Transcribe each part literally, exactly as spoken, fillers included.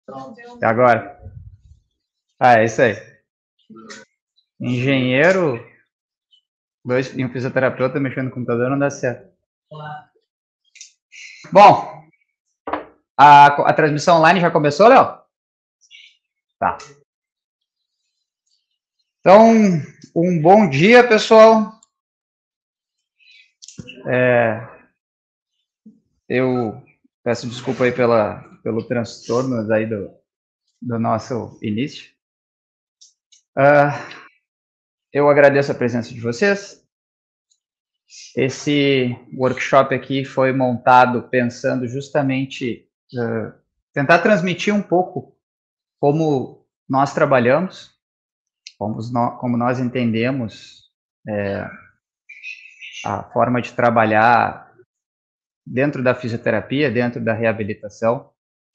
E agora? Ah, é isso aí. Engenheiro, dois e um fisioterapeuta mexendo no computador não dá certo. Bom, a, a transmissão online já começou, Léo? Tá. Então, um bom dia, pessoal. É, eu peço desculpa aí pela, pelo transtorno aí do, do nosso início. Uh, eu agradeço a presença de vocês. Esse workshop aqui foi montado pensando justamente uh, tentar transmitir um pouco como nós trabalhamos, como, no, como nós entendemos é, a forma de trabalhar dentro da fisioterapia, dentro da reabilitação.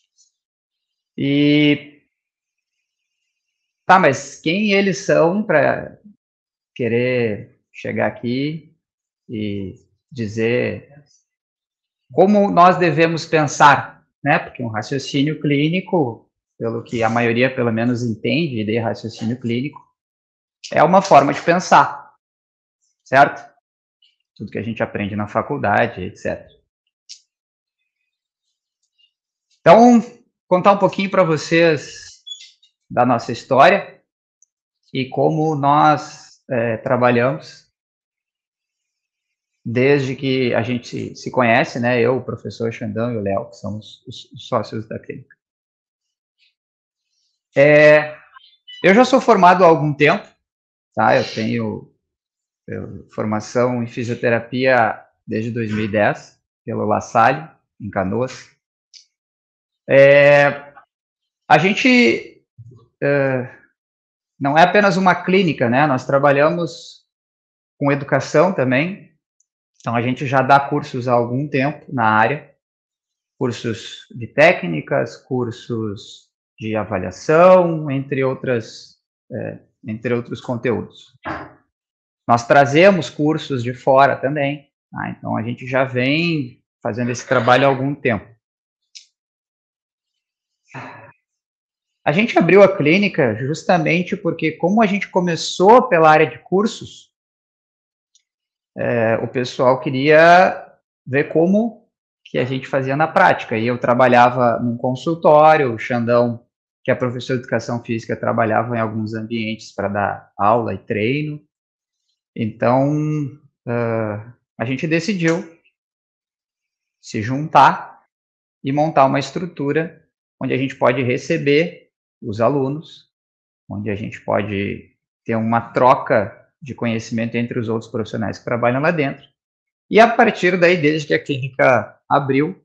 E tá, mas quem eles são para querer chegar aqui e dizer como nós devemos pensar, né? Porque um raciocínio clínico, pelo que a maioria pelo menos entende de raciocínio clínico, é uma forma de pensar, certo? Tudo que a gente aprende na faculdade, etcétera. Então, contar um pouquinho para vocês da nossa história e como nós é, trabalhamos desde que a gente se conhece, né? Eu, o professor Xandão e o Léo, que somos os sócios da clínica. É, eu já sou formado há algum tempo, tá? Eu tenho eu, formação em fisioterapia desde dois mil e dez, pelo La Salle, em Canoas. É, a gente é, não é apenas uma clínica, né? Nós trabalhamos com educação também. Então, a gente já dá cursos há algum tempo na área, cursos de técnicas, cursos de avaliação, entre outras, é, entre outros conteúdos. Nós trazemos cursos de fora também, tá? Então a gente já vem fazendo esse trabalho há algum tempo. A gente abriu a clínica justamente porque, como a gente começou pela área de cursos, é, o pessoal queria ver como que a gente fazia na prática. E eu trabalhava num consultório, o Xandão, que é professor de educação física, trabalhava em alguns ambientes para dar aula e treino. Então, uh, a gente decidiu se juntar e montar uma estrutura onde a gente pode receber os alunos, onde a gente pode ter uma troca de conhecimento entre os outros profissionais que trabalham lá dentro. E a partir daí, desde que a clínica abriu,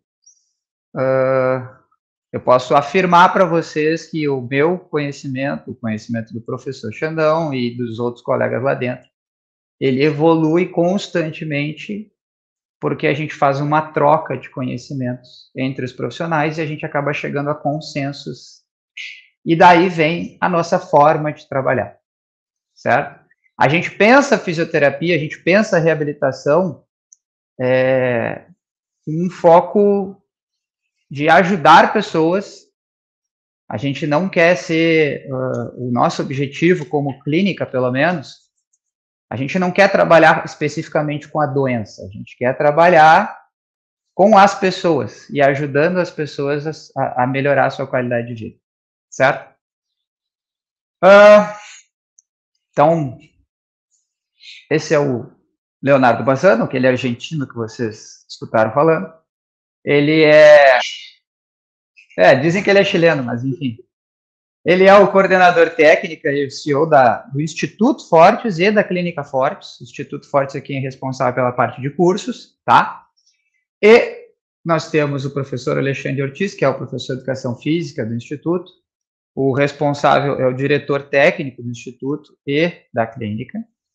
uh, eu posso afirmar para vocês que o meu conhecimento, o conhecimento do professor Xandão e dos outros colegas lá dentro, ele evolui constantemente porque a gente faz uma troca de conhecimentos entre os profissionais e a gente acaba chegando a consensos. E daí vem a nossa forma de trabalhar, certo? A gente pensa fisioterapia, a gente pensa reabilitação é, com um foco de ajudar pessoas. A gente não quer ser, uh, o nosso objetivo como clínica, pelo menos, a gente não quer trabalhar especificamente com a doença, a gente quer trabalhar com as pessoas e ajudando as pessoas a, a melhorar a sua qualidade de vida, certo? Uh, então, esse é o Leonardo Bassano, aquele argentino que vocês escutaram falando. Ele é... É, dizem que ele é chileno, mas enfim. Ele é o coordenador técnico e o C E O da, do Instituto Fortes e da Clínica Fortes. O Instituto Fortes é quem é responsável pela parte de cursos, tá? E nós temos o professor Alexandre Ortiz, que é o professor de Educação Física do Instituto. O responsável é o diretor técnico do Instituto e da clínica.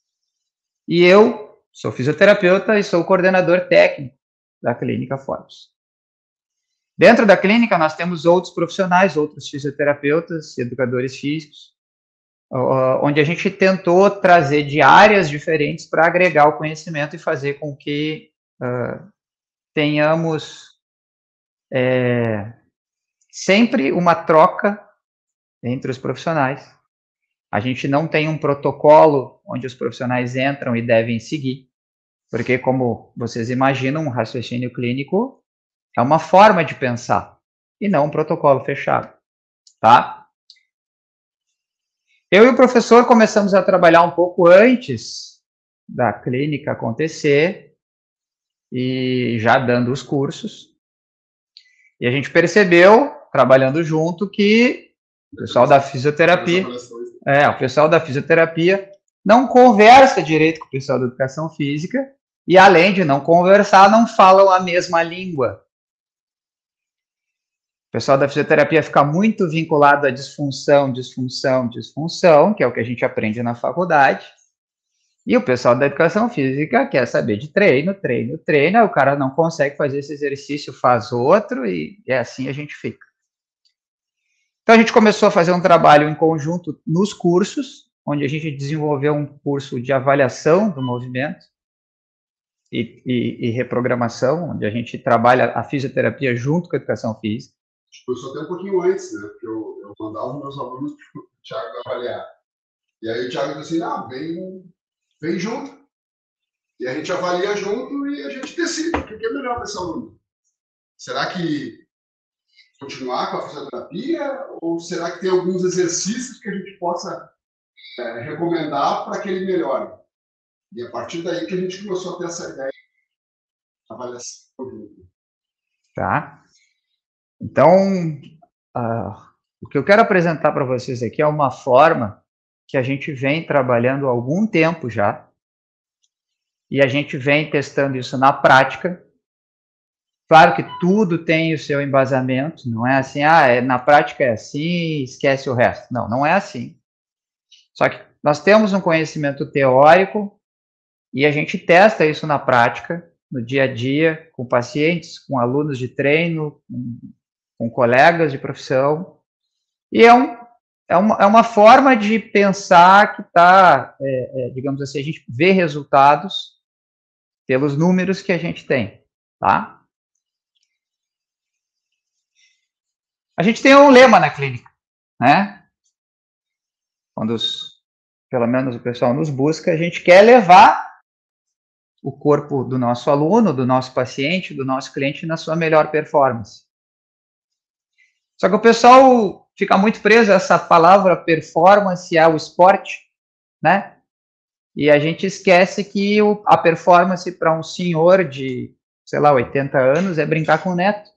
E eu sou fisioterapeuta e sou o coordenador técnico da Clínica Fortes. Dentro da clínica, nós temos outros profissionais, outros fisioterapeutas, educadores físicos, onde a gente tentou trazer de áreas diferentes para agregar o conhecimento e fazer com que uh, tenhamos é, sempre uma troca entre os profissionais. A gente não tem um protocolo onde os profissionais entram e devem seguir, porque, como vocês imaginam, um raciocínio clínico é uma forma de pensar e não um protocolo fechado, tá? Eu e o professor começamos a trabalhar um pouco antes da clínica acontecer e já dando os cursos. E a gente percebeu, trabalhando junto, que o pessoal da fisioterapia, é, o pessoal da fisioterapia não conversa direito com o pessoal da educação física e, além de não conversar, não falam a mesma língua. O pessoal da fisioterapia fica muito vinculado à disfunção, disfunção, disfunção, que é o que a gente aprende na faculdade. E o pessoal da educação física quer saber de treino, treino, treino, aí o cara não consegue fazer esse exercício, faz outro, e é assim a gente fica. Então a gente começou a fazer um trabalho em conjunto nos cursos, onde a gente desenvolveu um curso de avaliação do movimento e, e, e reprogramação, onde a gente trabalha a fisioterapia junto com a educação física. Começou até um pouquinho antes, né? Porque eu, eu mandava os meus alunos para o Thiago avaliar. E aí o Thiago disse assim, ah, vem, vem junto. E a gente avalia junto e a gente decide o que é melhor para esse aluno. Será que continuar com a fisioterapia ou será que tem alguns exercícios que a gente possa é, recomendar para que ele melhore? E a partir daí que a gente começou a ter essa ideia de avaliação junto. Tá? Então, uh, o que eu quero apresentar para vocês aqui é uma forma que a gente vem trabalhando há algum tempo já, e a gente vem testando isso na prática. Claro que tudo tem o seu embasamento, não é assim, ah, é, na prática é assim, esquece o resto. Não, não é assim. Só que nós temos um conhecimento teórico e a gente testa isso na prática, no dia a dia, com pacientes, com alunos de treino, com, com colegas de profissão. E é, um, é, uma, é uma forma de pensar que está, é, é, digamos assim, a gente vê resultados pelos números que a gente tem, tá? A gente tem um lema na clínica, né? Quando, os, pelo menos, o pessoal nos busca, a gente quer levar o corpo do nosso aluno, do nosso paciente, do nosso cliente na sua melhor performance. Só que o pessoal fica muito preso a essa palavra performance ao esporte, né? E a gente esquece que o, a performance para um senhor de, sei lá, oitenta anos é brincar com o neto.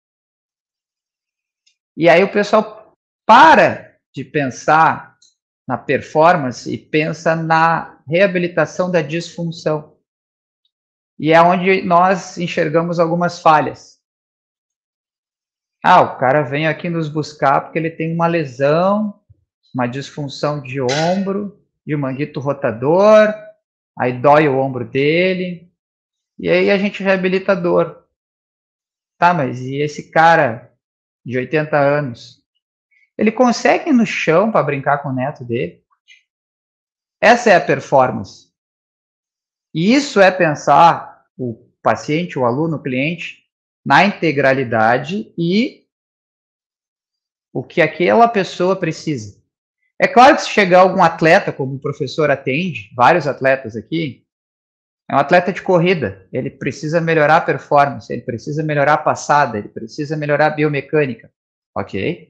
E aí o pessoal para de pensar na performance e pensa na reabilitação da disfunção. E é onde nós enxergamos algumas falhas. Ah, o cara vem aqui nos buscar porque ele tem uma lesão, uma disfunção de ombro, de manguito rotador, aí dói o ombro dele, e aí a gente reabilita a dor. Tá, mas e esse cara de oitenta anos, ele consegue ir no chão para brincar com o neto dele? Essa é a performance. E isso é pensar o paciente, o aluno, o cliente, na integralidade e o que aquela pessoa precisa. É claro que se chegar algum atleta, como o professor atende, vários atletas aqui, é um atleta de corrida, ele precisa melhorar a performance, ele precisa melhorar a passada, ele precisa melhorar a biomecânica, ok?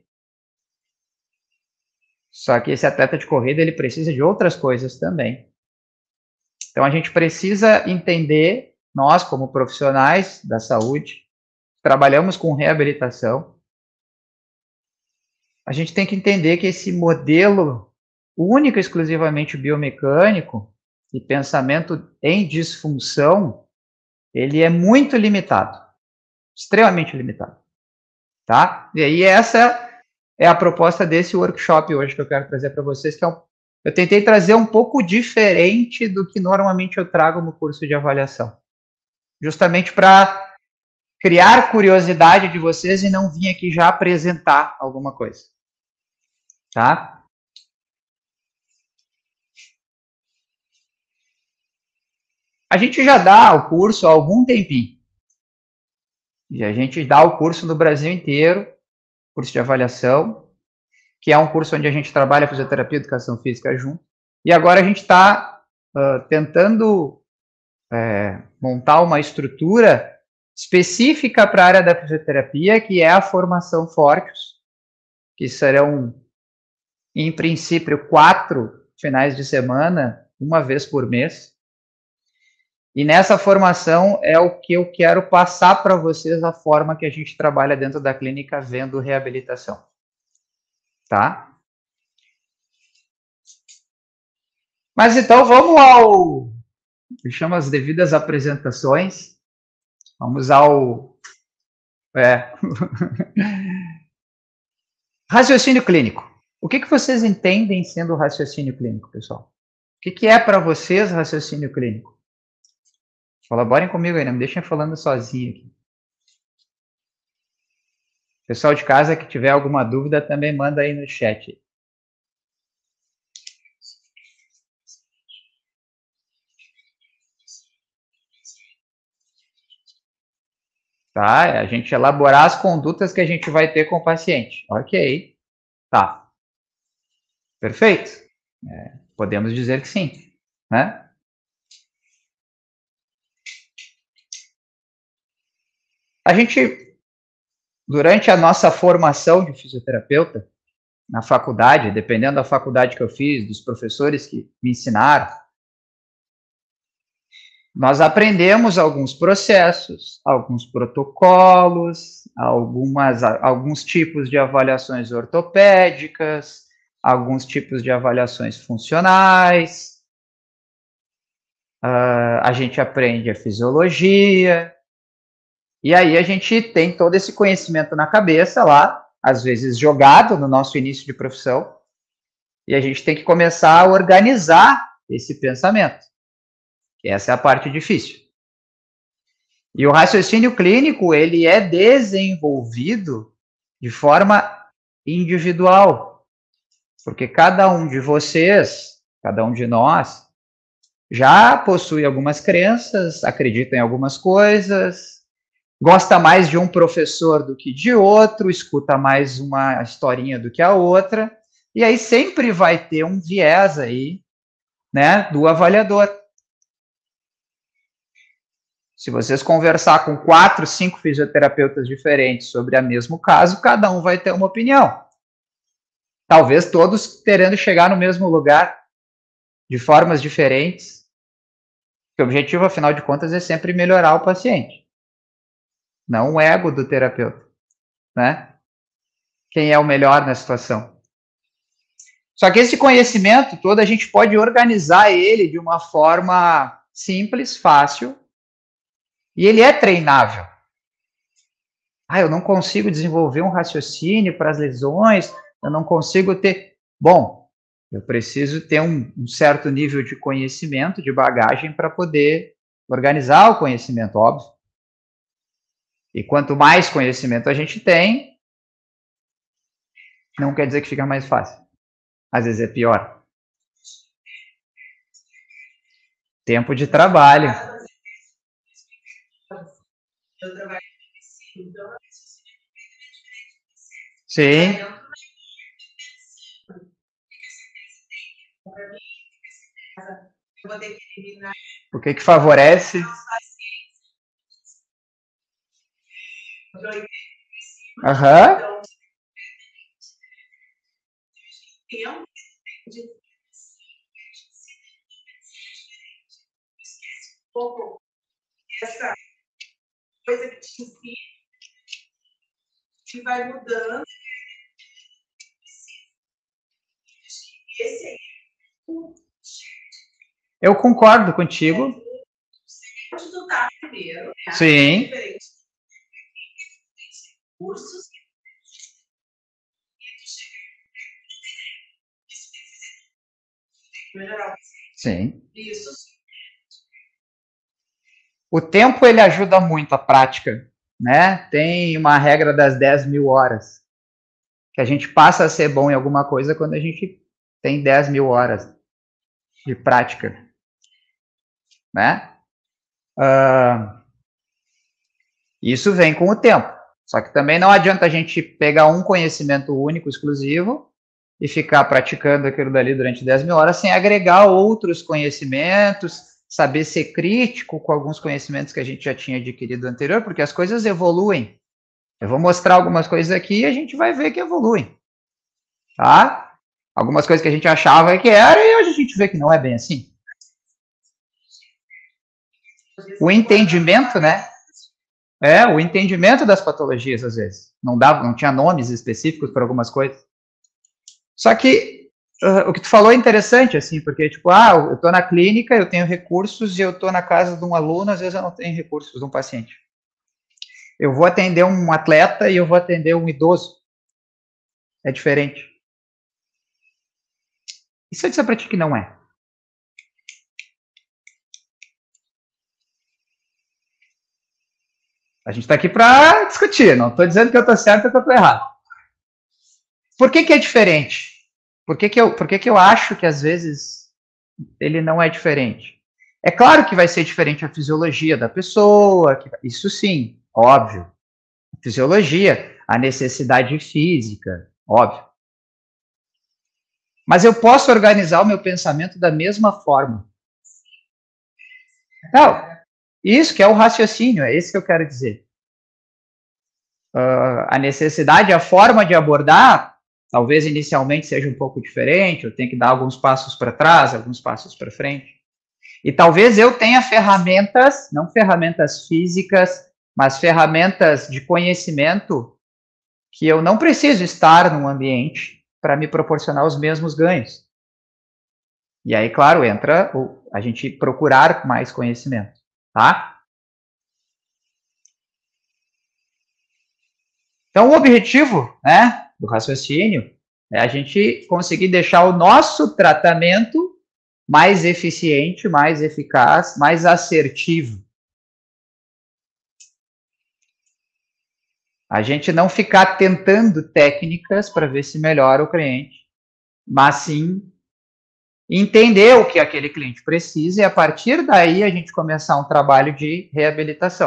Só que esse atleta de corrida, ele precisa de outras coisas também. Então, a gente precisa entender, nós como profissionais da saúde, trabalhamos com reabilitação, a gente tem que entender que esse modelo único, exclusivamente biomecânico e pensamento em disfunção, ele é muito limitado, extremamente limitado, tá? E aí essa é a proposta desse workshop hoje que eu quero trazer para vocês, que é um, eu tentei trazer um pouco diferente do que normalmente eu trago no curso de avaliação, justamente para criar curiosidade de vocês e não vir aqui já apresentar alguma coisa, tá? A gente já dá o curso há algum tempinho. E a gente dá o curso no Brasil inteiro. curso de avaliação, que é um curso onde a gente trabalha fisioterapia e educação física junto. E agora a gente está uh, tentando é, montar uma estrutura específica para a área da fisioterapia, que é a formação Fortius, que serão, em princípio, quatro finais de semana, uma vez por mês. E nessa formação é o que eu quero passar para vocês a forma que a gente trabalha dentro da clínica vendo reabilitação. Tá? Mas então vamos ao... Eu chamo as devidas apresentações. Vamos ao... É. Raciocínio clínico. O que, que vocês entendem sendo raciocínio clínico, pessoal? O que, que é para vocês raciocínio clínico? Colaborem comigo aí, não me deixem falando sozinho aqui. Pessoal de casa que tiver alguma dúvida também manda aí no chat. Tá? É a gente elaborar as condutas que a gente vai ter com o paciente. Ok. Tá. Perfeito. É, podemos dizer que sim, né? A gente, durante a nossa formação de fisioterapeuta, na faculdade, dependendo da faculdade que eu fiz, dos professores que me ensinaram, nós aprendemos alguns processos, alguns protocolos, algumas, alguns tipos de avaliações ortopédicas, alguns tipos de avaliações funcionais, uh, a gente aprende a fisiologia, e aí a gente tem todo esse conhecimento na cabeça lá, às vezes jogado no nosso início de profissão, e a gente tem que começar a organizar esse pensamento. Essa é a parte difícil. E o raciocínio clínico, ele é desenvolvido de forma individual, porque cada um de vocês, cada um de nós, já possui algumas crenças, acredita em algumas coisas, gosta mais de um professor do que de outro, escuta mais uma historinha do que a outra, e aí sempre vai ter um viés aí, né, do avaliador. Se vocês conversar com quatro, cinco fisioterapeutas diferentes sobre o mesmo caso, cada um vai ter uma opinião. Talvez todos querendo chegar no mesmo lugar, de formas diferentes. O objetivo, afinal de contas, é sempre melhorar o paciente. Não o ego do terapeuta, né? Quem é o melhor na situação. Só que esse conhecimento todo, a gente pode organizar ele de uma forma simples, fácil, e ele é treinável. Ah, eu não consigo desenvolver um raciocínio para as lesões, eu não consigo ter... Bom, eu preciso ter um, um certo nível de conhecimento, de bagagem, para poder organizar o conhecimento, óbvio. E quanto mais conhecimento a gente tem, não quer dizer que fica mais fácil. Às vezes é pior. Tempo de trabalho. Eu trabalho então, sim. O que que favorece? Aham. Essa coisa que te ensina, que vai mudando. Esse aí. Eu concordo contigo. Sim. Sim. O tempo, ele ajuda muito a prática, né? Tem uma regra das dez mil horas, que a gente passa a ser bom em alguma coisa quando a gente tem dez mil horas de prática, né? Uh, isso vem com o tempo. Só que também não adianta a gente pegar um conhecimento único, exclusivo, e ficar praticando aquilo dali durante dez mil horas sem agregar outros conhecimentos, saber ser crítico com alguns conhecimentos que a gente já tinha adquirido anterior, porque as coisas evoluem. Eu vou mostrar algumas coisas aqui e a gente vai ver que evoluem. Tá? Algumas coisas que a gente achava que era e hoje a gente vê que não é bem assim. O entendimento, né? É, o entendimento das patologias, às vezes. Não dava, não tinha nomes específicos para algumas coisas. Só que uh, o que tu falou é interessante, assim, porque, tipo, ah, eu estou na clínica, eu tenho recursos, e eu estou na casa de um aluno, às vezes eu não tenho recursos de um paciente. Eu vou atender um atleta e eu vou atender um idoso. É diferente. E se eu disser para ti que não é? A gente está aqui para discutir, não estou dizendo que eu estou certo ou que eu estou errado. Por que que é diferente? Por que que eu, por que que eu acho que às vezes ele não é diferente? É claro que vai ser diferente a fisiologia da pessoa, que, isso sim, óbvio. A fisiologia, a necessidade física, óbvio. Mas eu posso organizar o meu pensamento da mesma forma. Não, isso que é o raciocínio, é isso que eu quero dizer. Uh, a necessidade, a forma de abordar, talvez inicialmente seja um pouco diferente, eu tenho que dar alguns passos para trás, alguns passos para frente. E talvez eu tenha ferramentas, não ferramentas físicas, mas ferramentas de conhecimento que eu não preciso estar num ambiente para me proporcionar os mesmos ganhos. E aí, claro, entra o, a gente procurar mais conhecimento, tá? Então, o objetivo, né, do raciocínio é a gente conseguir deixar o nosso tratamento mais eficiente, mais eficaz, mais assertivo. A gente não ficar tentando técnicas para ver se melhora o cliente, mas sim entender o que aquele cliente precisa e a partir daí a gente começar um trabalho de reabilitação.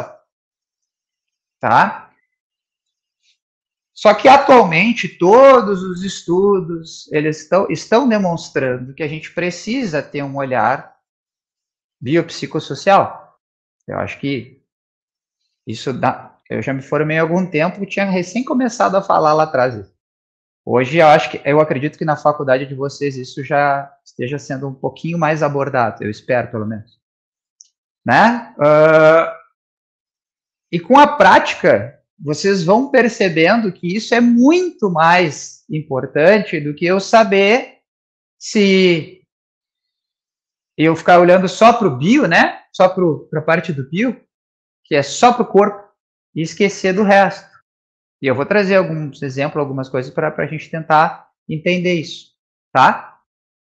Tá? Só que atualmente todos os estudos eles estão, estão demonstrando que a gente precisa ter um olhar biopsicossocial. Eu acho que isso dá. Eu já me formei há algum tempo e tinha recém começado a falar lá atrás. Hoje eu acho que eu acredito que na faculdade de vocês isso já esteja sendo um pouquinho mais abordado, eu espero pelo menos, né? Uh, e com a prática vocês vão percebendo que isso é muito mais importante do que eu saber se eu ficar olhando só para o bio, né? Só para a parte do bio, que é só para o corpo, e esquecer do resto. E eu vou trazer alguns exemplos, algumas coisas para a gente tentar entender isso, tá?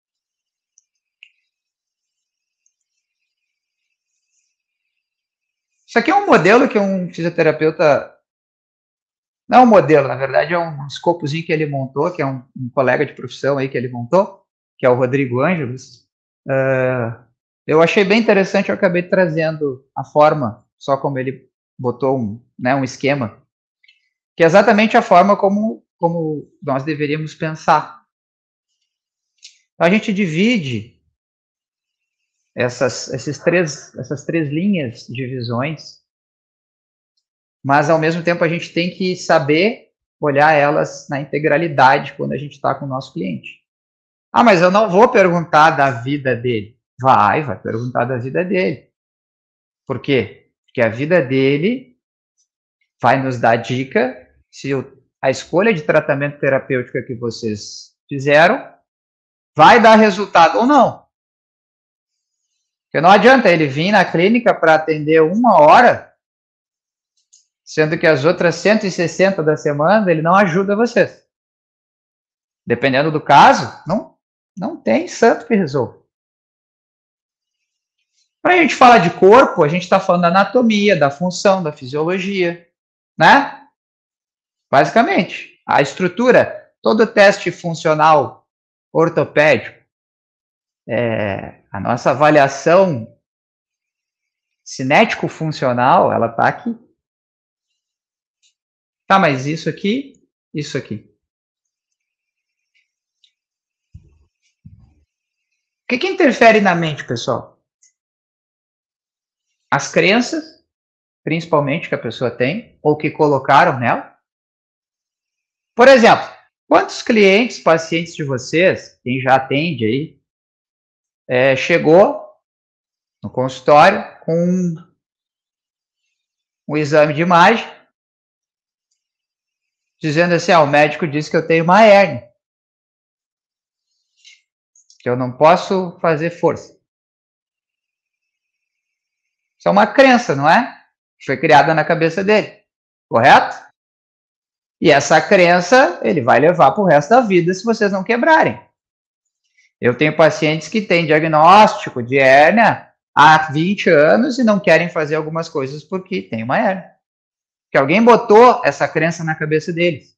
Isso aqui é um modelo que um fisioterapeuta... Não é um modelo, na verdade é um escopozinho que ele montou, que é um, um colega de profissão aí que ele montou, que é o Rodrigo Ângelos. Uh, eu achei bem interessante, eu acabei trazendo a forma, só como ele botou um, né, um esquema, que é exatamente a forma como, como nós deveríamos pensar. Então, a gente divide essas, esses três, essas três linhas de visões, mas, ao mesmo tempo, a gente tem que saber olhar elas na integralidade quando a gente está com o nosso cliente. Ah, mas eu não vou perguntar da vida dele. Vai, vai perguntar da vida dele. Por quê? Porque a vida dele vai nos dar dica se a escolha de tratamento terapêutico que vocês fizeram vai dar resultado ou não. Porque não adianta ele vir na clínica para atender uma hora, sendo que as outras cento e sessenta da semana ele não ajuda vocês. Dependendo do caso, não, não tem santo que resolva. Quando a gente fala de corpo, a gente está falando da anatomia, da função, da fisiologia, né? Basicamente, a estrutura, todo teste funcional ortopédico, é, a nossa avaliação cinético-funcional, ela está aqui. Tá, mas isso aqui, isso aqui. O que que interfere na mente, pessoal? As crenças, principalmente, que a pessoa tem, ou que colocaram nela. Por exemplo, quantos clientes, pacientes de vocês, quem já atende aí, é, chegou no consultório com um, um exame de imagem, dizendo assim, ah, o médico disse que eu tenho uma hérnia, que eu não posso fazer força. Isso é uma crença, não é? Foi criada na cabeça dele, correto? E essa crença ele vai levar para o resto da vida se vocês não quebrarem. Eu tenho pacientes que têm diagnóstico de hérnia há vinte anos e não querem fazer algumas coisas porque tem uma hérnia. Que alguém botou essa crença na cabeça deles.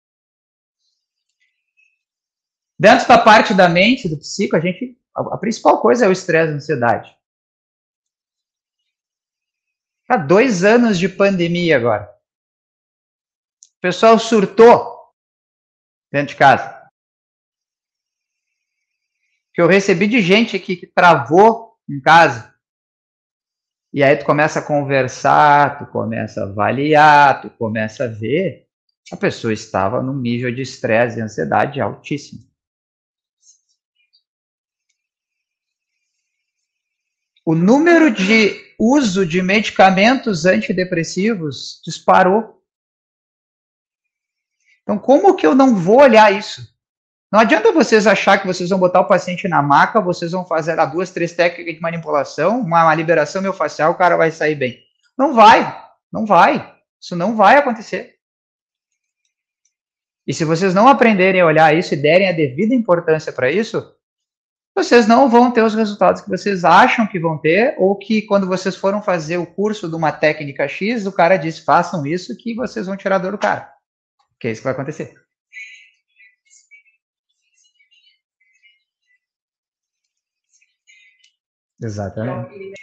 Dentro da parte da mente, do psico, a gente, a principal coisa é o estresse e a ansiedade. Há dois anos de pandemia agora. O pessoal surtou dentro de casa. Que eu recebi de gente aqui que travou em casa. E aí tu começa a conversar, tu começa a avaliar, tu começa a ver. A pessoa estava num nível de estresse e ansiedade altíssimo. O número de uso de medicamentos antidepressivos disparou. Então, como que eu não vou olhar isso? Não adianta vocês achar que vocês vão botar o paciente na maca, vocês vão fazer lá duas, três técnicas de manipulação, uma, uma liberação miofascial, o cara vai sair bem. Não vai, não vai. Isso não vai acontecer. E se vocês não aprenderem a olhar isso e derem a devida importância para isso, vocês não vão ter os resultados que vocês acham que vão ter, ou que quando vocês foram fazer o curso de uma técnica X, o cara disse, façam isso que vocês vão tirar a dor do cara. Que é isso que vai acontecer. Exatamente.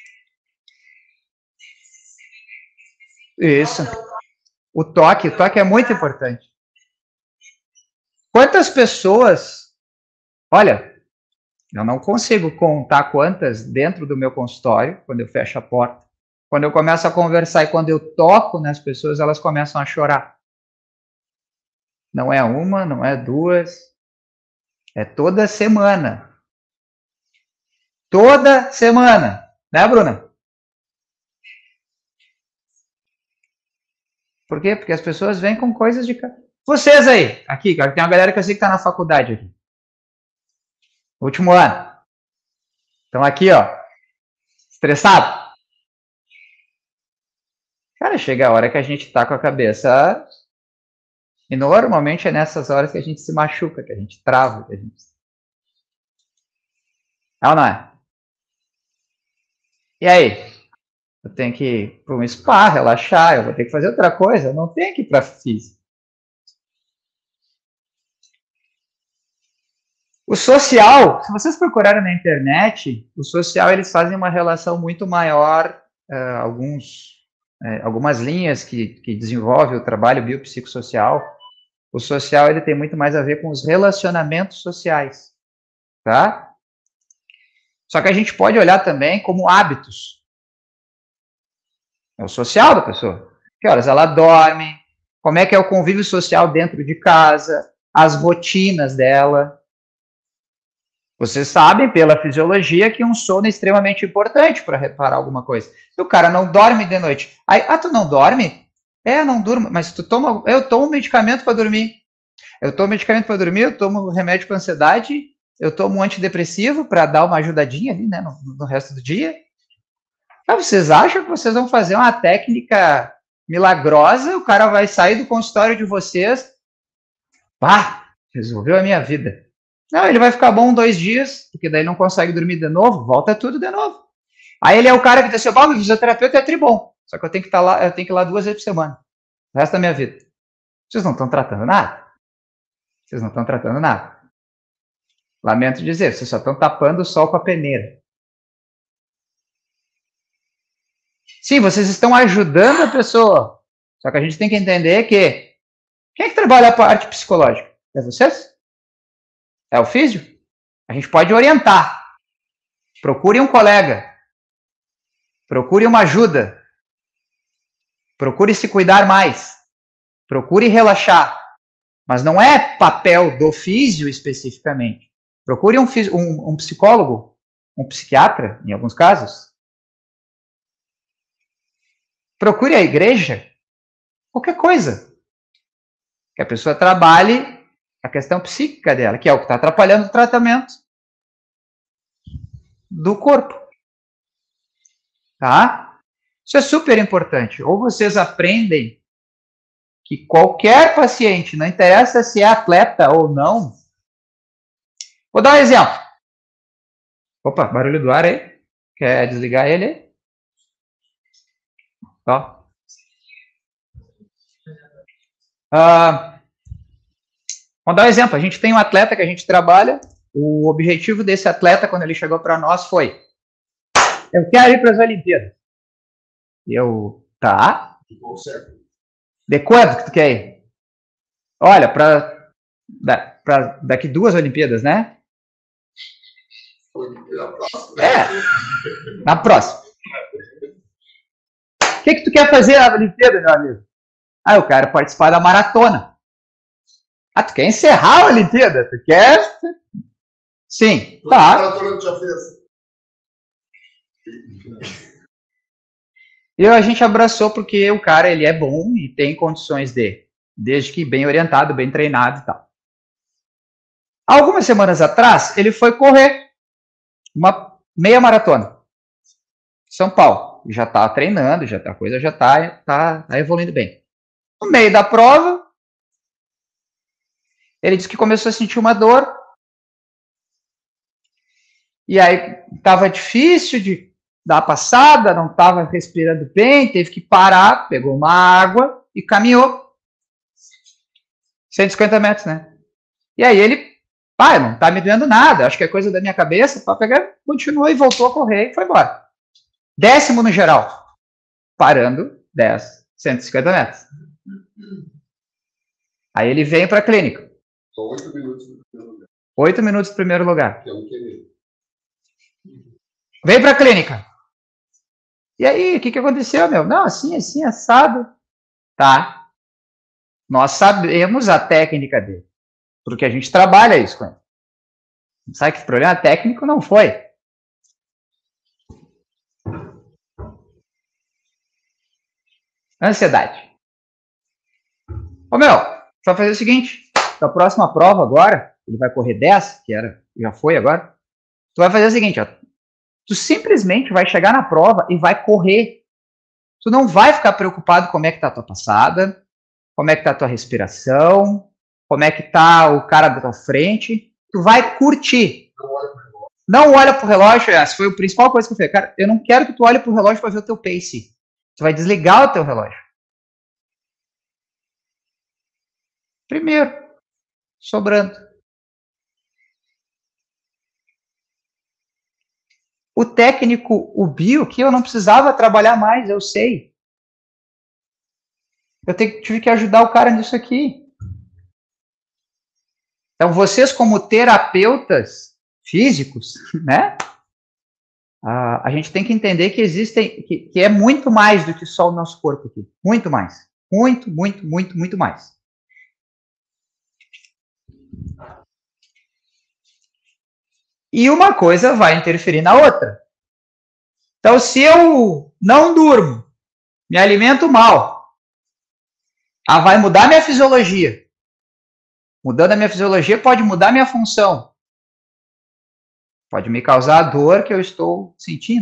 Isso. O toque, o toque é muito importante. Quantas pessoas, olha, eu não consigo contar quantas dentro do meu consultório, quando eu fecho a porta, quando eu começo a conversar e quando eu toco nas pessoas, elas começam a chorar. Não é uma, não é duas, é toda semana. Toda semana, né, Bruna? Por quê? Porque as pessoas vêm com coisas de... Vocês aí, aqui, tem uma galera que eu sei que está na faculdade aqui. Último ano. Estão aqui, ó, estressado. Cara, chega a hora que a gente está com a cabeça... E normalmente é nessas horas que a gente se machuca, que a gente trava, que a gente... É ou não é? E aí? Eu tenho que ir para um spa, relaxar, eu vou ter que fazer outra coisa, eu não tenho que ir para a física. O social, se vocês procurarem na internet, o social eles fazem uma relação muito maior, uh, alguns, uh, algumas linhas que, que desenvolvem o trabalho biopsicossocial. O social ele tem muito mais a ver com os relacionamentos sociais, tá? Só que a gente pode olhar também como hábitos. É o social da pessoa. Que horas ela dorme, como é que é o convívio social dentro de casa, as rotinas dela. Vocês sabem, pela fisiologia, que um sono é extremamente importante para reparar alguma coisa. Se o cara não dorme de noite, aí, ah, tu não dorme? É, não durmo, mas tu toma, eu tomo medicamento para dormir. Eu tomo medicamento para dormir, eu tomo remédio para ansiedade, eu tomo um antidepressivo para dar uma ajudadinha ali, né, no, no resto do dia. Ah, vocês acham que vocês vão fazer uma técnica milagrosa, o cara vai sair do consultório de vocês, pá, resolveu a minha vida. Não, ele vai ficar bom dois dias, porque daí não consegue dormir de novo, volta tudo de novo. Aí ele é o cara que diz assim, o fisioterapeuta é tribom, só que eu tenho que estar lá, eu tenho que ir lá duas vezes por semana, o resto da minha vida. Vocês não estão tratando nada. Vocês não estão tratando nada. Lamento dizer, vocês só estão tapando o sol com a peneira. Sim, vocês estão ajudando a pessoa. Só que a gente tem que entender que Quem é que trabalha a parte psicológica? É vocês? É o físio? A gente pode orientar. Procure um colega. Procure uma ajuda. Procure se cuidar mais. Procure relaxar. Mas não é papel do físio especificamente. Procure um, um, um psicólogo, um psiquiatra, em alguns casos. Procure a igreja. Qualquer coisa. Que a pessoa trabalhe a questão psíquica dela, que é o que está atrapalhando o tratamento do corpo. Tá? Isso é super importante. Ou vocês aprendem que qualquer paciente, não interessa se é atleta ou não. Vou dar um exemplo. Opa, barulho do ar aí. Quer desligar ele aí? Ó. Uh, vamos dar um exemplo. A gente tem um atleta que a gente trabalha. O objetivo desse atleta, quando ele chegou para nós, foi: eu quero ir para as Olimpíadas. Eu, tá. De quando que tu quer ir? Olha, para da, daqui duas Olimpíadas, né? É, na próxima. O que que tu quer fazer na Olimpíada, meu amigo? Ah, eu quero participar da maratona. Ah, tu quer encerrar a Olimpíada? Tu quer? Sim, tá. Maratona tu já fez? E a gente abraçou porque o cara, ele é bom e tem condições de, desde que bem orientado, bem treinado e tal. Algumas semanas atrás, ele foi correr uma meia maratona. São Paulo. Já tá treinando, já tá, a coisa já tá, tá, tá evoluindo bem. No meio da prova, ele disse que começou a sentir uma dor. E aí estava difícil de dar a passada, não estava respirando bem, teve que parar, pegou uma água e caminhou. cento e cinquenta metros, né? E aí ele, pai, não tá me doendo nada, acho que é coisa da minha cabeça, para pegar, continuou e voltou a correr e foi embora. Décimo no geral, parando dez, cento e cinquenta metros. Aí ele vem para a clínica. Só oito minutos no primeiro lugar. Oito minutos no primeiro lugar. Que é um querer. Vem para a clínica. E aí, o que, que aconteceu, meu? Não, assim, assim, assado. Tá. Nós sabemos a técnica dele. Porque a gente trabalha isso com ele. Sabe que o problema técnico não foi. Ansiedade. Ô, meu, só fazer o seguinte. Na próxima prova agora, ele vai correr dez, que era, já foi agora. Tu vai fazer o seguinte, ó. Tu simplesmente vai chegar na prova e vai correr. Tu não vai ficar preocupado como é que tá a tua passada, como é que tá a tua respiração, como é que tá o cara da tua frente. Tu vai curtir. Não olha pro relógio, essa foi a principal coisa que eu falei. Cara, eu não quero que tu olhe pro relógio para ver o teu pace. Tu vai desligar o teu relógio. Primeiro, sobrando. O técnico, o bio, que eu não precisava trabalhar mais, eu sei. Eu tive que ajudar o cara nisso aqui. Então, vocês como terapeutas físicos, né? A, a gente tem que entender que existem, que, que é muito mais do que só o nosso corpo aqui. Muito mais. Muito, muito, muito, muito mais. E uma coisa vai interferir na outra. Então, se eu não durmo, me alimento mal, ah, vai mudar minha fisiologia. Mudando a minha fisiologia, pode mudar minha função. Pode me causar a dor que eu estou sentindo.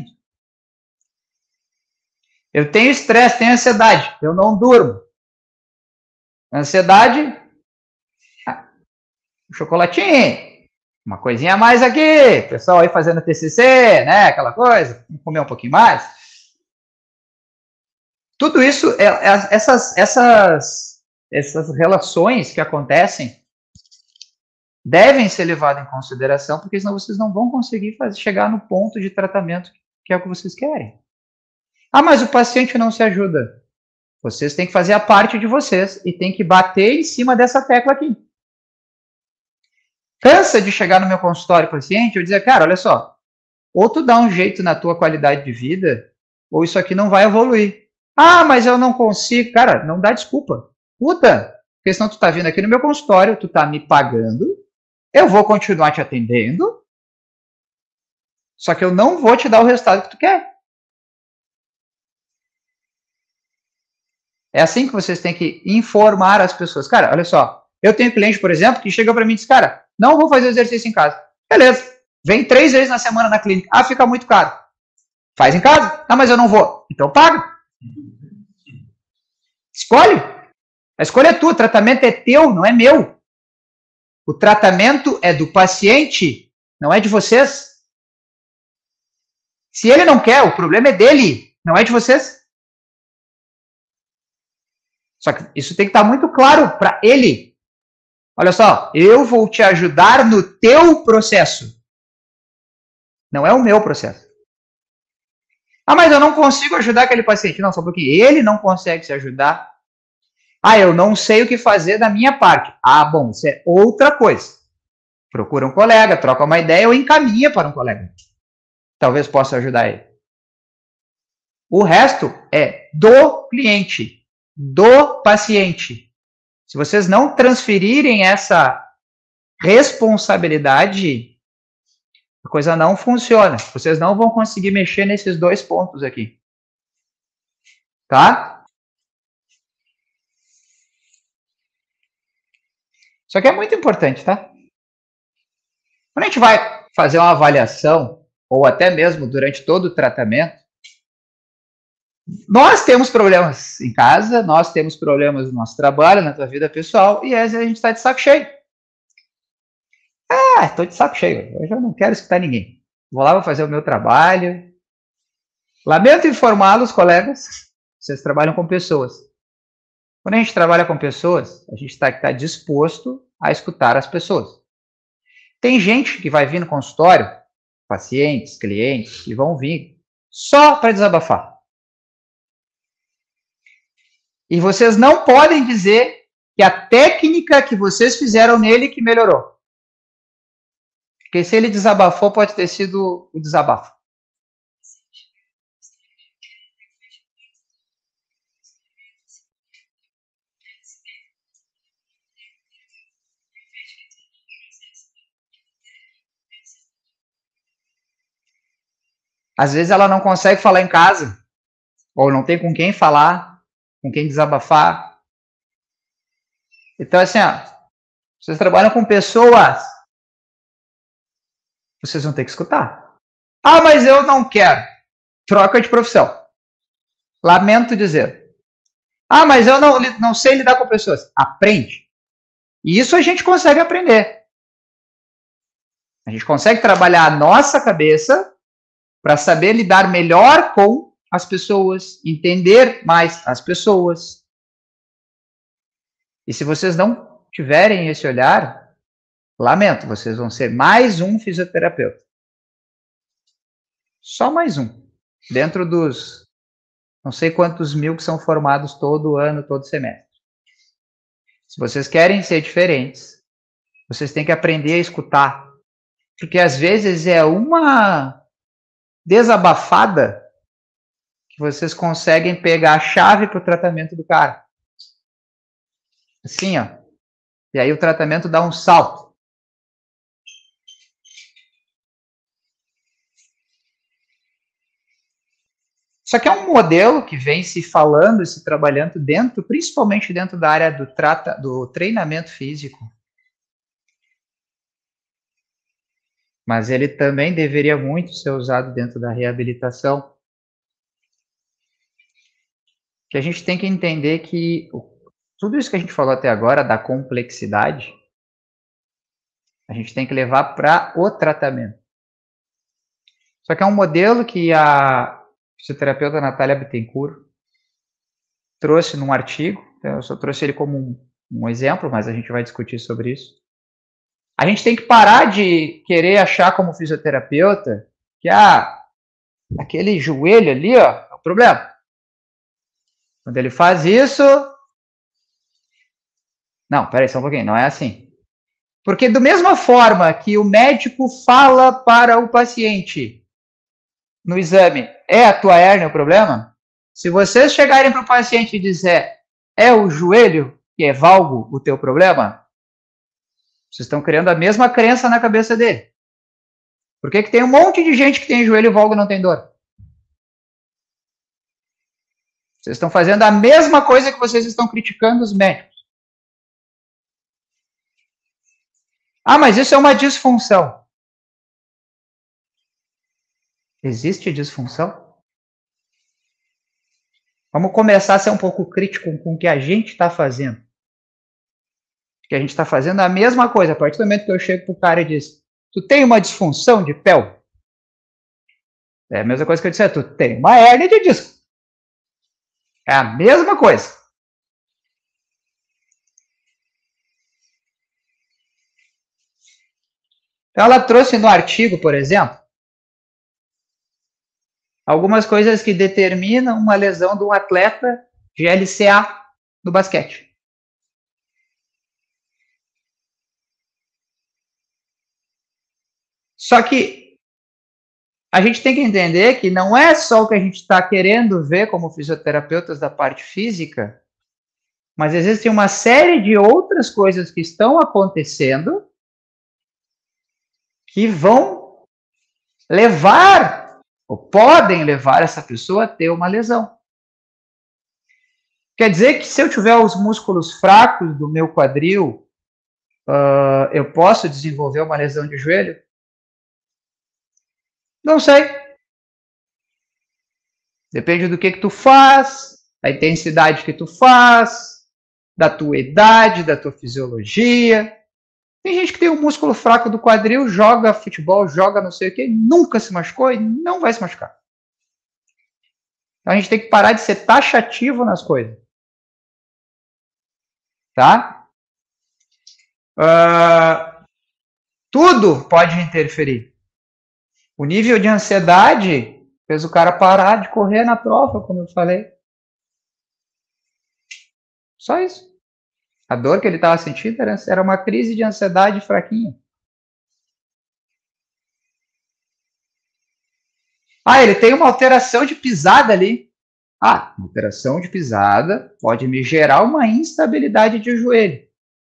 Eu tenho estresse, tenho ansiedade, eu não durmo. Ansiedade, ah, um chocolatinho. Uma coisinha a mais aqui, pessoal aí fazendo T C C, né, aquela coisa, vamos comer um pouquinho mais. Tudo isso, é, é, essas, essas, essas relações que acontecem devem ser levadas em consideração, porque senão vocês não vão conseguir fazer, chegar no ponto de tratamento que é o que vocês querem. Ah, mas o paciente não se ajuda. Vocês têm que fazer a parte de vocês e tem que bater em cima dessa tecla aqui. Cansa de chegar no meu consultório paciente e eu dizer, cara, olha só, ou tu dá um jeito na tua qualidade de vida, ou isso aqui não vai evoluir. Ah, mas eu não consigo. Cara, não dá desculpa. Puta, porque senão tu tá vindo aqui no meu consultório, tu tá me pagando, eu vou continuar te atendendo, só que eu não vou te dar o resultado que tu quer. É assim que vocês têm que informar as pessoas. Cara, olha só, eu tenho cliente, por exemplo, que chega para mim e diz, cara, não vou fazer exercício em casa. Beleza, vem três vezes na semana na clínica. Ah, fica muito caro. Faz em casa? Ah, mas eu não vou. Então paga. Escolhe. A escolha é tua, o tratamento é teu, não é meu. O tratamento é do paciente, não é de vocês. Se ele não quer, o problema é dele, não é de vocês. Só que isso tem que estar muito claro para ele. Olha só, eu vou te ajudar no teu processo. Não é o meu processo. Ah, mas eu não consigo ajudar aquele paciente. Não, só porque ele não consegue se ajudar. Ah, eu não sei o que fazer da minha parte. Ah, bom, isso é outra coisa. Procura um colega, troca uma ideia ou encaminha para um colega. Talvez possa ajudar ele. O resto é do cliente, do paciente. Se vocês não transferirem essa responsabilidade, a coisa não funciona. Vocês não vão conseguir mexer nesses dois pontos aqui. Tá? Isso aqui é muito importante, tá? Quando a gente vai fazer uma avaliação, ou até mesmo durante todo o tratamento, nós temos problemas em casa, nós temos problemas no nosso trabalho, na tua vida pessoal, e às vezes a gente está de saco cheio. Ah, estou de saco cheio, hoje eu não quero escutar ninguém. Vou lá, vou fazer o meu trabalho. Lamento informá-los, colegas, vocês trabalham com pessoas. Quando a gente trabalha com pessoas, a gente está tá disposto a escutar as pessoas. Tem gente que vai vir no consultório, pacientes, clientes, que vão vir só para desabafar. E vocês não podem dizer que a técnica que vocês fizeram nele que melhorou. Porque se ele desabafou, pode ter sido o desabafo. Às vezes ela não consegue falar em casa, ou não tem com quem falar, com quem desabafar. Então, assim, ó, vocês trabalham com pessoas, vocês vão ter que escutar. Ah, mas eu não quero. Troca de profissão. Lamento dizer. Ah, mas eu não, não sei lidar com pessoas. Aprende. E isso a gente consegue aprender. A gente consegue trabalhar a nossa cabeça para saber lidar melhor com as pessoas, entender mais as pessoas. E se vocês não tiverem esse olhar, lamento, vocês vão ser mais um fisioterapeuta. Só mais um. Dentro dos não sei quantos mil que são formados todo ano, todo semestre. Se vocês querem ser diferentes, vocês têm que aprender a escutar. Porque às vezes é uma desabafada que vocês conseguem pegar a chave para o tratamento do cara. Assim, ó. E aí o tratamento dá um salto. Isso aqui é um modelo que vem se falando e se trabalhando dentro, principalmente dentro da área do, trata, do treinamento físico. Mas ele também deveria muito ser usado dentro da reabilitação. Que a gente tem que entender que tudo isso que a gente falou até agora, da complexidade, a gente tem que levar para o tratamento. Só que é um modelo que a fisioterapeuta Natália Bittencourt trouxe num artigo, eu só trouxe ele como um, um exemplo, mas a gente vai discutir sobre isso. A gente tem que parar de querer achar como fisioterapeuta que ah, aquele joelho ali, ó, é o problema. Quando ele faz isso... Não, peraí só um pouquinho, não é assim. Porque da mesma forma que o médico fala para o paciente no exame, é a tua hérnia o problema? Se vocês chegarem para o paciente e dizer, é o joelho que é valgo o teu problema, vocês estão criando a mesma crença na cabeça dele. Por que que tem um monte de gente que tem joelho valgo e não tem dor? Vocês estão fazendo a mesma coisa que vocês estão criticando os médicos. Ah, mas isso é uma disfunção. Existe disfunção? Vamos começar a ser um pouco crítico com o que a gente está fazendo. Que a gente está fazendo a mesma coisa. A partir do momento que eu chego para o cara e diz, tu tem uma disfunção de P E L? É a mesma coisa que eu disser, tu tem uma hérnia de disco. É a mesma coisa. Então, ela trouxe no artigo, por exemplo, algumas coisas que determinam uma lesão de um atleta de L C A no basquete. Só que a gente tem que entender que não é só o que a gente está querendo ver como fisioterapeutas da parte física, mas existe uma série de outras coisas que estão acontecendo que vão levar, ou podem levar essa pessoa a ter uma lesão. Quer dizer que se eu tiver os músculos fracos do meu quadril, uh, eu posso desenvolver uma lesão de joelho? Não sei. Depende do que que tu faz, a intensidade que tu faz, da tua idade, da tua fisiologia. Tem gente que tem um músculo fraco do quadril, joga futebol, joga não sei o que, nunca se machucou e não vai se machucar. Então a gente tem que parar de ser taxativo nas coisas. Tá? Uh, tudo pode interferir. O nível de ansiedade fez o cara parar de correr na prova, como eu falei. Só isso. A dor que ele estava sentindo era, era uma crise de ansiedade fraquinha. Ah, ele tem uma alteração de pisada ali. Ah, alteração de pisada pode me gerar uma instabilidade de joelho.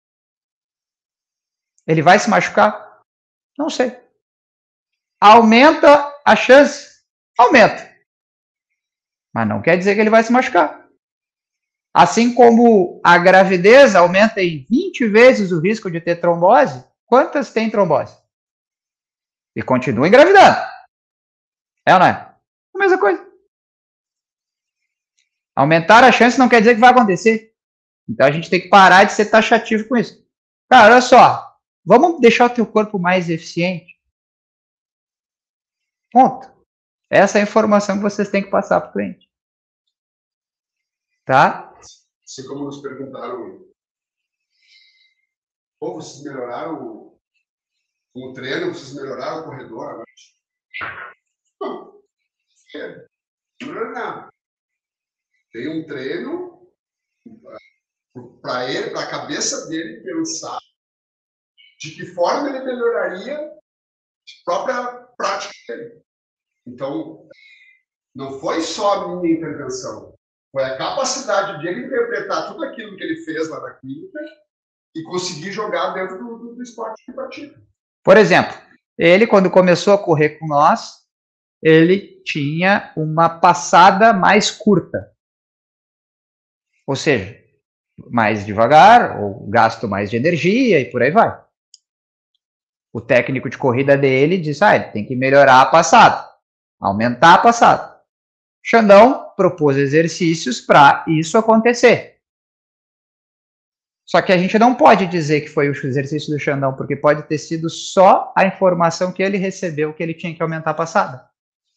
Ele vai se machucar? Não sei. Aumenta a chance? Aumenta. Mas não quer dizer que ele vai se machucar. Assim como a gravidez aumenta em vinte vezes o risco de ter trombose, quantas tem trombose? E continua engravidando. É ou não é? A mesma coisa. Aumentar a chance não quer dizer que vai acontecer. Então a gente tem que parar de ser taxativo com isso. Cara, olha só. Vamos deixar o teu corpo mais eficiente? Ponto. Essa é a informação que vocês têm que passar para o cliente. Tá? Assim como nos perguntaram, pô, vocês melhoraram com o treino, vocês melhoraram o corredor agora? Não. Não melhorou nada. Tem um treino para ele, para a cabeça dele pensar de que forma ele melhoraria a própria prática dele. Então, não foi só a minha intervenção. Foi a capacidade de ele interpretar tudo aquilo que ele fez lá na clínica e conseguir jogar dentro do, do, do esporte que pratica. Por exemplo, ele, quando começou a correr com nós, ele tinha uma passada mais curta. Ou seja, mais devagar, ou gasto mais de energia e por aí vai. O técnico de corrida dele disse, ah, ele tem que melhorar a passada, aumentar a passada. Xandão propôs exercícios para isso acontecer. Só que a gente não pode dizer que foi o exercício do Xandão, porque pode ter sido só a informação que ele recebeu que ele tinha que aumentar a passada.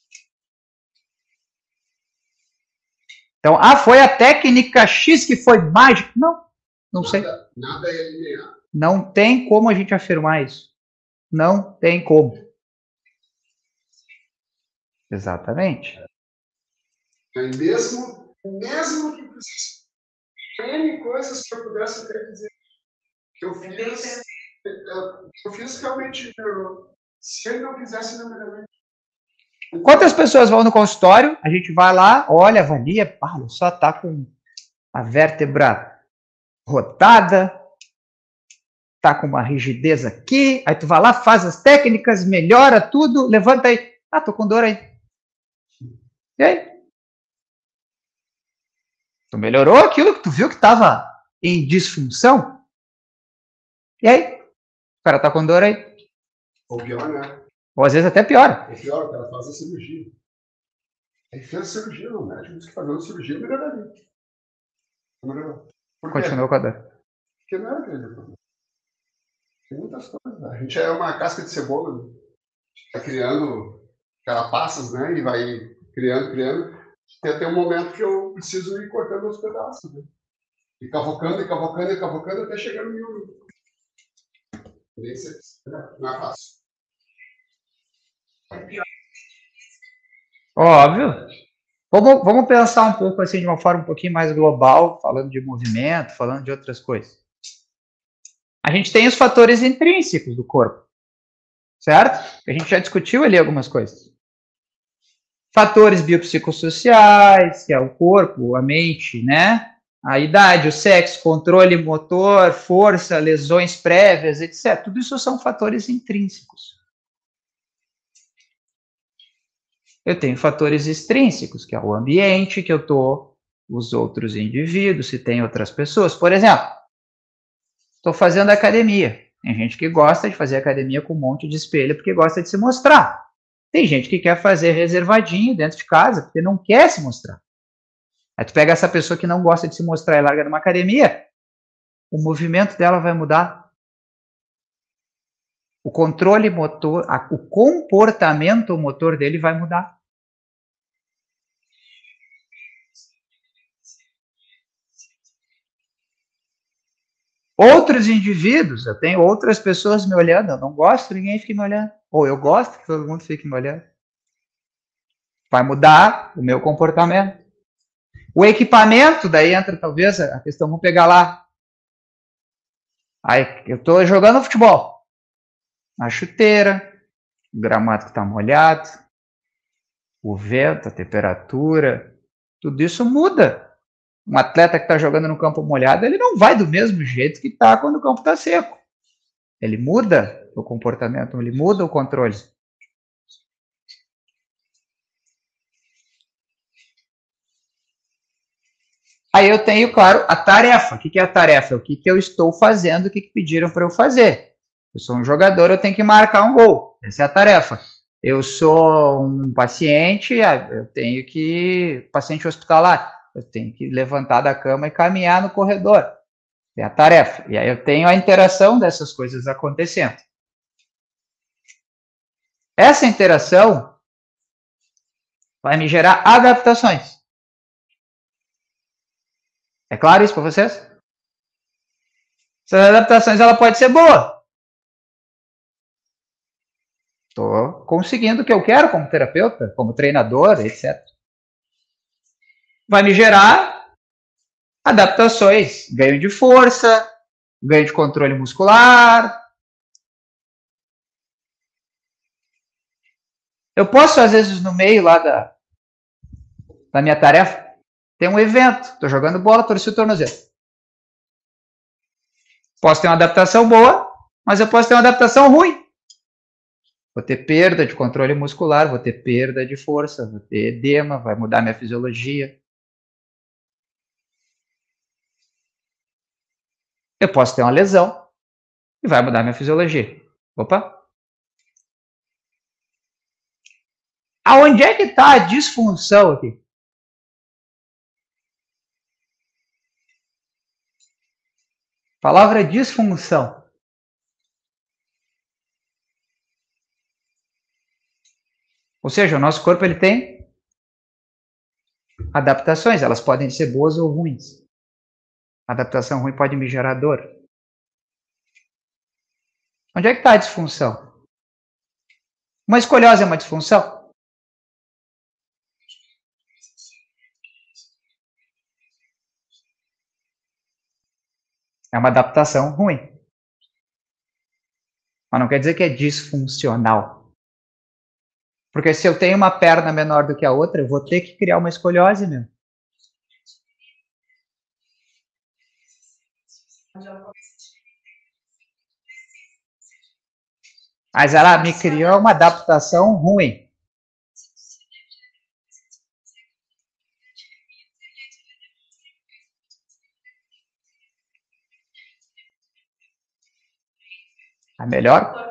Então, ah, foi a técnica X que foi mágica? Não, não nada, sei. Nada é linear. Não tem como a gente afirmar isso. Não tem como. Exatamente. Mas mesmo, mesmo que N coisas que eu pudesse até dizer que eu fiz, eu fiz realmente, eu, se ele não quisesse, não me. Quantas pessoas vão no consultório? A gente vai lá, olha, avalia, pá, só tá com a vértebra rotada, tá com uma rigidez aqui, aí tu vai lá, faz as técnicas, melhora tudo, levanta aí. Ah, tô com dor aí. E aí? Tu melhorou aquilo que tu viu que estava em disfunção? E aí? O cara tá com dor aí. Ou pior, né? Ou às vezes até pior. Ou pior, o cara faz a cirurgia. Aí fez a cirurgia, o médico disse que fazendo a cirurgia melhoraria. Melhorou. Continuou com a dor. Porque não era aquele. Tem muitas coisas. Né? A gente é uma casca de cebola. Né? Está criando carapaças, né? E vai criando, criando. Tem até um momento que eu preciso ir cortando os pedaços. Né? E cavocando, e cavocando, e cavocando até chegar no mil. Não é fácil. Óbvio. Vamos, vamos pensar um pouco assim de uma forma um pouquinho mais global, falando de movimento, falando de outras coisas. A gente tem os fatores intrínsecos do corpo, certo? A gente já discutiu ali algumas coisas. Fatores biopsicossociais, que é o corpo, a mente, né? A idade, o sexo, controle motor, força, lesões prévias, etcétera. Tudo isso são fatores intrínsecos. Eu tenho fatores extrínsecos, que é o ambiente que eu estou, os outros indivíduos, se tem outras pessoas. Por exemplo, estou fazendo academia. Tem gente que gosta de fazer academia com um monte de espelho porque gosta de se mostrar. Tem gente que quer fazer reservadinho dentro de casa porque não quer se mostrar. Aí tu pega essa pessoa que não gosta de se mostrar e larga numa academia, o movimento dela vai mudar. O controle motor, a, o comportamento motor dele vai mudar. Outros indivíduos, eu tenho outras pessoas me olhando, eu não gosto que ninguém fique me olhando. Ou eu gosto que todo mundo fique me olhando. Vai mudar o meu comportamento. O equipamento, daí entra talvez a questão, vamos pegar lá. Aí eu estou jogando futebol. A chuteira, o gramado que está molhado, o vento, a temperatura, tudo isso muda. Um atleta que está jogando no campo molhado, ele não vai do mesmo jeito que está quando o campo está seco. Ele muda o comportamento, ele muda o controle. Aí eu tenho, claro, a tarefa. O que é a tarefa? O que eu estou fazendo, o que pediram para eu fazer. Eu sou um jogador, eu tenho que marcar um gol. Essa é a tarefa. Eu sou um paciente, eu tenho que... Paciente hospitalar, eu tenho que levantar da cama e caminhar no corredor. É a tarefa. E aí eu tenho a interação dessas coisas acontecendo. Essa interação vai me gerar adaptações. É claro isso para vocês? Essas adaptações, ela pode ser boa. Estou conseguindo o que eu quero como terapeuta, como treinador, etcétera. Vai me gerar adaptações, ganho de força, ganho de controle muscular. Eu posso, às vezes, no meio lá da, da minha tarefa, ter um evento, estou jogando bola, torci o tornozelo. Posso ter uma adaptação boa, mas eu posso ter uma adaptação ruim. Vou ter perda de controle muscular, vou ter perda de força, vou ter edema, vai mudar minha fisiologia. Eu posso ter uma lesão e vai mudar minha fisiologia. Opa! Aonde é que está a disfunção aqui? Palavra disfunção. Ou seja, o nosso corpo ele tem adaptações, elas podem ser boas ou ruins. A adaptação ruim pode me gerar dor. Onde é que está a disfunção? Uma escoliose é uma disfunção? É uma adaptação ruim. Mas não quer dizer que é disfuncional. Porque se eu tenho uma perna menor do que a outra, eu vou ter que criar uma escoliose mesmo. Mas ela me criou uma adaptação ruim. A melhor?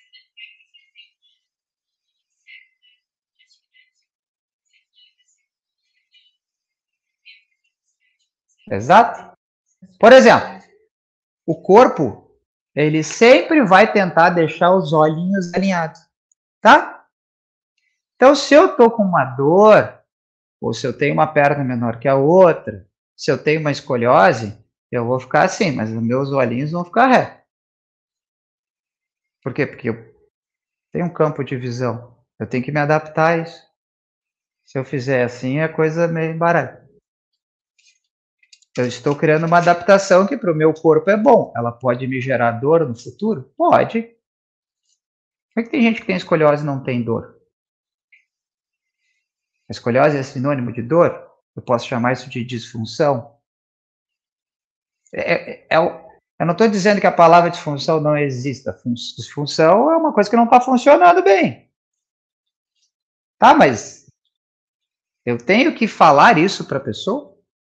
Exato. Por exemplo, o corpo, ele sempre vai tentar deixar os olhinhos alinhados, tá? Então, se eu tô com uma dor, ou se eu tenho uma perna menor que a outra, se eu tenho uma escoliose, eu vou ficar assim, mas os meus olhinhos vão ficar retos. Por quê? Porque eu tenho um campo de visão. Eu tenho que me adaptar a isso. Se eu fizer assim, é coisa meio barata. Eu estou criando uma adaptação que para o meu corpo é bom. Ela pode me gerar dor no futuro? Pode. Por que tem gente que tem escoliose e não tem dor? A escoliose é sinônimo de dor? Eu posso chamar isso de disfunção? É, é, é, eu não estou dizendo que a palavra disfunção não exista. Disfunção é uma coisa que não está funcionando bem. Tá, mas eu tenho que falar isso para a pessoa?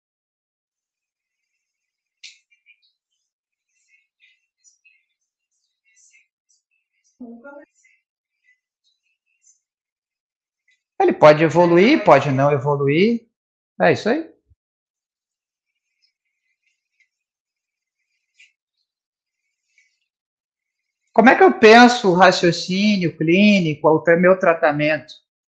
Ele pode evoluir, pode não evoluir. É isso aí. Como é que eu penso o raciocínio clínico, o meu tratamento?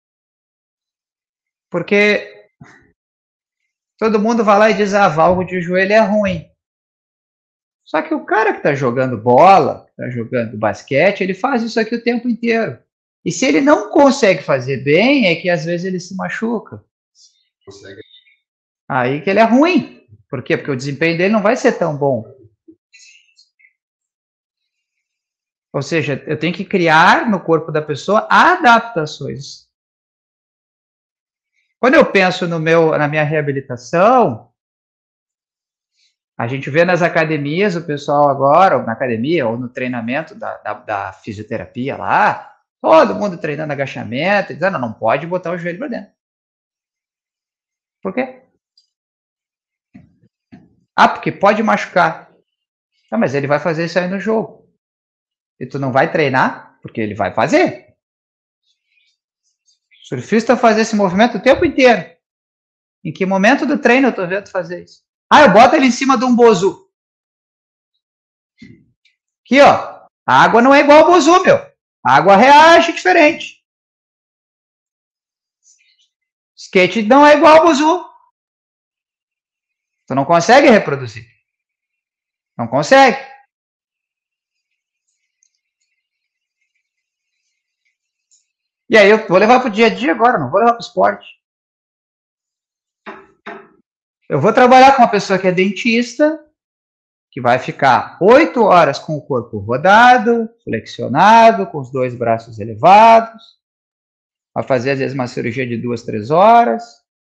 Porque todo mundo vai lá e diz, ah, valgo de joelho é ruim. Só que o cara que está jogando bola, que está jogando basquete, ele faz isso aqui o tempo inteiro. E se ele não consegue fazer bem, é que às vezes ele se machuca. Consegue. Aí que ele é ruim. Por quê? Porque o desempenho dele não vai ser tão bom. Ou seja, eu tenho que criar no corpo da pessoa adaptações. Quando eu penso no meu, na minha reabilitação, a gente vê nas academias o pessoal agora, ou na academia, ou no treinamento da, da, da fisioterapia lá, todo mundo treinando agachamento, dizendo, não pode botar o joelho para dentro. Por quê? Ah, porque pode machucar. Ah, mas ele vai fazer isso aí no jogo. E tu não vai treinar, porque ele vai fazer. O surfista faz esse movimento o tempo inteiro. Em que momento do treino eu tô vendo fazer isso? Ah, eu boto ele em cima de um bozu. Aqui, ó. A água não é igual ao bozu, meu. A água reage diferente. Skate não é igual ao bozu. Tu não consegue reproduzir. Não consegue. E aí eu vou levar pro dia a dia agora, não vou levar pro esporte. Eu vou trabalhar com uma pessoa que é dentista, que vai ficar oito horas com o corpo rodado, flexionado, com os dois braços elevados. Vai fazer, às vezes, uma cirurgia de duas, três horas.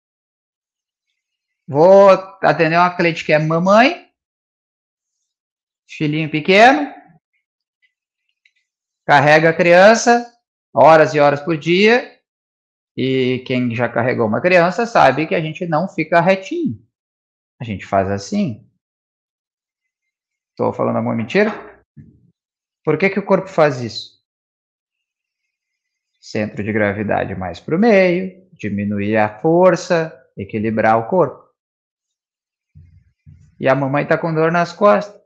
Vou atender uma cliente que é mamãe, filhinho pequeno, carrega a criança horas e horas por dia, e quem já carregou uma criança sabe que a gente não fica retinho. A gente faz assim. Estou falando alguma mentira? Por que que o corpo faz isso? Centro de gravidade mais para o meio, diminuir a força, equilibrar o corpo. E a mamãe está com dor nas costas.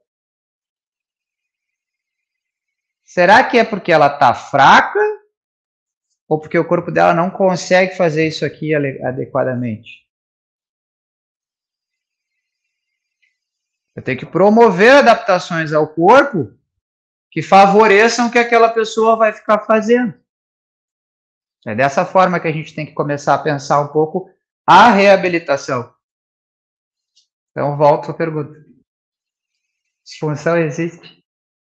Será que é porque ela está fraca ou porque o corpo dela não consegue fazer isso aqui adequadamente? Eu tenho que promover adaptações ao corpo que favoreçam o que aquela pessoa vai ficar fazendo. É dessa forma que a gente tem que começar a pensar um pouco a reabilitação. Então, volto à pergunta. Disfunção existe.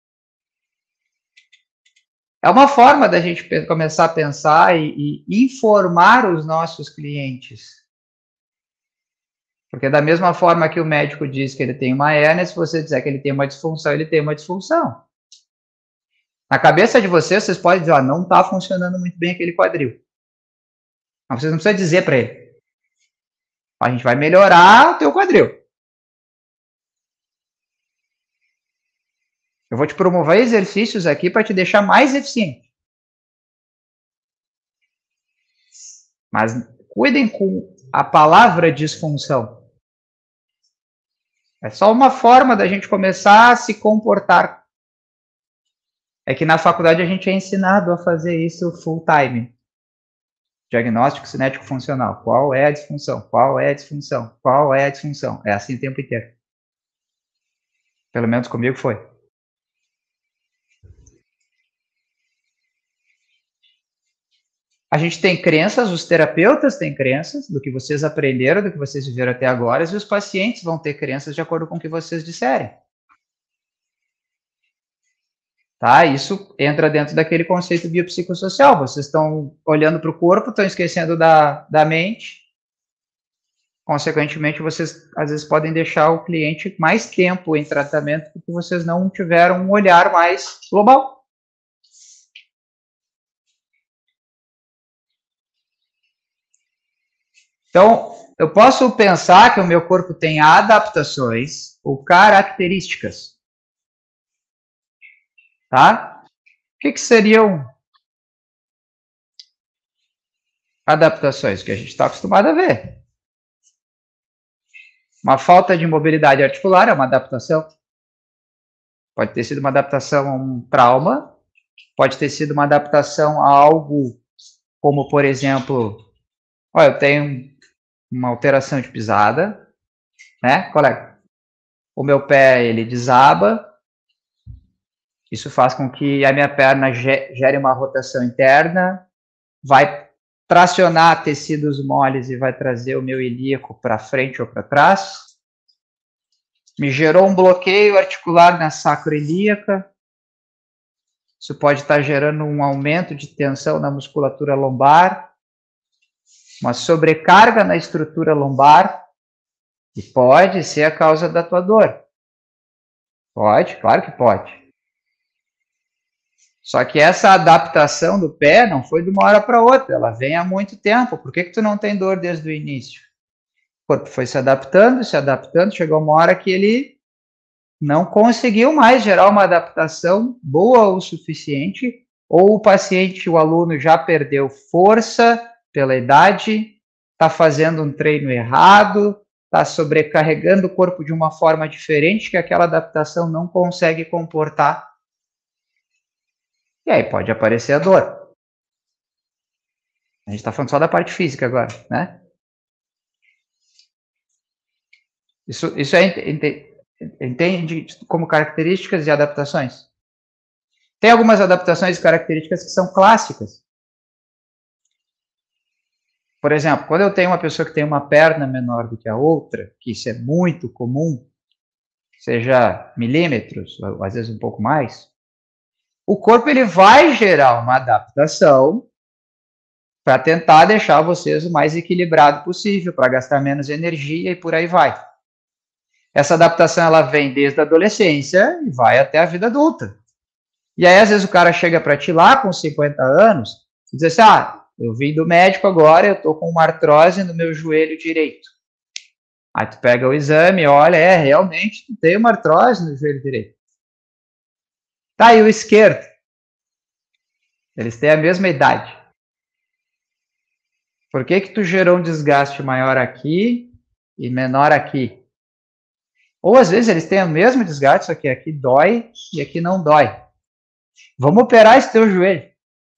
É uma forma da gente começar a pensar e, e informar os nossos clientes. Porque da mesma forma que o médico diz que ele tem uma hérnia, se você disser que ele tem uma disfunção, ele tem uma disfunção. Na cabeça de vocês, vocês podem dizer, ó, não está funcionando muito bem aquele quadril. Mas vocês não precisam dizer para ele. A gente vai melhorar o teu quadril. Eu vou te promover exercícios aqui para te deixar mais eficiente. Mas cuidem com a palavra disfunção. É só uma forma da gente começar a se comportar. É que na faculdade a gente é ensinado a fazer isso full time. Diagnóstico cinético funcional. Qual é a disfunção? Qual é a disfunção? Qual é a disfunção? É assim o tempo inteiro. Pelo menos comigo foi. A gente tem crenças, os terapeutas têm crenças do que vocês aprenderam, do que vocês viveram até agora, e os pacientes vão ter crenças de acordo com o que vocês disserem. Tá? Isso entra dentro daquele conceito biopsicossocial. Vocês estão olhando para o corpo, estão esquecendo da, da mente. Consequentemente, vocês às vezes podem deixar o cliente mais tempo em tratamento porque vocês não tiveram um olhar mais global. Então, eu posso pensar que o meu corpo tem adaptações ou características. Tá? O que, que seriam adaptações? Que a gente está acostumado a ver. Uma falta de mobilidade articular é uma adaptação. Pode ter sido uma adaptação a um trauma, pode ter sido uma adaptação a algo como, por exemplo, ó, eu tenho uma alteração de pisada, né, colega? O meu pé, ele desaba, isso faz com que a minha perna gere uma rotação interna, vai tracionar tecidos moles e vai trazer o meu ilíaco para frente ou para trás. Me gerou um bloqueio articular na sacroilíaca. Isso pode estar gerando um aumento de tensão na musculatura lombar, uma sobrecarga na estrutura lombar, e pode ser a causa da tua dor. Pode, claro que pode. Só que essa adaptação do pé não foi de uma hora para outra, ela vem há muito tempo. Por que que tu não tem dor desde o início? O corpo foi se adaptando, se adaptando, chegou uma hora que ele não conseguiu mais gerar uma adaptação boa o suficiente, ou o paciente, o aluno já perdeu força pela idade, está fazendo um treino errado, está sobrecarregando o corpo de uma forma diferente que aquela adaptação não consegue comportar. E aí pode aparecer a dor. A gente está falando só da parte física agora, né? Isso, isso é, entende como características e adaptações? Tem algumas adaptações e características que são clássicas. Por exemplo, quando eu tenho uma pessoa que tem uma perna menor do que a outra, que isso é muito comum, seja milímetros, ou às vezes um pouco mais, o corpo ele vai gerar uma adaptação para tentar deixar vocês o mais equilibrado possível, para gastar menos energia e por aí vai. Essa adaptação ela vem desde a adolescência e vai até a vida adulta. E aí, às vezes, o cara chega para ti lá com cinquenta anos e diz assim, ah, eu vim do médico agora, eu estou com uma artrose no meu joelho direito. Aí tu pega o exame, olha, é, realmente, tu tem uma artrose no joelho direito. Tá, e o esquerdo? Eles têm a mesma idade. Por que que tu gerou um desgaste maior aqui e menor aqui? Ou às vezes eles têm o mesmo desgaste, só que aqui dói e aqui não dói. Vamos operar esse teu joelho.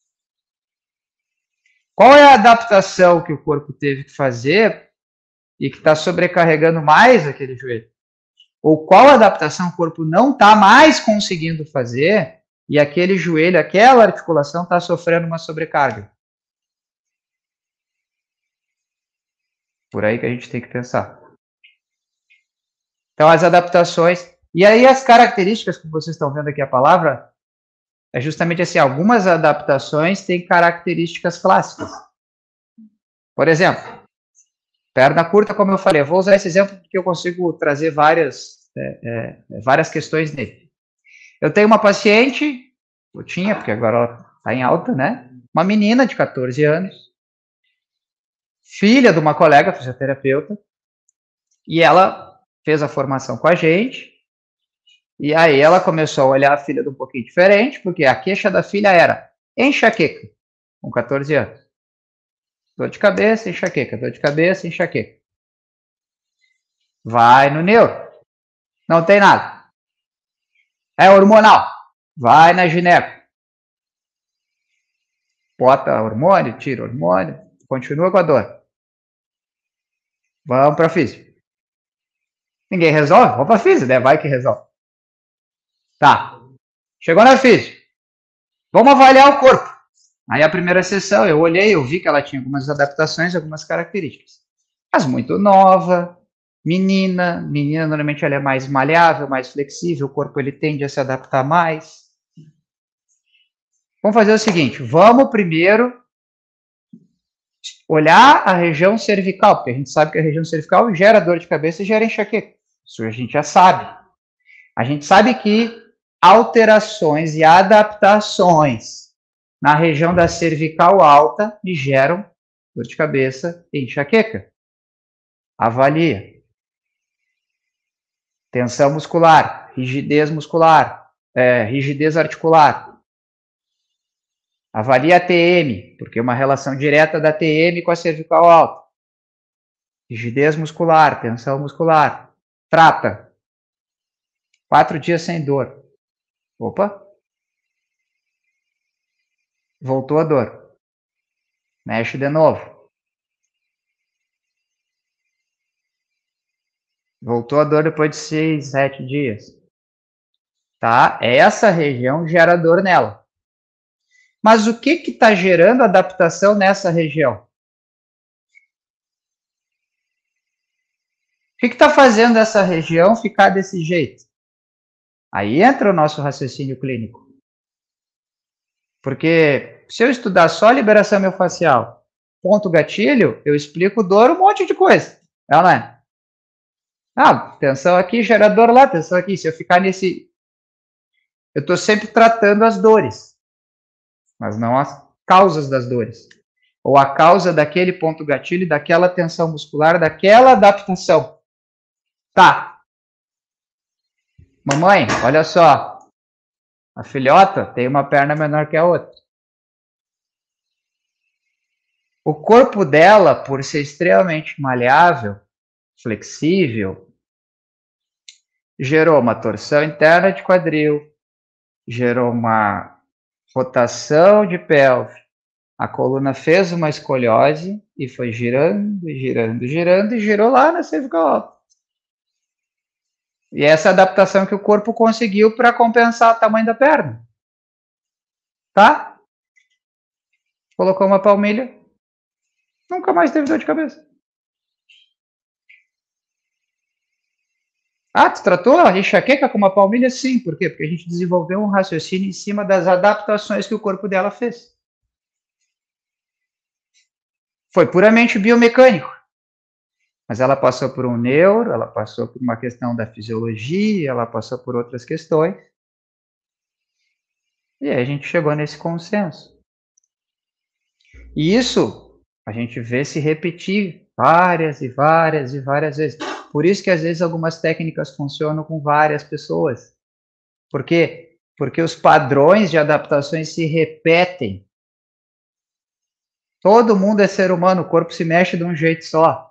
Qual é a adaptação que o corpo teve que fazer e que está sobrecarregando mais aquele joelho? Ou qual adaptação o corpo não está mais conseguindo fazer e aquele joelho, aquela articulação está sofrendo uma sobrecarga? Por aí que a gente tem que pensar. Então, as adaptações, E aí as características que vocês estão vendo aqui a palavra, é justamente assim, algumas adaptações têm características clássicas. Por exemplo, perna curta, como eu falei, eu vou usar esse exemplo porque eu consigo trazer várias, é, é, várias questões nele. Eu tenho uma paciente, eu tinha, porque agora ela está em alta, né? Uma menina de quatorze anos, filha de uma colega fisioterapeuta, e ela fez a formação com a gente, e aí ela começou a olhar a filha de um pouquinho diferente, porque a queixa da filha era enxaqueca, com quatorze anos. Dor de cabeça, enxaqueca, dor de cabeça, enxaqueca. Vai no neuro. Não tem nada. É hormonal. Vai na gineco. Bota hormônio, tira hormônio, continua com a dor. Vamos para física. Ninguém resolve? Vamos para física, né? Vai que resolve. Tá. Chegou na física. Vamos avaliar o corpo. Aí a primeira sessão, eu olhei, eu vi que ela tinha algumas adaptações, algumas características. Mas muito nova, menina, menina normalmente ela é mais maleável, mais flexível, o corpo ele tende a se adaptar mais. Vamos fazer o seguinte, vamos primeiro olhar a região cervical, porque a gente sabe que a região cervical gera dor de cabeça e gera enxaqueca. Isso a gente já sabe. A gente sabe que alterações e adaptações na região da cervical alta me geram dor de cabeça e enxaqueca. Avalia. Tensão muscular, rigidez muscular, é, rigidez articular. Avalia a T M, porque é uma relação direta da T M com a cervical alta. Rigidez muscular, tensão muscular. Trata. Quatro dias sem dor. Opa. Voltou a dor. Mexe de novo. Voltou a dor depois de seis, sete dias. Tá? Essa região gera dor nela. Mas o que que está gerando adaptação nessa região? O que está fazendo essa região ficar desse jeito? Aí entra o nosso raciocínio clínico. Porque se eu estudar só liberação miofascial, ponto gatilho, eu explico dor um monte de coisa. É ou não é? Ah, tensão aqui gera dor lá, tensão aqui. Se eu ficar nesse... Eu estou sempre tratando as dores, mas não as causas das dores. Ou a causa daquele ponto gatilho, daquela tensão muscular, daquela adaptação. Tá. Mamãe, olha só. A filhota tem uma perna menor que a outra. O corpo dela, por ser extremamente maleável, flexível, gerou uma torção interna de quadril, gerou uma rotação de pelve, a coluna fez uma escoliose e foi girando, girando, girando e girou lá na cervical alta. E essa adaptação que o corpo conseguiu para compensar o tamanho da perna. Tá? Colocou uma palmilha, nunca mais teve dor de cabeça. Ah, tu tratou a enxaqueca com uma palmilha? Sim. Por quê? Porque a gente desenvolveu um raciocínio em cima das adaptações que o corpo dela fez. Foi puramente biomecânico. Mas ela passou por um neuro, ela passou por uma questão da fisiologia, ela passou por outras questões. E aí a gente chegou nesse consenso. E isso a gente vê se repetir várias e várias e várias vezes. Por isso que às vezes algumas técnicas funcionam com várias pessoas. Por quê? Porque os padrões de adaptações se repetem. Todo mundo é ser humano, o corpo se mexe de um jeito só.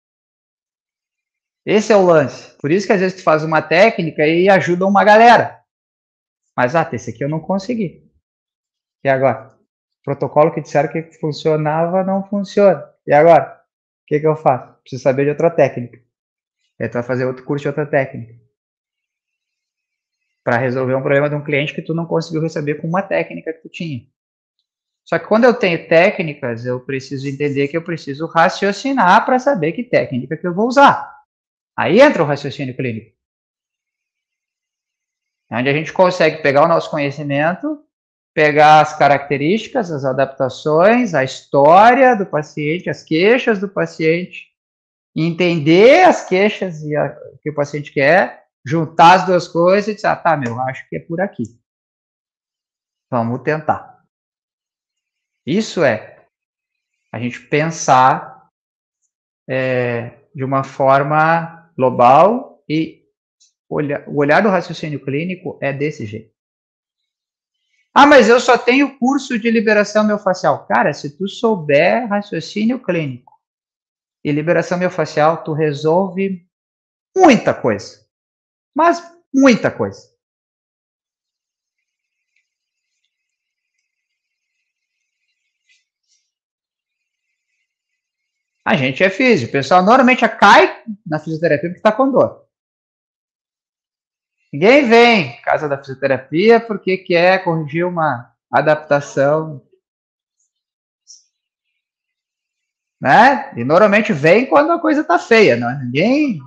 Esse é o lance. Por isso que às vezes tu faz uma técnica e ajuda uma galera. Mas, ah, esse aqui eu não consegui. E agora? O protocolo que disseram que funcionava não funciona. E agora? O que, que eu faço? Preciso saber de outra técnica. Aí tu vai fazer outro curso de outra técnica. Para resolver um problema de um cliente que tu não conseguiu receber com uma técnica que tu tinha. Só que quando eu tenho técnicas, eu preciso entender que eu preciso raciocinar para saber que técnica que eu vou usar. Aí entra o raciocínio clínico. É onde a gente consegue pegar o nosso conhecimento, pegar as características, as adaptações, a história do paciente, as queixas do paciente, entender as queixas e a, o que o paciente quer, juntar as duas coisas e dizer, ah, tá, meu, acho que é por aqui. Vamos tentar. Isso é a gente pensar é, de uma forma global e olhar, o olhar do raciocínio clínico é desse jeito. Ah, mas eu só tenho curso de liberação miofascial. Cara, se tu souber raciocínio clínico e liberação miofascial, tu resolve muita coisa. Mas muita coisa. A gente é físico. O pessoal normalmente cai na fisioterapia porque está com dor. Ninguém vem casa da fisioterapia porque quer corrigir uma adaptação, né? E normalmente vem quando a coisa tá feia, não é? Ninguém.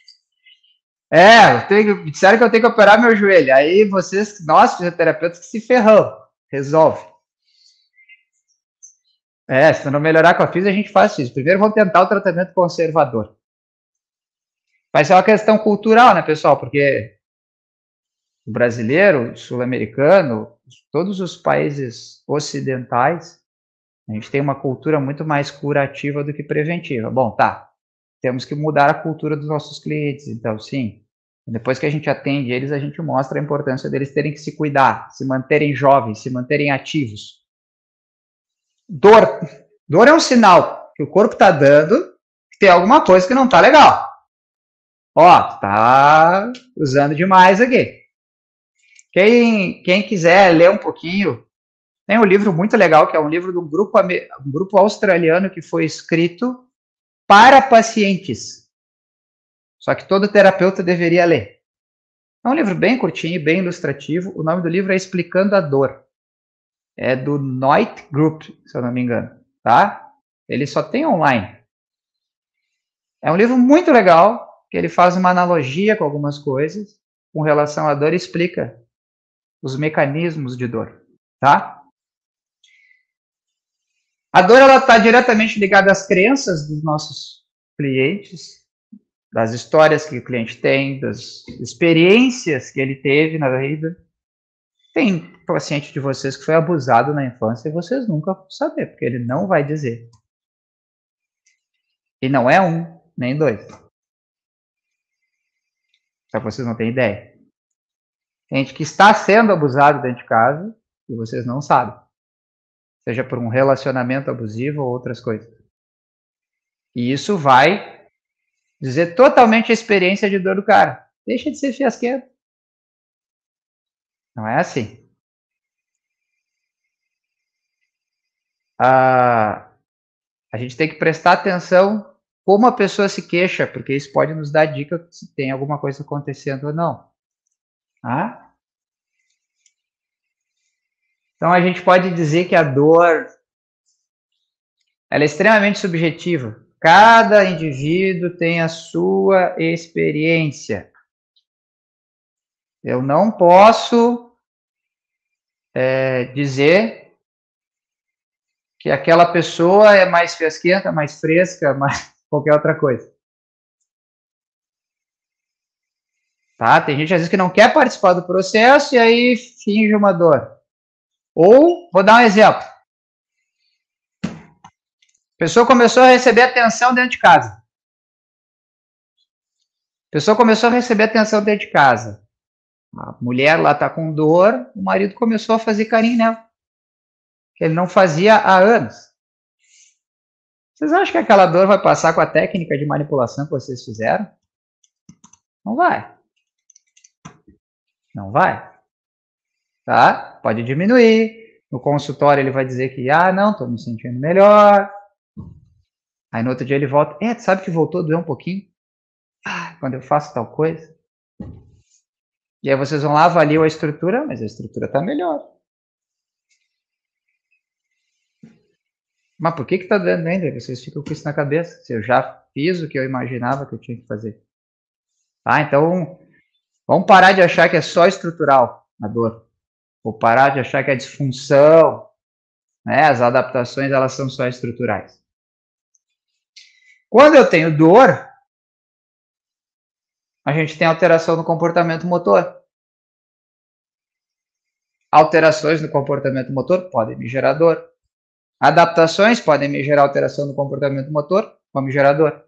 É, eu tenho, disseram que eu tenho que operar meu joelho. Aí vocês, nós fisioterapeutas, que se ferrão, resolve. É, se não melhorar com a física, a gente faz isso. Primeiro vamos tentar o tratamento conservador. Mas é uma questão cultural, né, pessoal? Porque o brasileiro, o sul-americano, todos os países ocidentais, a gente tem uma cultura muito mais curativa do que preventiva. Bom, tá. Temos que mudar a cultura dos nossos clientes. Então, sim, depois que a gente atende eles, a gente mostra a importância deles terem que se cuidar, se manterem jovens, se manterem ativos. Dor. Dor é um sinal que o corpo está dando que tem alguma coisa que não está legal. Ó, tá usando demais aqui. Quem, quem quiser ler um pouquinho, tem um livro muito legal, que é um livro de um grupo, um grupo australiano que foi escrito para pacientes. Só que todo terapeuta deveria ler. É um livro bem curtinho, bem ilustrativo. O nome do livro é Explicando a Dor. É do Noit Group, se eu não me engano, tá? Ele só tem online. É um livro muito legal, que ele faz uma analogia com algumas coisas, com relação à dor e explica os mecanismos de dor, tá? A dor, ela está diretamente ligada às crenças dos nossos clientes, das histórias que o cliente tem, das experiências que ele teve na vida. Tem paciente de vocês que foi abusado na infância e vocês nunca vão saber, porque ele não vai dizer. E não é um, nem dois. Só que vocês não têm ideia. Tem gente que está sendo abusado dentro de casa e vocês não sabem. Seja por um relacionamento abusivo ou outras coisas. E isso vai dizer totalmente a experiência de dor do cara. Deixa de ser fiasqueiro. Não é assim. A, a gente tem que prestar atenção como a pessoa se queixa, porque isso pode nos dar dica se tem alguma coisa acontecendo ou não. Tá? Então a gente pode dizer que a dor ela é extremamente subjetiva. Cada indivíduo tem a sua experiência. Eu não posso é, dizer que aquela pessoa é mais fiasquenta, mais fresca, mais qualquer outra coisa. Tá? Tem gente às vezes que não quer participar do processo e aí finge uma dor. Ou, vou dar um exemplo. A pessoa começou a receber atenção dentro de casa. A pessoa começou a receber atenção dentro de casa. A mulher lá está com dor, o marido começou a fazer carinho nela. Que ele não fazia há anos. Vocês acham que aquela dor vai passar com a técnica de manipulação que vocês fizeram? Não vai. Não vai. Tá? Pode diminuir. No consultório ele vai dizer que, ah, não, estou me sentindo melhor. Aí no outro dia ele volta, é, tu sabe que voltou a doer um pouquinho? Ah, quando eu faço tal coisa. E aí vocês vão lá, avaliam a estrutura, mas a estrutura está melhor. Mas por que que tá dando ainda? Vocês ficam com isso na cabeça. Se eu já fiz o que eu imaginava que eu tinha que fazer. Ah, então, Vamos parar de achar que é só estrutural a dor. Vou parar de achar que é disfunção, né? As adaptações, elas são só estruturais. Quando eu tenho dor, a gente tem alteração no comportamento motor. Alterações no comportamento motor podem me gerar dor. Adaptações podem me gerar alteração no comportamento motor, vão me gerar dor.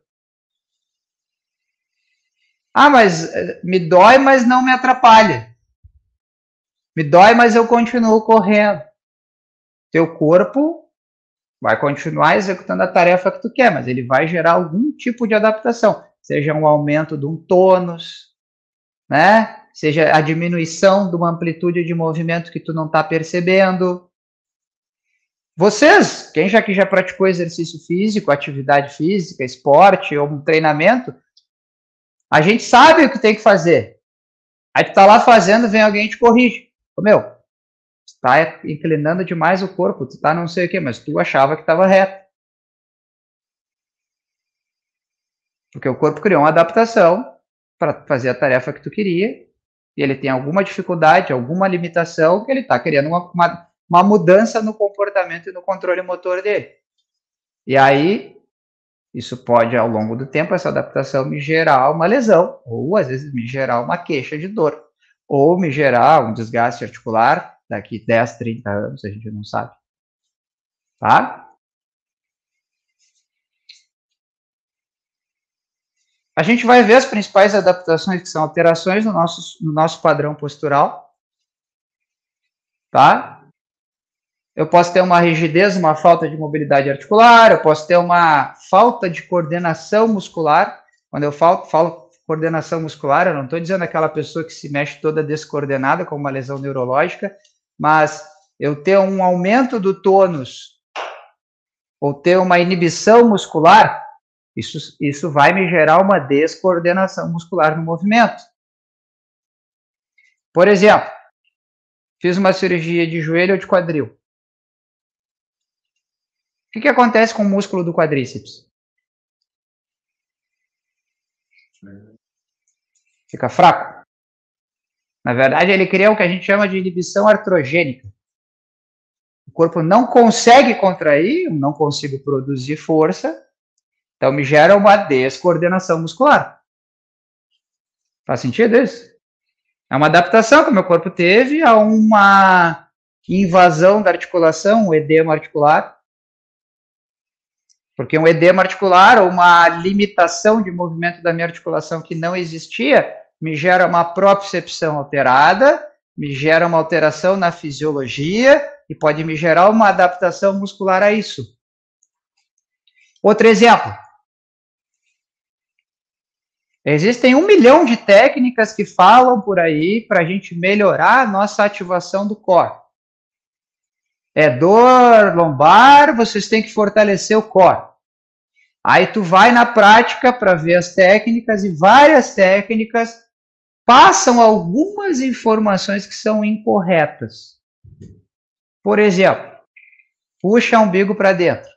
Ah, mas me dói, mas não me atrapalha. Me dói, mas eu continuo correndo. Teu corpo vai continuar executando a tarefa que tu quer, mas ele vai gerar algum tipo de adaptação. Seja um aumento de um tônus, né? Seja a diminuição de uma amplitude de movimento que tu não está percebendo. Vocês, quem já que já praticou exercício físico, atividade física, esporte ou um treinamento, a gente sabe o que tem que fazer. Aí tu tá lá fazendo, vem alguém e te corrige. Ô, meu, tu tá inclinando demais o corpo, tu tá não sei o quê, mas tu achava que estava reto. Porque o corpo criou uma adaptação para fazer a tarefa que tu queria, e ele tem alguma dificuldade, alguma limitação, que ele está querendo uma, uma, uma mudança no comportamento e no controle motor dele. E aí, isso pode, ao longo do tempo, essa adaptação me gerar uma lesão, ou às vezes me gerar uma queixa de dor, ou me gerar um desgaste articular daqui dez, trinta anos, a gente não sabe. Tá? A gente vai ver as principais adaptações, que são alterações no nosso, no nosso padrão postural. Tá? Eu posso ter uma rigidez, uma falta de mobilidade articular, eu posso ter uma falta de coordenação muscular. Quando eu falo, falo coordenação muscular, eu não estou dizendo aquela pessoa que se mexe toda descoordenada, com uma lesão neurológica, mas eu ter um aumento do tônus ou ter uma inibição muscular, isso, isso vai me gerar uma descoordenação muscular no movimento. Por exemplo, fiz uma cirurgia de joelho ou de quadril. O que, que acontece com o músculo do quadríceps? Fica fraco. Na verdade, ele cria o que a gente chama de inibição artrogênica. O corpo não consegue contrair, eu não consigo produzir força, então me gera uma descoordenação muscular. Faz sentido isso? É uma adaptação que o meu corpo teve a uma invasão da articulação, um edema articular. Porque um edema articular ou uma limitação de movimento da minha articulação que não existia, me gera uma propriocepção alterada, me gera uma alteração na fisiologia e pode me gerar uma adaptação muscular a isso. Outro exemplo. Existem um milhão de técnicas que falam por aí para a gente melhorar a nossa ativação do core. É dor lombar, vocês têm que fortalecer o core. Aí tu vai na prática para ver as técnicas e várias técnicas passam algumas informações que são incorretas. Por exemplo, puxa o umbigo para dentro.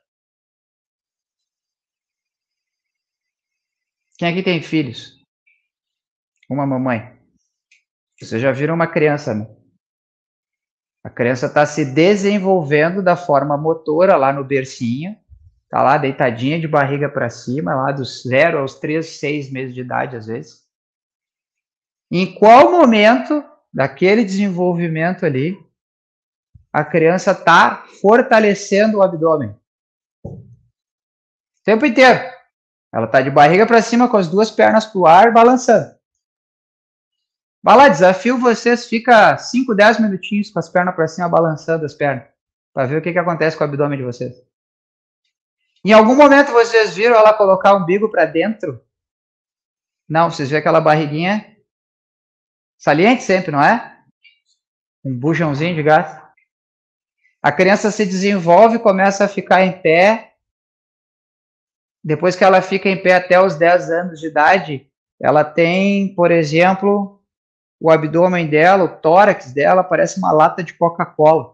Quem aqui tem filhos? Uma mamãe. Vocês já viram uma criança, né? A criança está se desenvolvendo da forma motora lá no bercinho. Está lá deitadinha de barriga para cima, lá dos zero aos três, seis meses de idade, às vezes. Em qual momento daquele desenvolvimento ali, a criança está fortalecendo o abdômen? O tempo inteiro. Ela está de barriga para cima, com as duas pernas para o ar, balançando. Vai lá, desafio vocês, fica cinco, dez minutinhos com as pernas para cima, balançando as pernas, para ver o que, que acontece com o abdômen de vocês. Em algum momento vocês viram ela colocar o umbigo para dentro? Não, vocês viram aquela barriguinha saliente sempre, não é? Um bujãozinho de gás. A criança se desenvolve, começa a ficar em pé. Depois que ela fica em pé até os dez anos de idade, ela tem, por exemplo, o abdômen dela, o tórax dela, parece uma lata de Coca-Cola.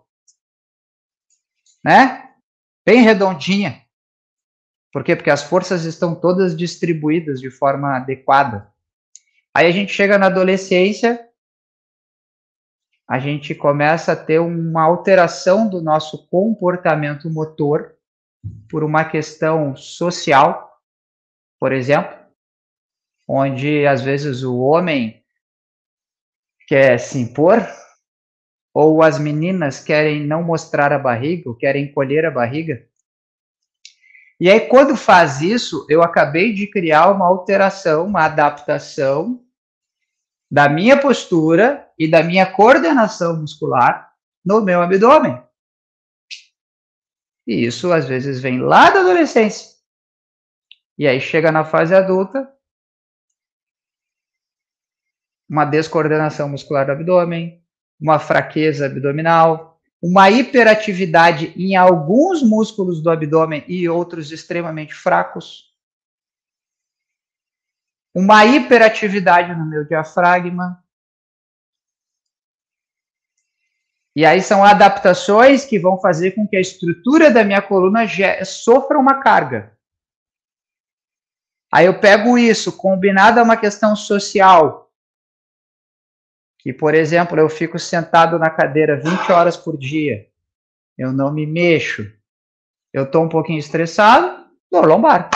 Né? Bem redondinha. Por quê? Porque as forças estão todas distribuídas de forma adequada. Aí a gente chega na adolescência, a gente começa a ter uma alteração do nosso comportamento motor por uma questão social, por exemplo, onde às vezes o homem quer se impor, ou as meninas querem não mostrar a barriga, ou querem encolher a barriga. E aí, quando faz isso, eu acabei de criar uma alteração, uma adaptação da minha postura e da minha coordenação muscular no meu abdômen. E isso, às vezes, vem lá da adolescência. E aí, chega na fase adulta, uma descoordenação muscular do abdômen, uma fraqueza abdominal, uma hiperatividade em alguns músculos do abdômen e outros extremamente fracos, uma hiperatividade no meu diafragma. E aí são adaptações que vão fazer com que a estrutura da minha coluna sofra uma carga. Aí eu pego isso, combinado a uma questão social, que, por exemplo, eu fico sentado na cadeira vinte horas por dia, eu não me mexo, eu estou um pouquinho estressado, dor lombar.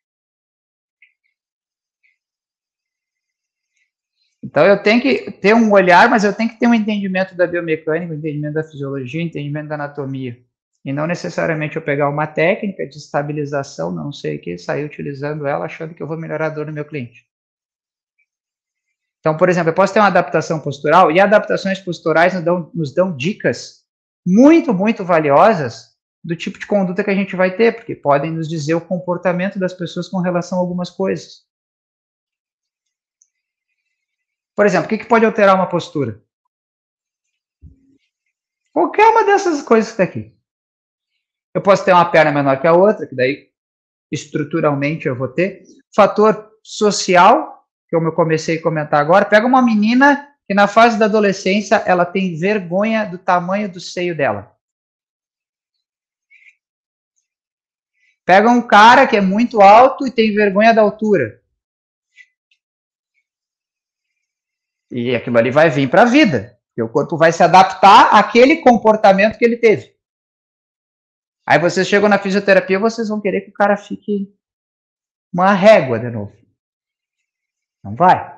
Então eu tenho que ter um olhar, mas eu tenho que ter um entendimento da biomecânica, um entendimento da fisiologia, um entendimento da anatomia. E não necessariamente eu pegar uma técnica de estabilização, não sei o que, sair utilizando ela, achando que eu vou melhorar a dor do meu cliente. Então, por exemplo, eu posso ter uma adaptação postural, e adaptações posturais nos dão, nos dão dicas muito, muito valiosas do tipo de conduta que a gente vai ter, porque podem nos dizer o comportamento das pessoas com relação a algumas coisas. Por exemplo, o que, que pode alterar uma postura? Qualquer uma dessas coisas que está aqui. Eu posso ter uma perna menor que a outra, que daí estruturalmente eu vou ter. Fator social, como eu comecei a comentar agora, pega uma menina que na fase da adolescência ela tem vergonha do tamanho do seio dela. Pega um cara que é muito alto e tem vergonha da altura. E aquilo ali vai vir para a vida. Porque o corpo vai se adaptar àquele comportamento que ele teve. Aí vocês chegam na fisioterapia, vocês vão querer que o cara fique uma régua de novo. Não vai.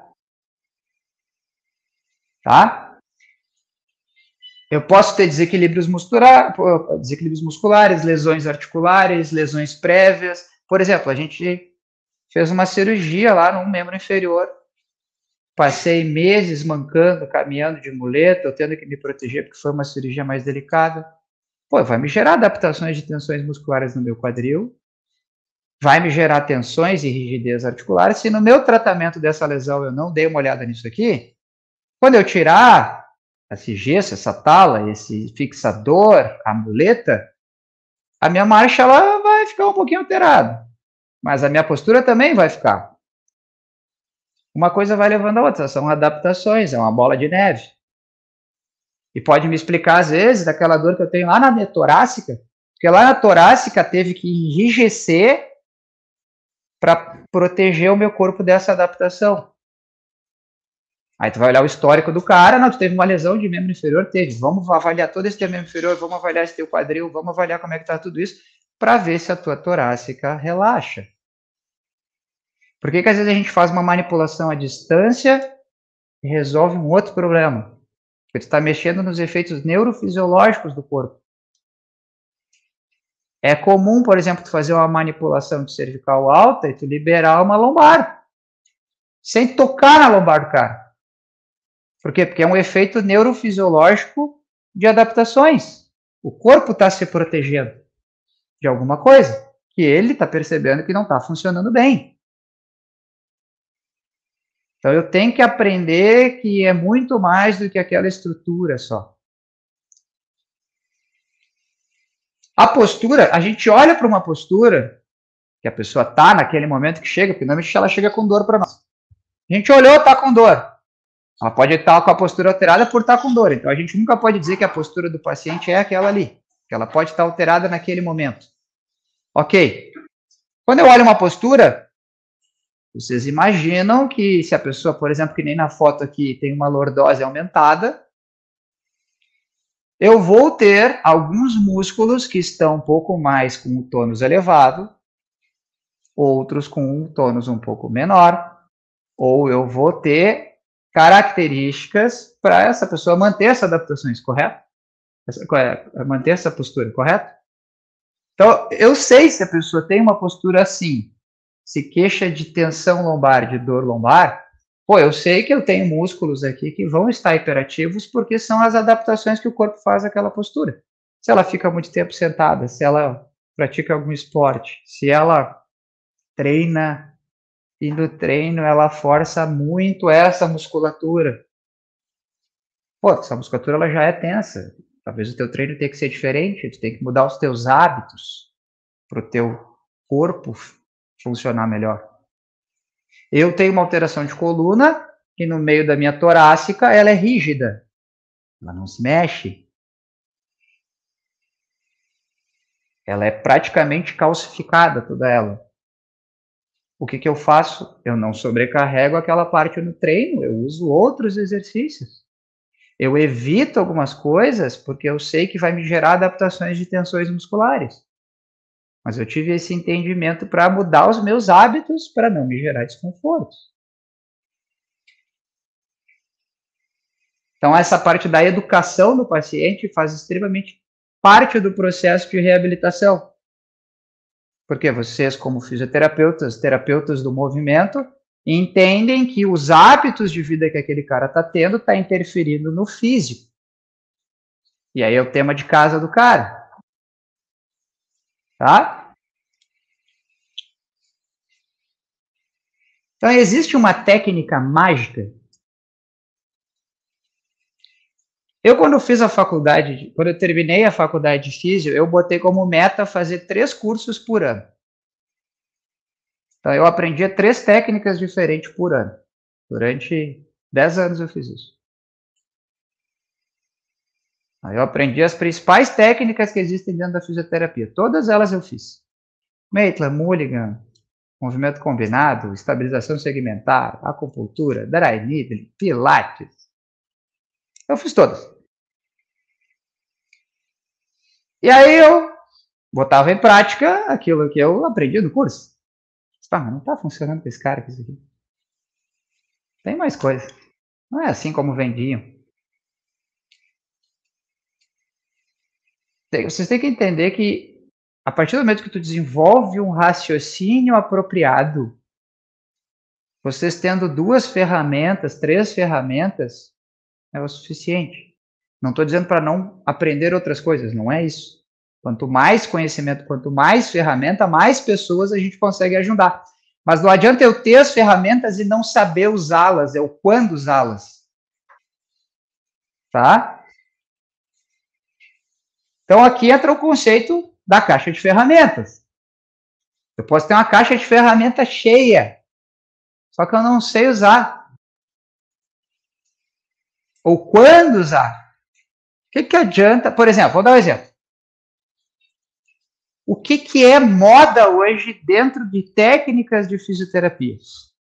Tá? Eu posso ter desequilíbrios, muscular, desequilíbrios musculares, lesões articulares, lesões prévias. Por exemplo, a gente fez uma cirurgia lá num membro inferior. Passei meses mancando, caminhando de muleta, eu tendo que me proteger porque foi uma cirurgia mais delicada. Pô, vai me gerar adaptações de tensões musculares no meu quadril, vai me gerar tensões e rigidez articular. Se no meu tratamento dessa lesão eu não dei uma olhada nisso aqui, quando eu tirar esse gesso, essa tala, esse fixador, a muleta, a minha marcha ela vai ficar um pouquinho alterada, mas a minha postura também vai ficar. Uma coisa vai levando a outra, são adaptações, é uma bola de neve. E pode me explicar, às vezes, daquela dor que eu tenho lá na minha torácica, porque lá na torácica teve que enrijecer para proteger o meu corpo dessa adaptação. Aí tu vai olhar o histórico do cara, não, tu teve uma lesão de membro inferior, teve, vamos avaliar todo esse teu membro inferior, vamos avaliar esse teu quadril, vamos avaliar como é que tá tudo isso, para ver se a tua torácica relaxa. Por que que às vezes a gente faz uma manipulação à distância e resolve um outro problema? Porque tu está mexendo nos efeitos neurofisiológicos do corpo. É comum, por exemplo, tu fazer uma manipulação de cervical alta e tu liberar uma lombar, sem tocar na lombar do cara. Por quê? Porque é um efeito neurofisiológico de adaptações. O corpo está se protegendo de alguma coisa que ele está percebendo que não está funcionando bem. Então, eu tenho que aprender que é muito mais do que aquela estrutura só. A postura, a gente olha para uma postura que a pessoa está naquele momento que chega, porque normalmente ela chega com dor para nós. A gente olhou, está com dor. Ela pode estar com a postura alterada por estar com dor. Então, a gente nunca pode dizer que a postura do paciente é aquela ali, que ela pode estar alterada naquele momento. Ok. Quando eu olho uma postura, Vocês imaginam que se a pessoa, por exemplo, que nem na foto aqui, tem uma lordose aumentada, eu vou ter alguns músculos que estão um pouco mais com o tônus elevado, outros com um tônus um pouco menor, ou eu vou ter características para essa pessoa manter essa adaptações, correto? Manter essa postura, correto? Então, eu sei se a pessoa tem uma postura assim, se queixa de tensão lombar, de dor lombar, pô, eu sei que eu tenho músculos aqui que vão estar hiperativos porque são as adaptações que o corpo faz àquela postura. Se ela fica muito tempo sentada, se ela pratica algum esporte, se ela treina e no treino ela força muito essa musculatura. Pô, essa musculatura ela já é tensa. Talvez o teu treino tenha que ser diferente, tu tem que mudar os teus hábitos para o teu corpo funcionar melhor. Eu tenho uma alteração de coluna e no meio da minha torácica ela é rígida. Ela não se mexe. Ela é praticamente calcificada, toda ela. O que, que eu faço? Eu não sobrecarrego aquela parte no treino, eu uso outros exercícios. Eu evito algumas coisas porque eu sei que vai me gerar adaptações de tensões musculares. Mas eu tive esse entendimento para mudar os meus hábitos para não me gerar desconfortos. Então, essa parte da educação do paciente faz extremamente parte do processo de reabilitação. Porque vocês, como fisioterapeutas, terapeutas do movimento, entendem que os hábitos de vida que aquele cara está tendo está interferindo no físico. E aí é o tema de casa do cara. Tá? Então, existe uma técnica mágica. Eu, quando fiz a faculdade, quando eu terminei a faculdade de físio, eu botei como meta fazer três cursos por ano. Então, eu aprendia três técnicas diferentes por ano. Durante dez anos eu fiz isso. Eu aprendi as principais técnicas que existem dentro da fisioterapia. Todas elas eu fiz. Maitland, Mulligan, movimento combinado, estabilização segmentar, acupuntura, dry needling, pilates. Eu fiz todas. E aí eu botava em prática aquilo que eu aprendi no curso. Ah, mas não está funcionando com esse cara com isso aqui. Tem mais coisa. Não é assim como vendiam. Vocês têm que entender que a partir do momento que tu desenvolve um raciocínio apropriado, vocês tendo duas ferramentas, três ferramentas, é o suficiente. Não estou dizendo para não aprender outras coisas, não é isso. Quanto mais conhecimento, quanto mais ferramenta, mais pessoas a gente consegue ajudar. Mas não adianta eu ter as ferramentas e não saber usá-las, é o quando usá-las. Tá? Então, aqui entra o conceito da caixa de ferramentas. Eu posso ter uma caixa de ferramentas cheia, só que eu não sei usar. Ou quando usar. O que, que adianta? Por exemplo, vou dar um exemplo. O que, que é moda hoje dentro de técnicas de fisioterapia?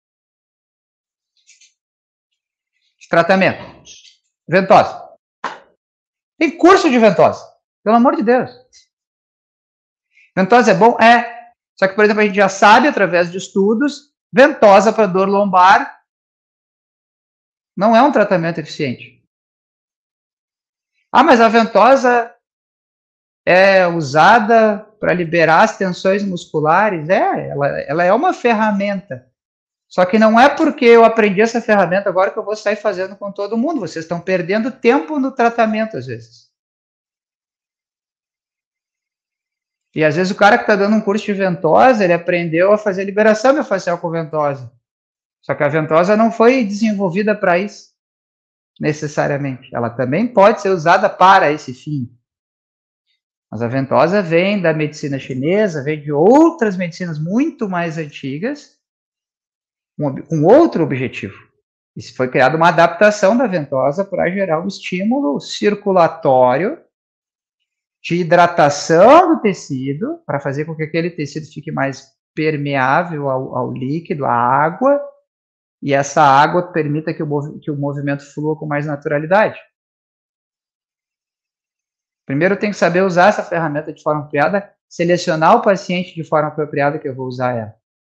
De tratamento. Ventosa. Tem curso de ventosa. Pelo amor de Deus. Ventosa é bom? É. Só que, por exemplo, a gente já sabe, através de estudos, ventosa para dor lombar não é um tratamento eficiente. Ah, mas a ventosa é usada para liberar as tensões musculares? É, ela, ela é uma ferramenta. Só que não é porque eu aprendi essa ferramenta agora que eu vou sair fazendo com todo mundo. Vocês estão perdendo tempo no tratamento, às vezes. E às vezes o cara que está dando um curso de ventosa, ele aprendeu a fazer liberação miofascial com ventosa. Só que a ventosa não foi desenvolvida para isso, necessariamente. Ela também pode ser usada para esse fim. Mas a ventosa vem da medicina chinesa, vem de outras medicinas muito mais antigas, com outro objetivo. E foi criada uma adaptação da ventosa para gerar um estímulo circulatório de hidratação do tecido, para fazer com que aquele tecido fique mais permeável ao, ao líquido, à água, e essa água permita que o, que o movimento flua com mais naturalidade. Primeiro eu tenho que saber usar essa ferramenta de forma apropriada, selecionar o paciente de forma apropriada que eu vou usar ela.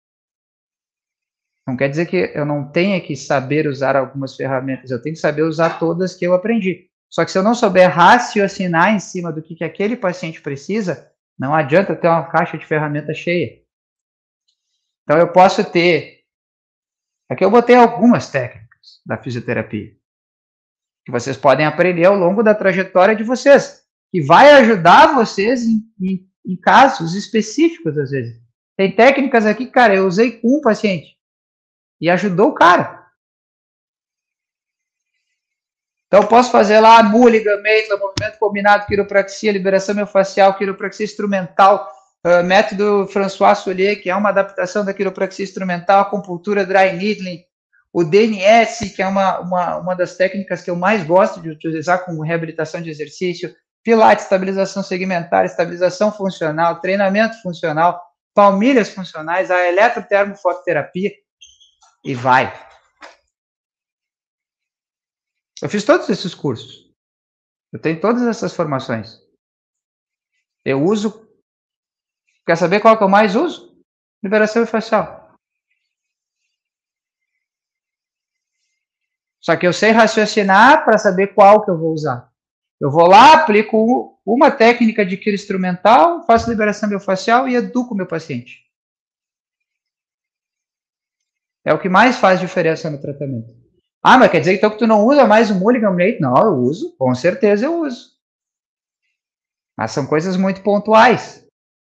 Não quer dizer que eu não tenha que saber usar algumas ferramentas, eu tenho que saber usar todas que eu aprendi. Só que se eu não souber raciocinar em cima do que, que aquele paciente precisa, não adianta ter uma caixa de ferramenta cheia. Então eu posso ter... Aqui eu botei algumas técnicas da fisioterapia, que vocês podem aprender ao longo da trajetória de vocês, que vai ajudar vocês em, em, em casos específicos, às vezes. Tem técnicas aqui, cara, eu usei com um paciente, e ajudou o cara. Então, eu posso fazer lá Mulligan, Maitland, movimento combinado, quiropraxia, liberação miofascial, quiropraxia instrumental, uh, método François Solier, que é uma adaptação da quiropraxia instrumental, acupuntura dry needling, o D N S, que é uma, uma, uma das técnicas que eu mais gosto de utilizar como reabilitação de exercício, Pilates, estabilização segmentar, estabilização funcional, treinamento funcional, palmilhas funcionais, a eletrotermofototerapia, e vai. Eu fiz todos esses cursos. Eu tenho todas essas formações. Eu uso... Quer saber qual que eu mais uso? Liberação facial. Só que eu sei raciocinar para saber qual que eu vou usar. Eu vou lá, aplico uma técnica de quiro instrumental, faço liberação miofascial e educo o meu paciente. É o que mais faz diferença no tratamento. Ah, mas quer dizer então que tu não usa mais o Mulligan Maitland? Não, eu uso. Com certeza eu uso. Mas são coisas muito pontuais.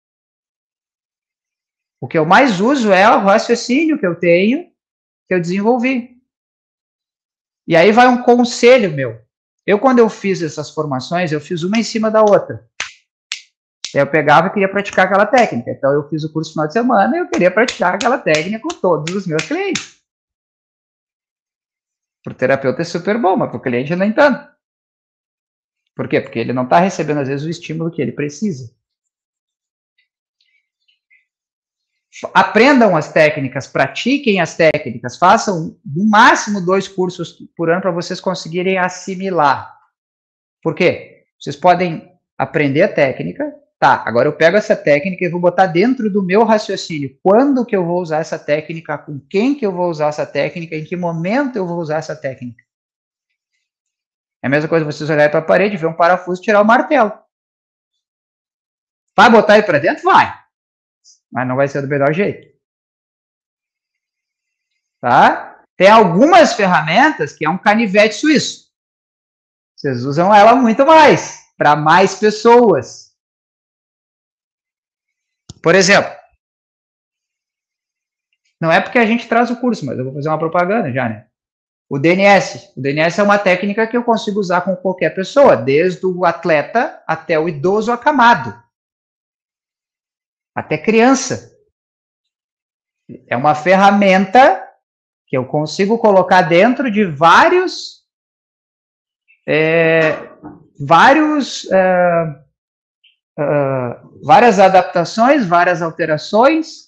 O que eu mais uso é o raciocínio que eu tenho, que eu desenvolvi. E aí vai um conselho meu. Eu, quando eu fiz essas formações, eu fiz uma em cima da outra. Eu pegava e queria praticar aquela técnica. Então, eu fiz o curso no final de semana e eu queria praticar aquela técnica com todos os meus clientes. Para o terapeuta é super bom, mas para o cliente nem tanto. Por quê? Porque ele não está recebendo, às vezes, o estímulo que ele precisa. Aprendam as técnicas, pratiquem as técnicas, façam no máximo dois cursos por ano para vocês conseguirem assimilar. Por quê? Vocês podem aprender a técnica, tá, agora eu pego essa técnica e vou botar dentro do meu raciocínio. Quando que eu vou usar essa técnica, com quem que eu vou usar essa técnica, em que momento eu vou usar essa técnica. É a mesma coisa vocês olharem para a parede, ver um parafuso e tirar o martelo. Vai botar ele para dentro? Vai. Mas não vai ser do melhor jeito. Tá? Tem algumas ferramentas que é um canivete suíço. Vocês usam ela muito mais, para mais pessoas. Por exemplo, não é porque a gente traz o curso, mas eu vou fazer uma propaganda já, né? O D N S. O D N S é uma técnica que eu consigo usar com qualquer pessoa, desde o atleta até o idoso acamado. Até criança. É uma ferramenta que eu consigo colocar dentro de vários, é, vários, é, é, várias adaptações, várias alterações.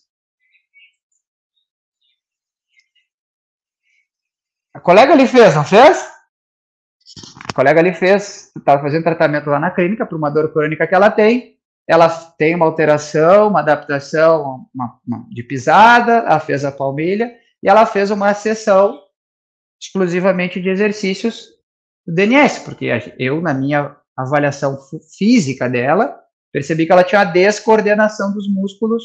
A colega ali fez, não fez? A colega ali fez, estava fazendo tratamento lá na clínica para uma dor crônica que ela tem. Ela tem uma alteração, uma adaptação uma, uma, de pisada, ela fez a palmilha e ela fez uma sessão exclusivamente de exercícios do D N S, porque eu, na minha avaliação física dela, percebi que ela tinha uma descoordenação dos músculos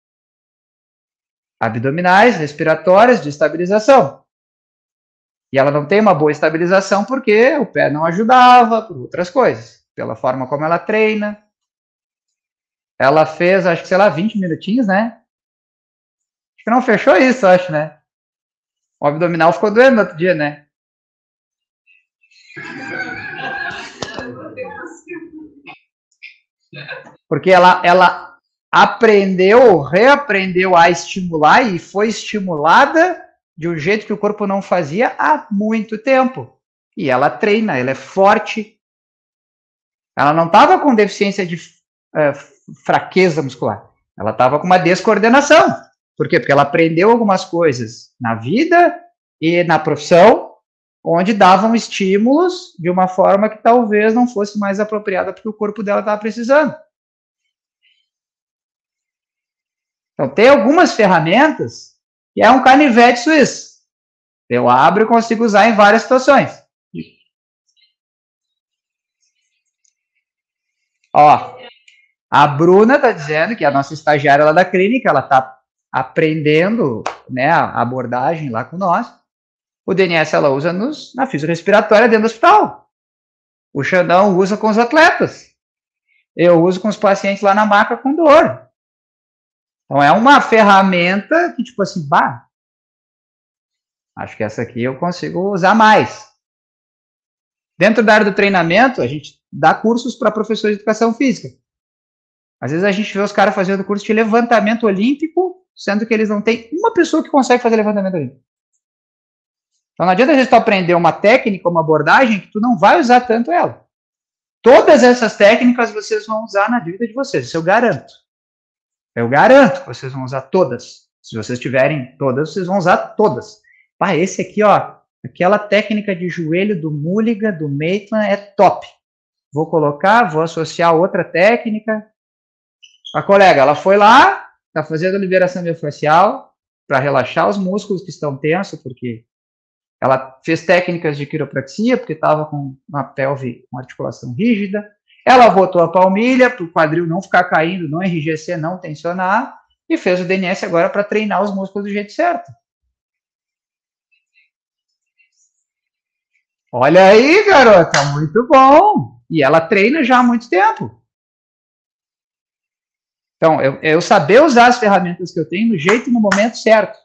abdominais, respiratórios, de estabilização. E ela não tem uma boa estabilização porque o pé não ajudava, por outras coisas, pela forma como ela treina. Ela fez, acho que, sei lá, vinte minutinhos, né? Acho que não fechou isso, acho, né? O abdominal ficou doendo no outro dia, né? Porque ela, ela aprendeu, reaprendeu a estimular e foi estimulada de um jeito que o corpo não fazia há muito tempo. E ela treina, ela é forte. Ela não estava com deficiência de uh, fraqueza muscular. Ela estava com uma descoordenação. Por quê? Porque ela aprendeu algumas coisas na vida e na profissão, onde davam estímulos de uma forma que talvez não fosse mais apropriada porque o corpo dela estava precisando. Então, tem algumas ferramentas que é um canivete suíço. Eu abro e consigo usar em várias situações. Ó, a Bruna está dizendo que a nossa estagiária lá da clínica, ela está aprendendo, né, a abordagem lá com nós. O D N S ela usa nos, na fisiorrespiratória dentro do hospital. O Xandão usa com os atletas. Eu uso com os pacientes lá na maca com dor. Então, é uma ferramenta que, tipo assim, bah, acho que essa aqui eu consigo usar mais. Dentro da área do treinamento, a gente dá cursos para professores de educação física. Às vezes a gente vê os caras fazendo curso de levantamento olímpico, sendo que eles não têm uma pessoa que consegue fazer levantamento olímpico. Então, não adianta a gente aprender uma técnica, uma abordagem, que tu não vai usar tanto ela. Todas essas técnicas vocês vão usar na vida de vocês, isso eu garanto. Eu garanto que vocês vão usar todas. Se vocês tiverem todas, vocês vão usar todas. Pá, esse aqui, ó, aquela técnica de joelho do Mulligan, do Maitland, é top. Vou colocar, vou associar outra técnica. A colega, ela foi lá, está fazendo liberação miofascial para relaxar os músculos que estão tensos, porque ela fez técnicas de quiropraxia, porque estava com uma pelve com articulação rígida. Ela botou a palmilha para o quadril não ficar caindo, não enrijecer, não tensionar, e fez o D N S agora para treinar os músculos do jeito certo. Olha aí, garota, muito bom. E ela treina já há muito tempo. Então, eu, eu saber usar as ferramentas que eu tenho no jeito e no momento certo.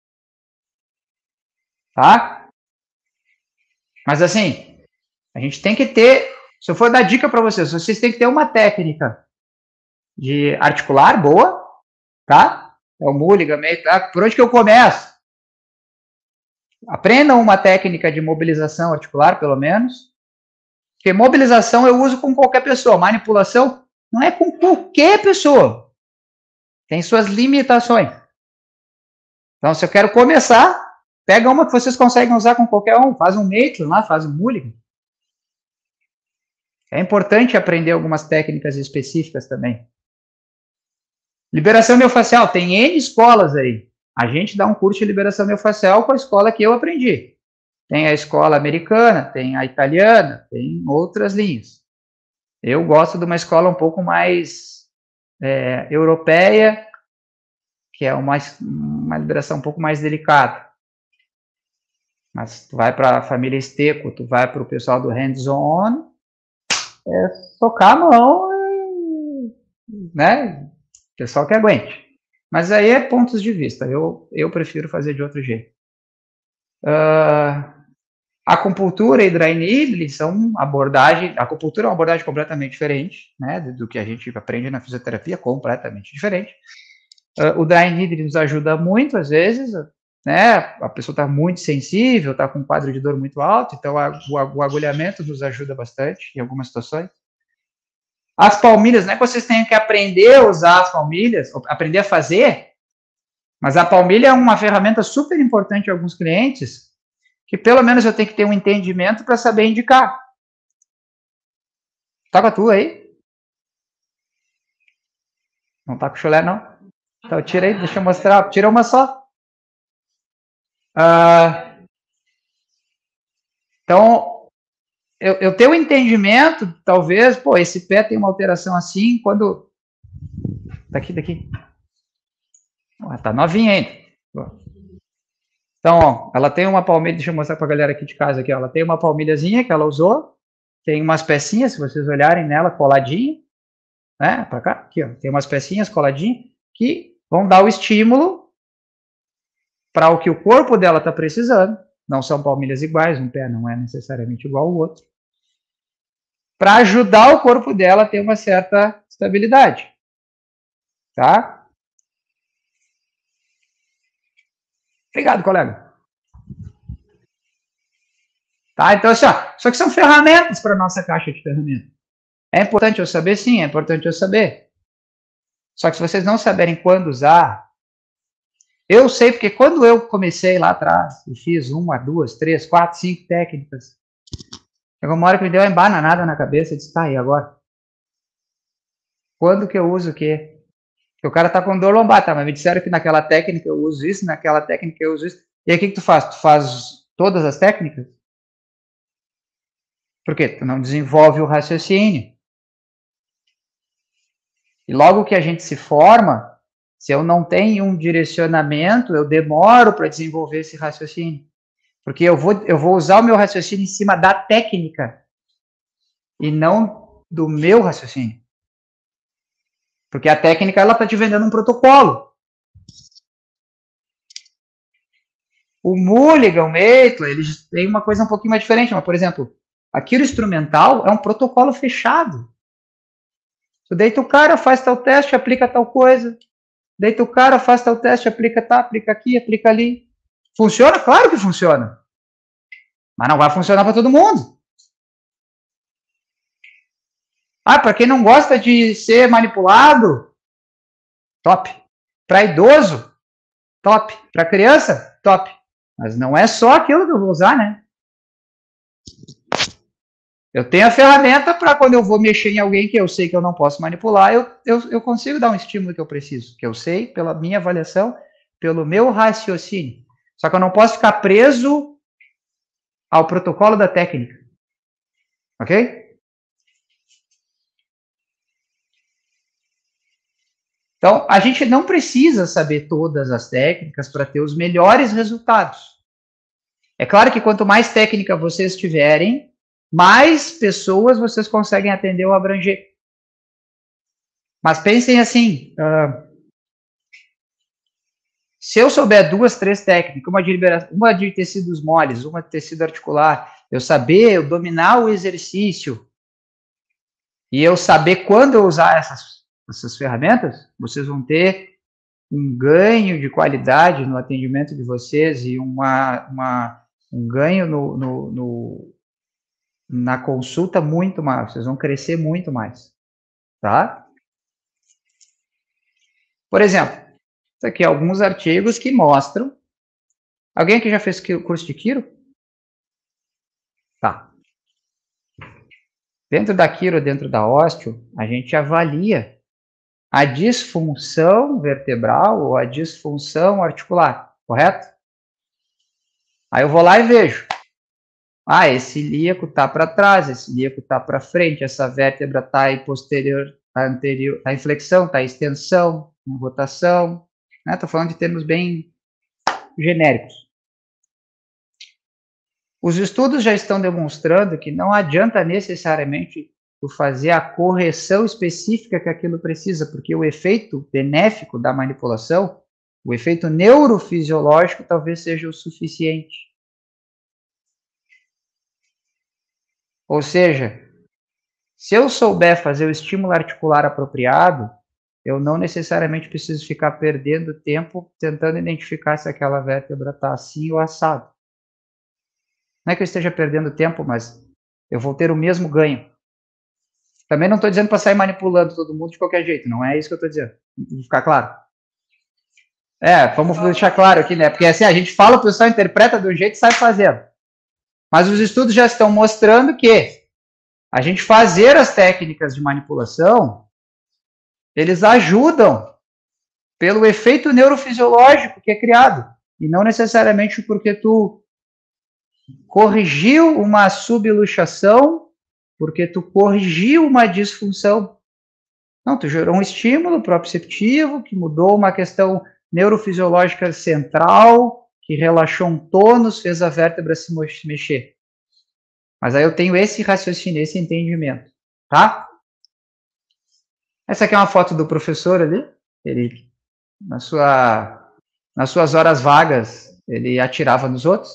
Tá? Mas assim, a gente tem que ter, se eu for dar dica para vocês, vocês têm que ter uma técnica de articular boa, tá? É o Mulligan, tá? Por onde que eu começo? Aprendam uma técnica de mobilização articular, pelo menos. Porque mobilização eu uso com qualquer pessoa. Manipulação não é com qualquer pessoa. Tem suas limitações. Então, se eu quero começar, pega uma que vocês conseguem usar com qualquer um. Faz um Maitland lá, faz um Mulligan. É importante aprender algumas técnicas específicas também. Liberação miofascial. Tem N escolas aí. A gente dá um curso de liberação miofascial com a escola que eu aprendi. Tem a escola americana, tem a italiana, tem outras linhas. Eu gosto de uma escola um pouco mais é, europeia, que é uma, uma liberação um pouco mais delicada. Mas tu vai para a família Esteco, tu vai para o pessoal do hands-on, é socar a mão, né? Pessoal que aguente. Mas aí é pontos de vista. Eu, eu prefiro fazer de outro jeito. Uh, acupuntura e dry needling são abordagem. A acupuntura é uma abordagem completamente diferente, né, do que a gente aprende na fisioterapia, completamente diferente. Uh, o dry needling nos ajuda muito, às vezes, né? A pessoa está muito sensível, está com um quadro de dor muito alto, então a, o, o agulhamento nos ajuda bastante em algumas situações. As palmilhas, não é que vocês tenham que aprender a usar as palmilhas, aprender a fazer, mas a palmilha é uma ferramenta super importante em alguns clientes, que pelo menos eu tenho que ter um entendimento para saber indicar. Tá com a tua aí? Não tá com o chulé, não? Então tira aí, deixa eu mostrar. Tira uma só. Ah, então, eu, eu tenho um entendimento, talvez, pô, esse pé tem uma alteração assim, quando... Daqui, daqui. Oh, tá novinha ainda. Então, ó, ela tem uma palmilha, deixa eu mostrar pra galera aqui de casa, aqui, ó, ela tem uma palmilhazinha que ela usou, tem umas pecinhas, se vocês olharem nela, coladinha, né, pra cá, aqui, ó, tem umas pecinhas coladinhas, que vão dar o estímulo para o que o corpo dela está precisando. Não são palmilhas iguais, um pé não é necessariamente igual ao outro, para ajudar o corpo dela a ter uma certa estabilidade, tá? Obrigado, colega. Tá, então assim, ó, só que são ferramentas para a nossa caixa de ferramentas. É importante eu saber? Sim, é importante eu saber. Só que se vocês não saberem quando usar, eu sei porque quando eu comecei lá atrás e fiz uma, duas, três, quatro, cinco técnicas, chegou uma hora que me deu uma embananada na cabeça e disse, tá, e agora? Quando que eu uso o quê? Porque o cara tá com dor lombar, tá, mas me disseram que naquela técnica eu uso isso, naquela técnica eu uso isso. E aí o que que tu faz? Tu faz todas as técnicas? Por quê? Tu não desenvolve o raciocínio. E logo que a gente se forma, se eu não tenho um direcionamento, eu demoro para desenvolver esse raciocínio. Porque eu vou, eu vou usar o meu raciocínio em cima da técnica e não do meu raciocínio. Porque a técnica, ela está te vendendo um protocolo. O Mulligan, o Maitland, eles têm uma coisa um pouquinho mais diferente. Mas, por exemplo, aquilo instrumental é um protocolo fechado. Tu deita o cara, faz tal teste, aplica tal coisa. Deita o cara, faz tal teste, aplica tá, aplica aqui, aplica ali. Funciona? Claro que funciona. Mas não vai funcionar para todo mundo. Ah, para quem não gosta de ser manipulado, top. Para idoso, top. Para criança, top. Mas não é só aquilo que eu vou usar, né? Eu tenho a ferramenta para quando eu vou mexer em alguém que eu sei que eu não posso manipular, eu, eu, eu consigo dar um estímulo que eu preciso, que eu sei pela minha avaliação, pelo meu raciocínio. Só que eu não posso ficar preso ao protocolo da técnica. Ok? Então, a gente não precisa saber todas as técnicas para ter os melhores resultados. É claro que quanto mais técnica vocês tiverem, mais pessoas vocês conseguem atender ou abranger. Mas pensem assim, uh, se eu souber duas, três técnicas, uma de, liberação, uma de tecidos moles, uma de tecido articular, eu saber, eu dominar o exercício e eu saber quando eu usar essas, essas ferramentas, vocês vão ter um ganho de qualidade no atendimento de vocês e uma, uma, um ganho no, no, no, na consulta muito mais. Vocês vão crescer muito mais. Tá? Por exemplo, isso aqui é alguns artigos que mostram. Alguém aqui já fez curso de quiro? Tá. Dentro da quiro, dentro da ósteo, a gente avalia a disfunção vertebral ou a disfunção articular, correto? Aí eu vou lá e vejo. Ah, esse ilíaco está para trás, esse ilíaco está para frente, essa vértebra está em posterior, está anterior, está em flexão, está em extensão, em rotação. Estou né? falando de termos bem genéricos. Os estudos já estão demonstrando que não adianta necessariamente tu fazer a correção específica que aquilo precisa, porque o efeito benéfico da manipulação, o efeito neurofisiológico talvez seja o suficiente. Ou seja, se eu souber fazer o estímulo articular apropriado, eu não necessariamente preciso ficar perdendo tempo tentando identificar se aquela vértebra está assim ou assado. Não é que eu esteja perdendo tempo, mas eu vou ter o mesmo ganho. Também não estou dizendo para sair manipulando todo mundo de qualquer jeito, não é isso que eu estou dizendo. Vou ficar claro. É, vamos deixar claro aqui, né? Porque assim, a gente fala, o pessoal interpreta de um jeito e sai fazendo. Mas os estudos já estão mostrando que a gente fazer as técnicas de manipulação, eles ajudam pelo efeito neurofisiológico que é criado. E não necessariamente porque tu corrigiu uma subluxação, porque tu corrigiu uma disfunção. Não, tu gerou um estímulo proprioceptivo que mudou uma questão neurofisiológica central, que relaxou um tônus, fez a vértebra se mexer. Mas aí eu tenho esse raciocínio, esse entendimento, tá? Essa aqui é uma foto do professor ali, ele, na sua, nas suas horas vagas, ele atirava nos outros,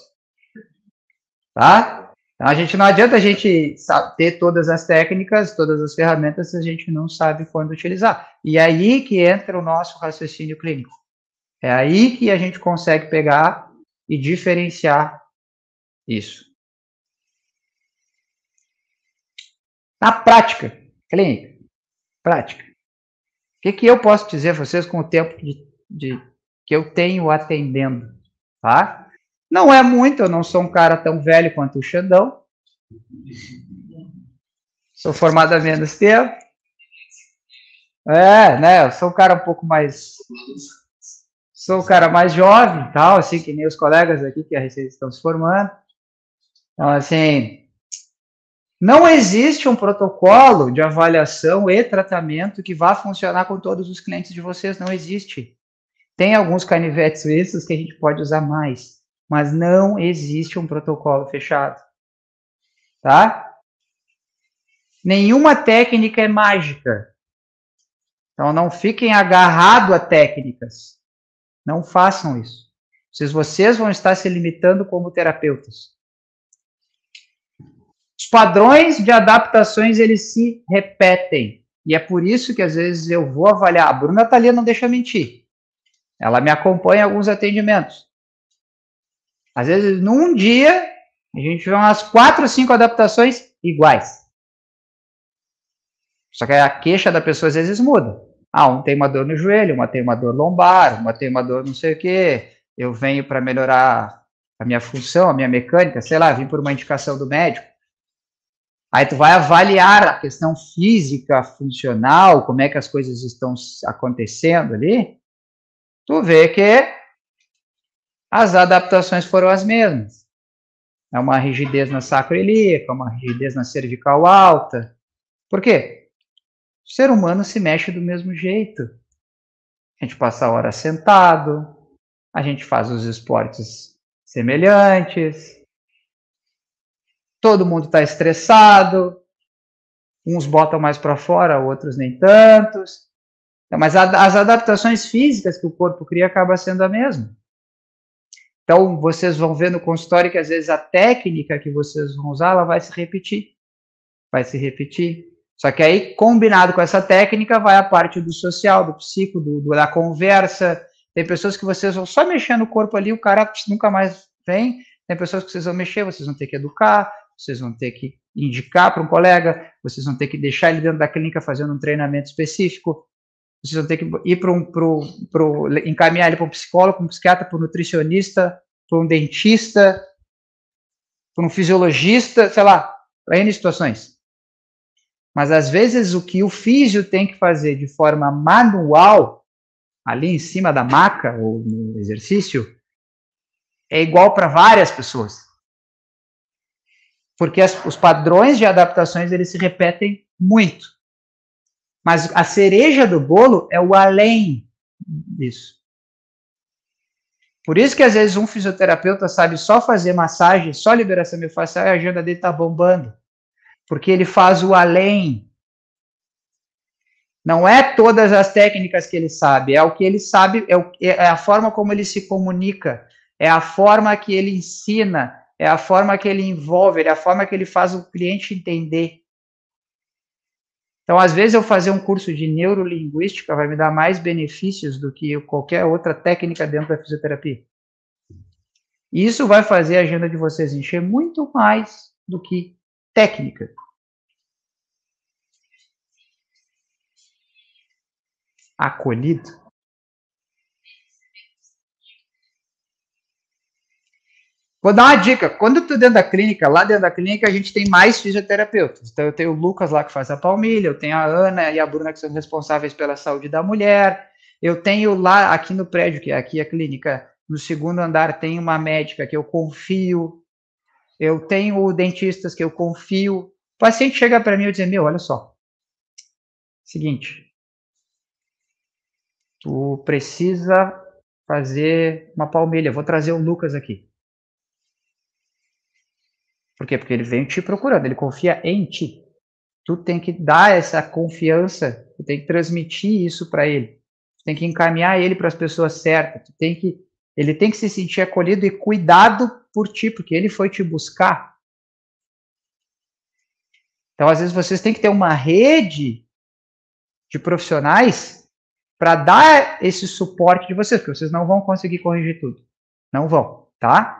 tá? Então, a gente não adianta a gente ter todas as técnicas, todas as ferramentas, se a gente não sabe quando utilizar. E é aí que entra o nosso raciocínio clínico. É aí que a gente consegue pegar e diferenciar isso. Na prática clínica, prática, que, que eu posso dizer a vocês com o tempo de, de, que eu tenho atendendo, tá? Não é muito, eu não sou um cara tão velho quanto o Xandão. Sou formado há menos tempo. É, né? Eu sou um cara um pouco mais... Sou um cara mais jovem, tal, assim, que nem os colegas aqui que a recém estão se formando. Então, assim, não existe um protocolo de avaliação e tratamento que vá funcionar com todos os clientes de vocês. Não existe. Tem alguns canivetes suíços que a gente pode usar mais, mas não existe um protocolo fechado, tá? Nenhuma técnica é mágica. Então, não fiquem agarrados a técnicas. Não façam isso. Vocês, vocês vão estar se limitando como terapeutas. Os padrões de adaptações, eles se repetem. E é por isso que, às vezes, eu vou avaliar. A Bruna Thalia não deixa mentir. Ela me acompanha em alguns atendimentos. Às vezes, num dia, a gente vê umas quatro, cinco adaptações iguais. Só que a queixa da pessoa, às vezes, muda. Ah, um tem uma dor no joelho, uma tem uma dor lombar, uma tem uma dor não sei o quê. Eu venho para melhorar a minha função, a minha mecânica, sei lá, vim por uma indicação do médico. Aí tu vai avaliar a questão física, funcional, como é que as coisas estão acontecendo ali. Tu vê que as adaptações foram as mesmas. É uma rigidez na sacroiliaca, uma rigidez na cervical alta. Por quê? O ser humano se mexe do mesmo jeito. A gente passa a hora sentado, a gente faz os esportes semelhantes, todo mundo está estressado, uns botam mais para fora, outros nem tantos. Mas as adaptações físicas que o corpo cria acaba sendo a mesma. Então, vocês vão ver no consultório que, às vezes, a técnica que vocês vão usar, ela vai se repetir. Vai se repetir. Só que aí, combinado com essa técnica, vai a parte do social, do psico, do, do, da conversa. Tem pessoas que vocês vão só mexer no corpo ali, o cara nunca mais vem. Tem pessoas que vocês vão mexer, vocês vão ter que educar, vocês vão ter que indicar para um colega, vocês vão ter que deixar ele dentro da clínica fazendo um treinamento específico. Vocês vão ter que ir para um, pro, pro, encaminhar ele para um psicólogo, para um psiquiatra, para um nutricionista, para um dentista, para um fisiologista, sei lá, para N situações. Mas, às vezes, o que o físio tem que fazer de forma manual, ali em cima da maca, ou no exercício, é igual para várias pessoas. Porque as, os padrões de adaptações, eles se repetem muito. Mas a cereja do bolo é o além disso. Por isso que, às vezes, um fisioterapeuta sabe só fazer massagem, só liberação miofascial, e a agenda dele está bombando. Porque ele faz o além. Não é todas as técnicas que ele sabe, é o que ele sabe, é, o, é a forma como ele se comunica, é a forma que ele ensina, é a forma que ele envolve, é a forma que ele faz o cliente entender. Então, às vezes, eu fazer um curso de neurolinguística vai me dar mais benefícios do que qualquer outra técnica dentro da fisioterapia. E isso vai fazer a agenda de vocês encher muito mais do que técnica. Acolhido. Vou dar uma dica. Quando eu tô dentro da clínica, lá dentro da clínica, a gente tem mais fisioterapeutas. Então, eu tenho o Lucas lá que faz a palmilha, eu tenho a Ana e a Bruna que são responsáveis pela saúde da mulher. Eu tenho lá, aqui no prédio, que é aqui a clínica, no segundo andar, tem uma médica que eu confio. Eu tenho dentistas que eu confio. O paciente chega para mim e diz, meu, olha só. Seguinte, tu precisa fazer uma palmilha. Vou trazer o Lucas aqui. Por quê? Porque ele vem te procurando, ele confia em ti. Tu tem que dar essa confiança, tu tem que transmitir isso para ele. Tu tem que encaminhar ele para as pessoas certas. Tu tem que, ele tem que se sentir acolhido e cuidado por ti, porque ele foi te buscar. Então, às vezes, vocês têm que ter uma rede de profissionais para dar esse suporte de vocês, porque vocês não vão conseguir corrigir tudo. Não vão, tá?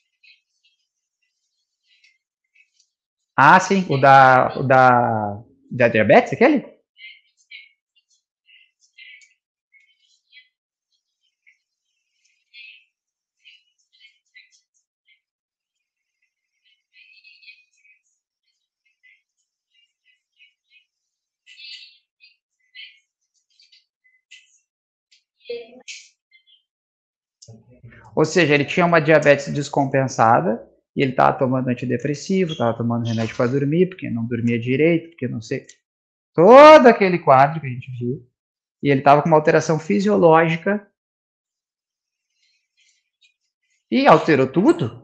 Ah, sim, o da, o da Da diabetes, aquele? Ou seja, ele tinha uma diabetes descompensada e ele estava tomando antidepressivo, estava tomando remédio para dormir, porque não dormia direito, porque não sei. Todo aquele quadro que a gente viu. E ele estava com uma alteração fisiológica e alterou tudo.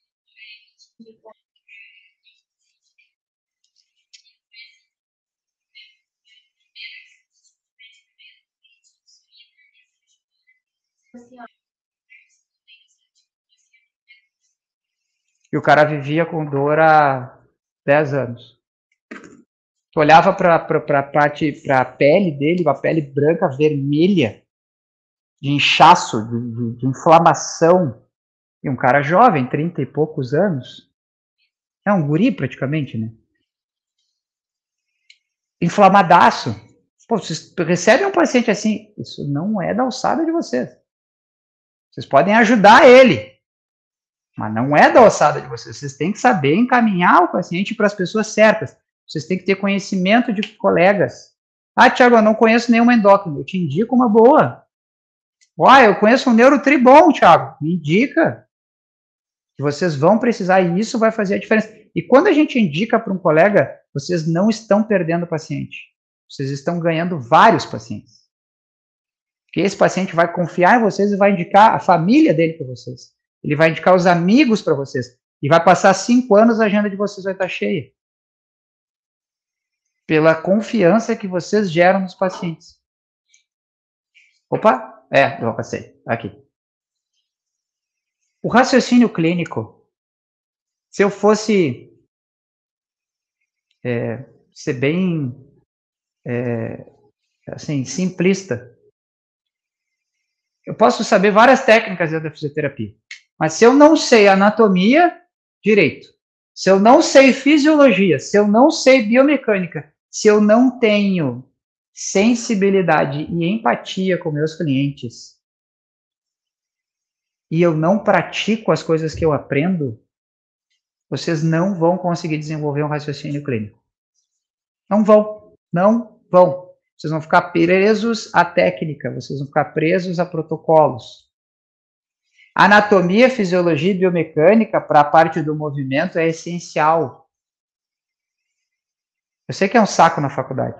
E o cara vivia com dor há dez anos. Tu olhava para a pele dele, a pele branca, vermelha, de inchaço, de, de, de inflamação. E um cara jovem, trinta e poucos anos. É um guri praticamente, né? Inflamadaço. Pô, vocês recebem um paciente assim, isso não é da alçada de vocês. Vocês podem ajudar ele, mas não é da alçada de vocês. Vocês têm que saber encaminhar o paciente para as pessoas certas. Vocês têm que ter conhecimento de colegas. Ah, Thiago, eu não conheço nenhuma endócrina. Eu te indico uma boa. Uai, eu conheço um neurotribom, Thiago. Me indica. Que vocês vão precisar e isso vai fazer a diferença. E quando a gente indica para um colega, vocês não estão perdendo paciente. Vocês estão ganhando vários pacientes. Porque esse paciente vai confiar em vocês e vai indicar a família dele para vocês. Ele vai indicar os amigos para vocês. E vai passar cinco anos, a agenda de vocês vai estar cheia. Pela confiança que vocês geram nos pacientes. Opa, é, eu passei. Aqui. O raciocínio clínico, se eu fosse é, ser bem é, assim, simplista, eu posso saber várias técnicas da fisioterapia, mas se eu não sei anatomia direito, se eu não sei fisiologia, se eu não sei biomecânica, se eu não tenho sensibilidade e empatia com meus clientes, e eu não pratico as coisas que eu aprendo, vocês não vão conseguir desenvolver um raciocínio clínico. Não vão, não vão. Vocês vão ficar presos à técnica, vocês vão ficar presos a protocolos. Anatomia, fisiologia e biomecânica para a parte do movimento é essencial. Eu sei que é um saco na faculdade.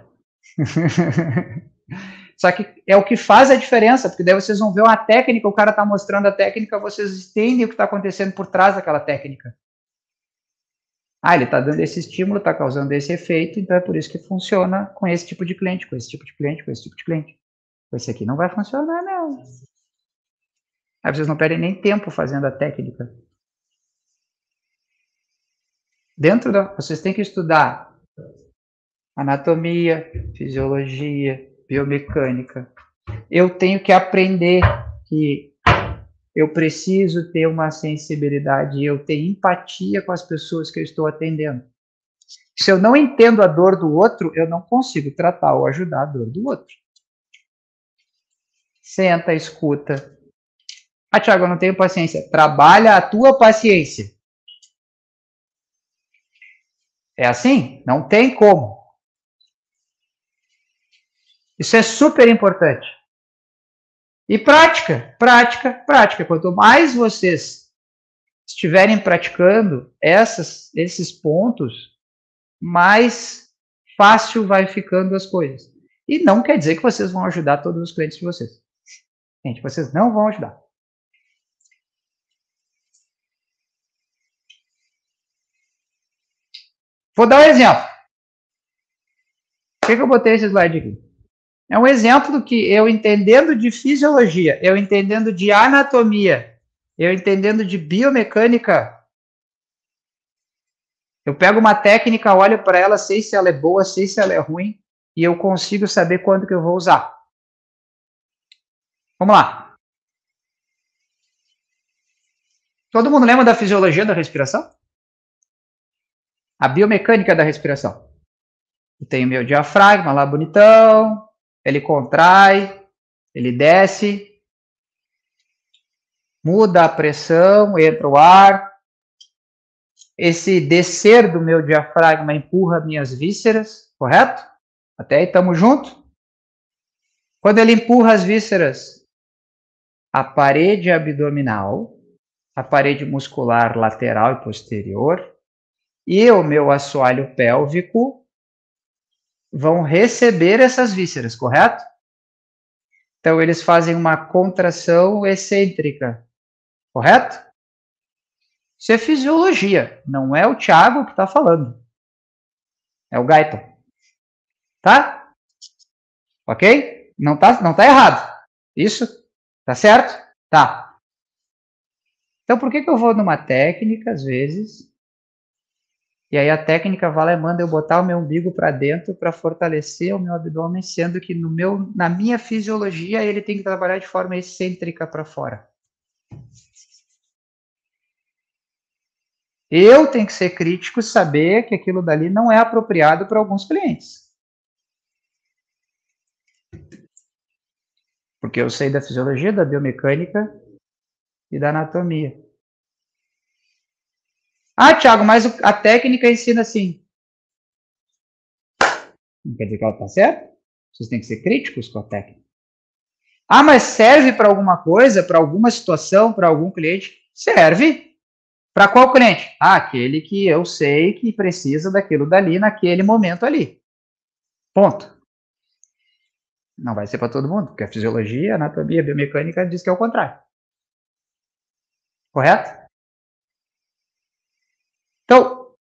Só que é o que faz a diferença, porque daí vocês vão ver uma técnica, o cara está mostrando a técnica, vocês entendem o que está acontecendo por trás daquela técnica. Ah, ele está dando esse estímulo, está causando esse efeito, então é por isso que funciona com esse tipo de cliente, com esse tipo de cliente, com esse tipo de cliente. Com esse aqui não vai funcionar, não. Aí vocês não perdem nem tempo fazendo a técnica. Dentro da... Vocês têm que estudar anatomia, fisiologia, biomecânica. Eu tenho que aprender que eu preciso ter uma sensibilidade, eu ter empatia com as pessoas que eu estou atendendo. Se eu não entendo a dor do outro, eu não consigo tratar ou ajudar a dor do outro. Senta, escuta. Ah, Thiago, eu não tenho paciência. Trabalha a tua paciência. É assim? Não tem como. Isso é super importante. E prática, prática, prática. Quanto mais vocês estiverem praticando essas, esses pontos, mais fácil vai ficando as coisas. E não quer dizer que vocês vão ajudar todos os clientes de vocês. Gente, vocês não vão ajudar. Vou dar um exemplo. Por que, que eu botei esse slide aqui? É um exemplo do que eu entendendo de fisiologia, eu entendendo de anatomia, eu entendendo de biomecânica, eu pego uma técnica, olho para ela, sei se ela é boa, sei se ela é ruim, e eu consigo saber quando que eu vou usar. Vamos lá. Todo mundo lembra da fisiologia da respiração? A biomecânica da respiração. Eu tenho meu diafragma lá bonitão, ele contrai, ele desce, muda a pressão, entra o ar. Esse descer do meu diafragma empurra minhas vísceras, correto? Até aí estamos juntos? Quando ele empurra as vísceras, a parede abdominal, a parede muscular lateral e posterior e o meu assoalho pélvico vão receber essas vísceras, correto? Então, eles fazem uma contração excêntrica, correto? Isso é fisiologia, não é o Thiago que está falando. É o Guyton. Tá? Ok? Não tá, não tá errado. Isso? Tá certo? Tá. Então, por que, que eu vou numa técnica, às vezes, e aí a técnica vai lá e manda eu botar o meu umbigo para dentro para fortalecer o meu abdômen, sendo que no meu, na minha fisiologia ele tem que trabalhar de forma excêntrica para fora. Eu tenho que ser crítico e saber que aquilo dali não é apropriado para alguns clientes. Porque eu sei da fisiologia, da biomecânica e da anatomia. Ah, Thiago, mas a técnica ensina assim. Não quer dizer que ela está certa? Vocês têm que ser críticos com a técnica. Ah, mas serve para alguma coisa, para alguma situação, para algum cliente? Serve. Para qual cliente? Ah, aquele que eu sei que precisa daquilo dali naquele momento ali. Ponto. Não vai ser para todo mundo, porque a fisiologia, a anatomia, a biomecânica diz que é o contrário. Correto? Então,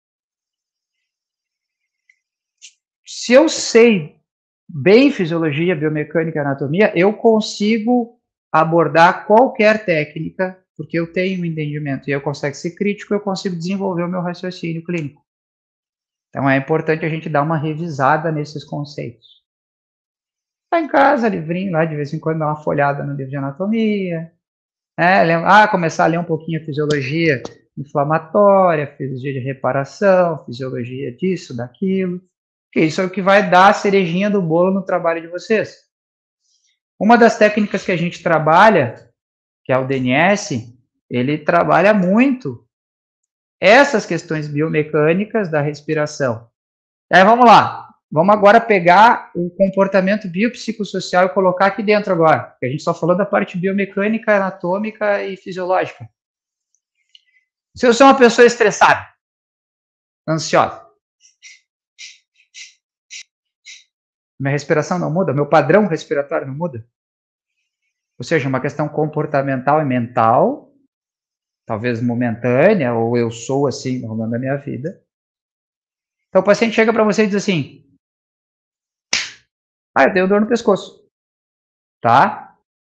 se eu sei bem fisiologia, biomecânica e anatomia, eu consigo abordar qualquer técnica, porque eu tenho um entendimento e eu consigo ser crítico, eu consigo desenvolver o meu raciocínio clínico. Então, é importante a gente dar uma revisada nesses conceitos. Tá em casa, livrinho, lá de vez em quando dá uma folhada no livro de anatomia, né? Ah, começar a ler um pouquinho a fisiologia inflamatória, fisiologia de reparação, fisiologia disso, daquilo. Isso é o que vai dar a cerejinha do bolo no trabalho de vocês. Uma das técnicas que a gente trabalha, que é o D N S, ele trabalha muito essas questões biomecânicas da respiração. Aí vamos lá, vamos agora pegar o comportamento biopsicossocial e colocar aqui dentro agora, porque a gente só falou da parte biomecânica, anatômica e fisiológica. Se eu sou uma pessoa estressada, ansiosa, minha respiração não muda, meu padrão respiratório não muda. Ou seja, uma questão comportamental e mental, talvez momentânea, ou eu sou assim ao longo da minha vida. Então o paciente chega para você e diz assim, ah, eu tenho dor no pescoço. Tá?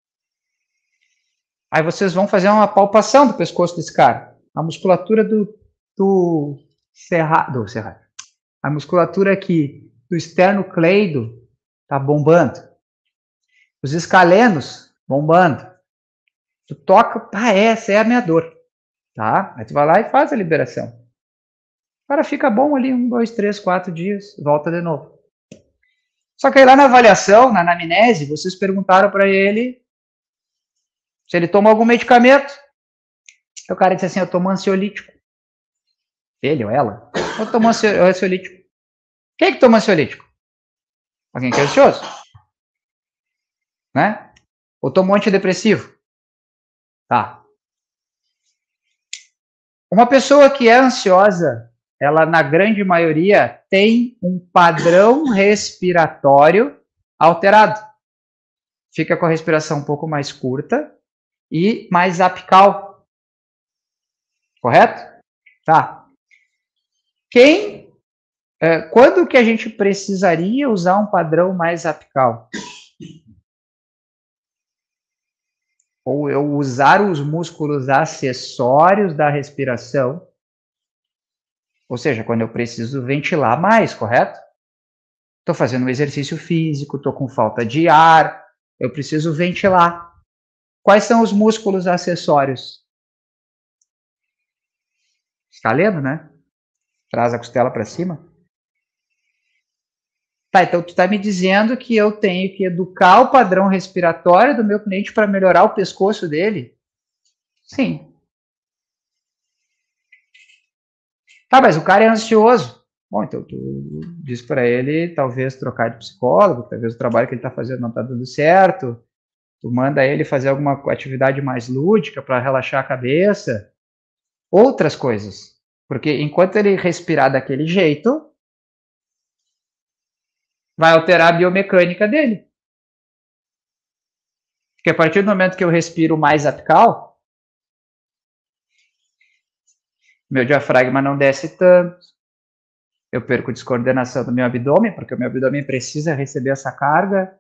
Aí vocês vão fazer uma palpação do pescoço desse cara. A musculatura do, do cerrado, do cerrado. A musculatura aqui do esternocleido tá bombando. Os escalenos bombando. Tu toca, ah, essa é a minha dor. Tá? Aí tu vai lá e faz a liberação. O cara fica bom ali, um, dois, três, quatro dias, volta de novo. Só que aí lá na avaliação, na anamnese, vocês perguntaram para ele se ele toma algum medicamento. Aí o cara disse assim, eu tomo ansiolítico. Ele ou ela? Eu tomo ansiolítico. Quem é que toma ansiolítico? Alguém que é ansioso? Né? Ou toma um antidepressivo? Tá. Uma pessoa que é ansiosa, ela na grande maioria tem um padrão respiratório alterado. Fica com a respiração um pouco mais curta e mais apical. Correto? Tá. Quem, é, quando que a gente precisaria usar um padrão mais apical? Ou eu usar os músculos acessórios da respiração, ou seja, quando eu preciso ventilar mais, correto? Estou fazendo um exercício físico, estou com falta de ar, eu preciso ventilar. Quais são os músculos acessórios? Escaleno, né? Traz a costela para cima. Tá, então tu está me dizendo que eu tenho que educar o padrão respiratório do meu cliente para melhorar o pescoço dele? Sim. Tá, mas o cara é ansioso. Bom, então tu diz para ele talvez trocar de psicólogo, talvez o trabalho que ele está fazendo não está dando certo. Tu manda ele fazer alguma atividade mais lúdica para relaxar a cabeça. Outras coisas. Porque enquanto ele respirar daquele jeito, vai alterar a biomecânica dele. Porque a partir do momento que eu respiro mais apical, meu diafragma não desce tanto, eu perco descoordenação do meu abdômen, porque o meu abdômen precisa receber essa carga.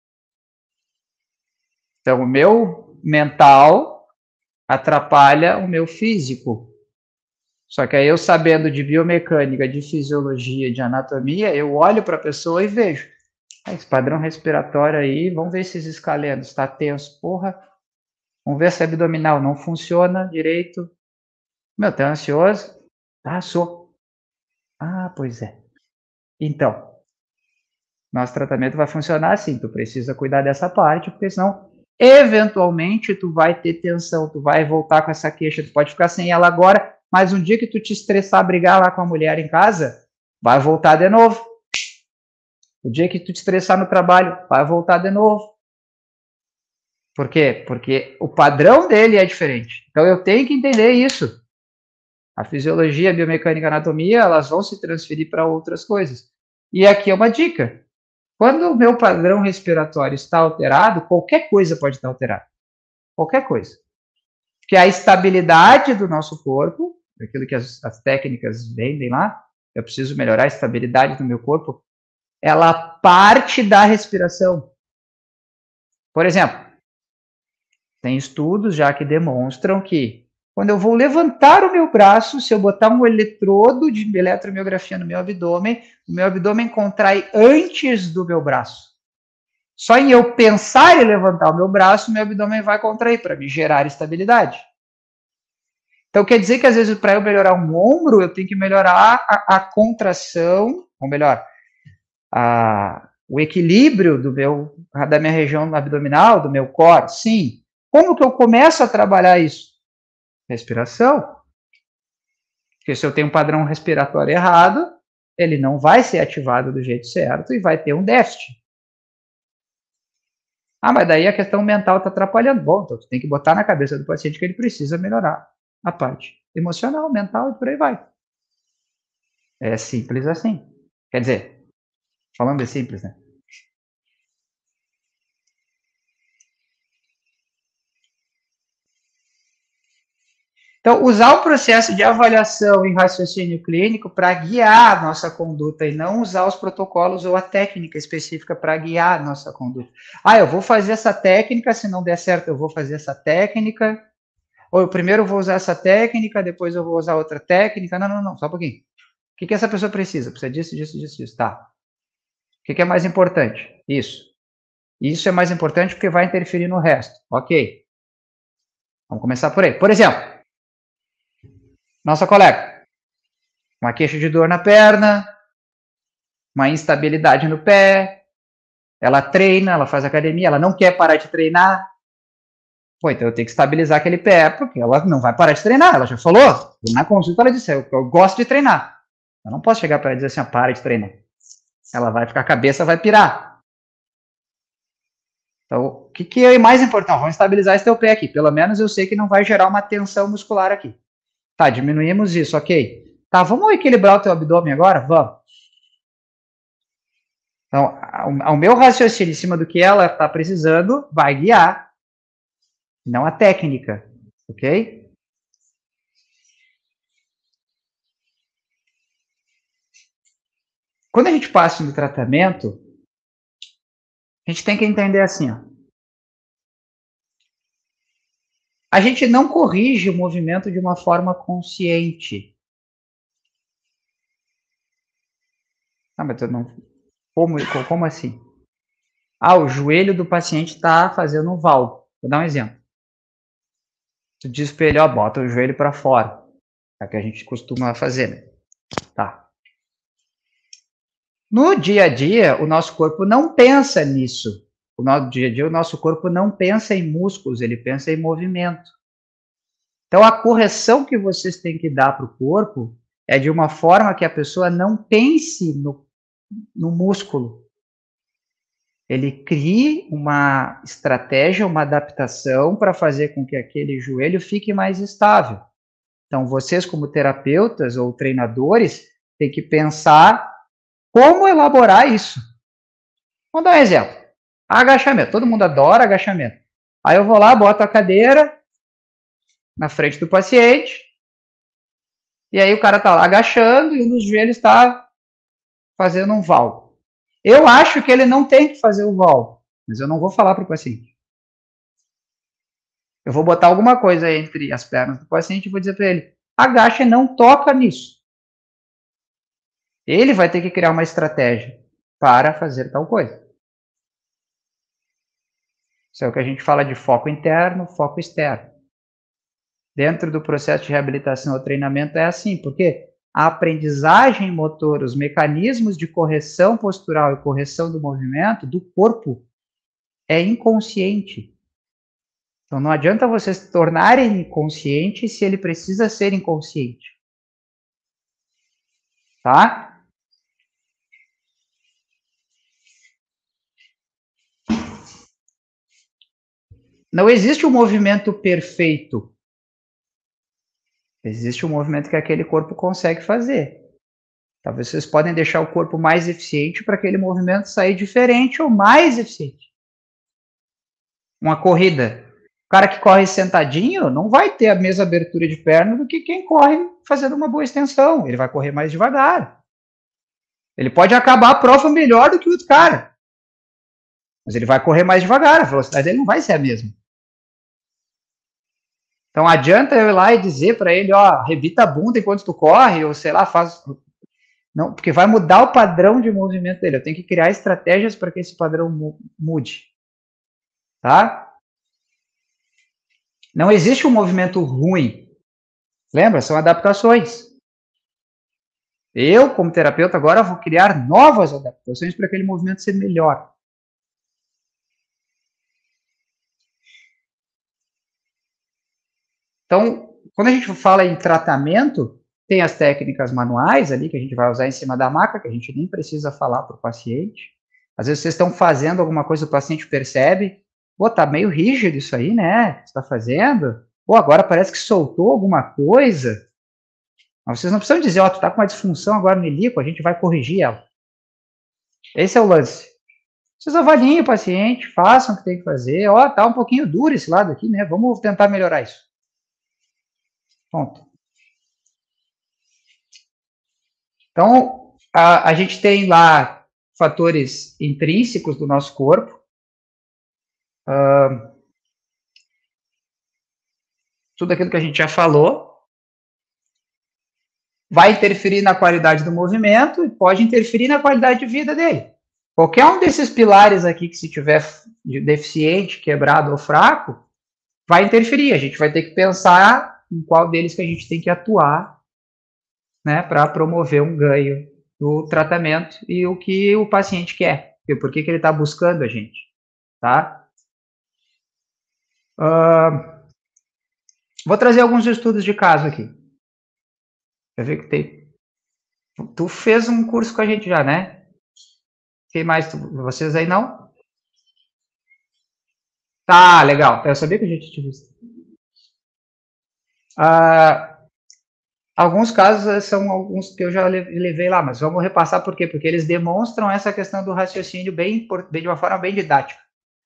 Então, o meu mental atrapalha o meu físico. Só que aí eu, sabendo de biomecânica, de fisiologia, de anatomia, eu olho para a pessoa e vejo. Ah, esse padrão respiratório aí, vamos ver esses escalenos, está tenso, porra. Vamos ver se abdominal não funciona direito. Meu, tá ansioso? Ah, sou. Ah, pois é. Então, nosso tratamento vai funcionar assim, tu precisa cuidar dessa parte, porque senão, eventualmente, tu vai ter tensão, tu vai voltar com essa queixa, tu pode ficar sem ela agora, mas um dia que tu te estressar, brigar lá com a mulher em casa, vai voltar de novo. O dia que tu te estressar no trabalho, vai voltar de novo. Por quê? Porque o padrão dele é diferente. Então, eu tenho que entender isso. A fisiologia, a biomecânica, a anatomia, elas vão se transferir para outras coisas. E aqui é uma dica. Quando o meu padrão respiratório está alterado, qualquer coisa pode estar alterada. Qualquer coisa. Porque a estabilidade do nosso corpo, aquilo que as, as técnicas vendem lá, eu preciso melhorar a estabilidade do meu corpo, ela parte da respiração. Por exemplo, tem estudos já que demonstram que quando eu vou levantar o meu braço, se eu botar um eletrodo de eletromiografia no meu abdômen, o meu abdômen contrai antes do meu braço. Só em eu pensar em levantar o meu braço, meu abdômen vai contrair para me gerar estabilidade. Então, quer dizer que, às vezes, para eu melhorar um ombro, eu tenho que melhorar a, a contração, ou melhor, a, o equilíbrio do meu, da minha região abdominal, do meu core. Sim. Como que eu começo a trabalhar isso? Respiração. Porque se eu tenho um padrão respiratório errado, ele não vai ser ativado do jeito certo e vai ter um déficit. Ah, mas daí a questão mental está atrapalhando. Bom, então tu tem que botar na cabeça do paciente que ele precisa melhorar a parte emocional, mental e por aí vai. É simples assim. Quer dizer, falando de simples, né? Então, usar o processo de avaliação em raciocínio clínico para guiar a nossa conduta e não usar os protocolos ou a técnica específica para guiar a nossa conduta. Ah, eu vou fazer essa técnica, se não der certo eu vou fazer essa técnica, ou eu primeiro vou usar essa técnica, depois eu vou usar outra técnica. Não, não, não, só um pouquinho. O que, que essa pessoa precisa? Precisa disso, disso, disso, disso. Tá. O que, que é mais importante? Isso. Isso é mais importante porque vai interferir no resto. Ok. Vamos começar por aí. Por exemplo, nossa colega, uma queixa de dor na perna, uma instabilidade no pé, ela treina, ela faz academia, ela não quer parar de treinar. Pô, então eu tenho que estabilizar aquele pé, porque ela não vai parar de treinar, ela já falou. Na consulta ela disse, eu, eu gosto de treinar. Eu não posso chegar para ela e dizer assim, para de treinar. Ela vai ficar, a cabeça vai pirar. Então, o que, que é mais importante? Vamos estabilizar esse teu pé aqui. Pelo menos eu sei que não vai gerar uma tensão muscular aqui. Tá, diminuímos isso, ok. Tá, vamos equilibrar o teu abdômen agora? Vamos. Então, o meu raciocínio em cima do que ela está precisando vai guiar, não a técnica, ok? Quando a gente passa no tratamento, a gente tem que entender assim, ó. A gente não corrige o movimento de uma forma consciente. Ah, mas eu não... Como, como assim? Ah, o joelho do paciente está fazendo um valgo. Vou dar um exemplo. Tu diz para ele, ó, bota o joelho para fora. É o que a gente costuma fazer, né? Tá. No dia a dia, o nosso corpo não pensa nisso. No dia a dia, o nosso corpo não pensa em músculos, ele pensa em movimento. Então, a correção que vocês têm que dar para o corpo é de uma forma que a pessoa não pense no, no músculo. Ele crie uma estratégia, uma adaptação para fazer com que aquele joelho fique mais estável. Então, vocês, como terapeutas ou treinadores, têm que pensar como elaborar isso. Vamos dar um exemplo. Agachamento. Todo mundo adora agachamento. Aí eu vou lá, boto a cadeira na frente do paciente, e aí o cara está lá agachando e um dos joelhos está fazendo um valgo. Eu acho que ele não tem que fazer o valgo, mas eu não vou falar para o paciente. Eu vou botar alguma coisa entre as pernas do paciente e vou dizer para ele, agacha e não toca nisso. Ele vai ter que criar uma estratégia para fazer tal coisa. Isso é o que a gente fala de foco interno, foco externo. Dentro do processo de reabilitação ou treinamento é assim, porque a aprendizagem motora, os mecanismos de correção postural e correção do movimento do corpo é inconsciente. Então não adianta você se tornar inconsciente se ele precisa ser inconsciente. Tá? Não existe um movimento perfeito. Existe um movimento que aquele corpo consegue fazer. Talvez vocês podem deixar o corpo mais eficiente para aquele movimento sair diferente ou mais eficiente. Uma corrida. O cara que corre sentadinho não vai ter a mesma abertura de perna do que quem corre fazendo uma boa extensão. Ele vai correr mais devagar. Ele pode acabar a prova melhor do que o outro cara. Mas ele vai correr mais devagar. A velocidade dele não vai ser a mesma. Então adianta eu ir lá e dizer para ele, ó, revita a bunda enquanto tu corre, ou sei lá, faz... Não, porque vai mudar o padrão de movimento dele. Eu tenho que criar estratégias para que esse padrão mude. Tá? Não existe um movimento ruim. Lembra? São adaptações. Eu, como terapeuta, agora vou criar novas adaptações para aquele movimento ser melhor. Então, quando a gente fala em tratamento, tem as técnicas manuais ali que a gente vai usar em cima da maca, que a gente nem precisa falar para o paciente. Às vezes vocês estão fazendo alguma coisa, o paciente percebe, pô, tá meio rígido isso aí, né? Que você está fazendo? Pô, agora parece que soltou alguma coisa. Mas vocês não precisam dizer, ó, tu tá com uma disfunção agora no ilíaco, a gente vai corrigir ela. Esse é o lance. Vocês avaliem o paciente, façam o que tem que fazer. Ó, tá um pouquinho duro esse lado aqui, né? Vamos tentar melhorar isso. Ponto. Então, a, a gente tem lá fatores intrínsecos do nosso corpo. Uh, tudo aquilo que a gente já falou vai interferir na qualidade do movimento e pode interferir na qualidade de vida dele. Qualquer um desses pilares aqui que se tiver deficiente, quebrado ou fraco, vai interferir. A gente vai ter que pensar em qual deles que a gente tem que atuar, né, para promover um ganho do tratamento e o que o paciente quer. E por que, que ele está buscando a gente, tá? Uh, vou trazer alguns estudos de caso aqui. Eu vi que tem... Tu fez um curso com a gente já, né? Quem mais? Tu... Vocês aí não? Tá, legal. Eu sabia que a gente tinha visto. Uh, alguns casos são alguns que eu já levei lá, mas vamos repassar por quê? Porque eles demonstram essa questão do raciocínio bem, de uma forma bem didática.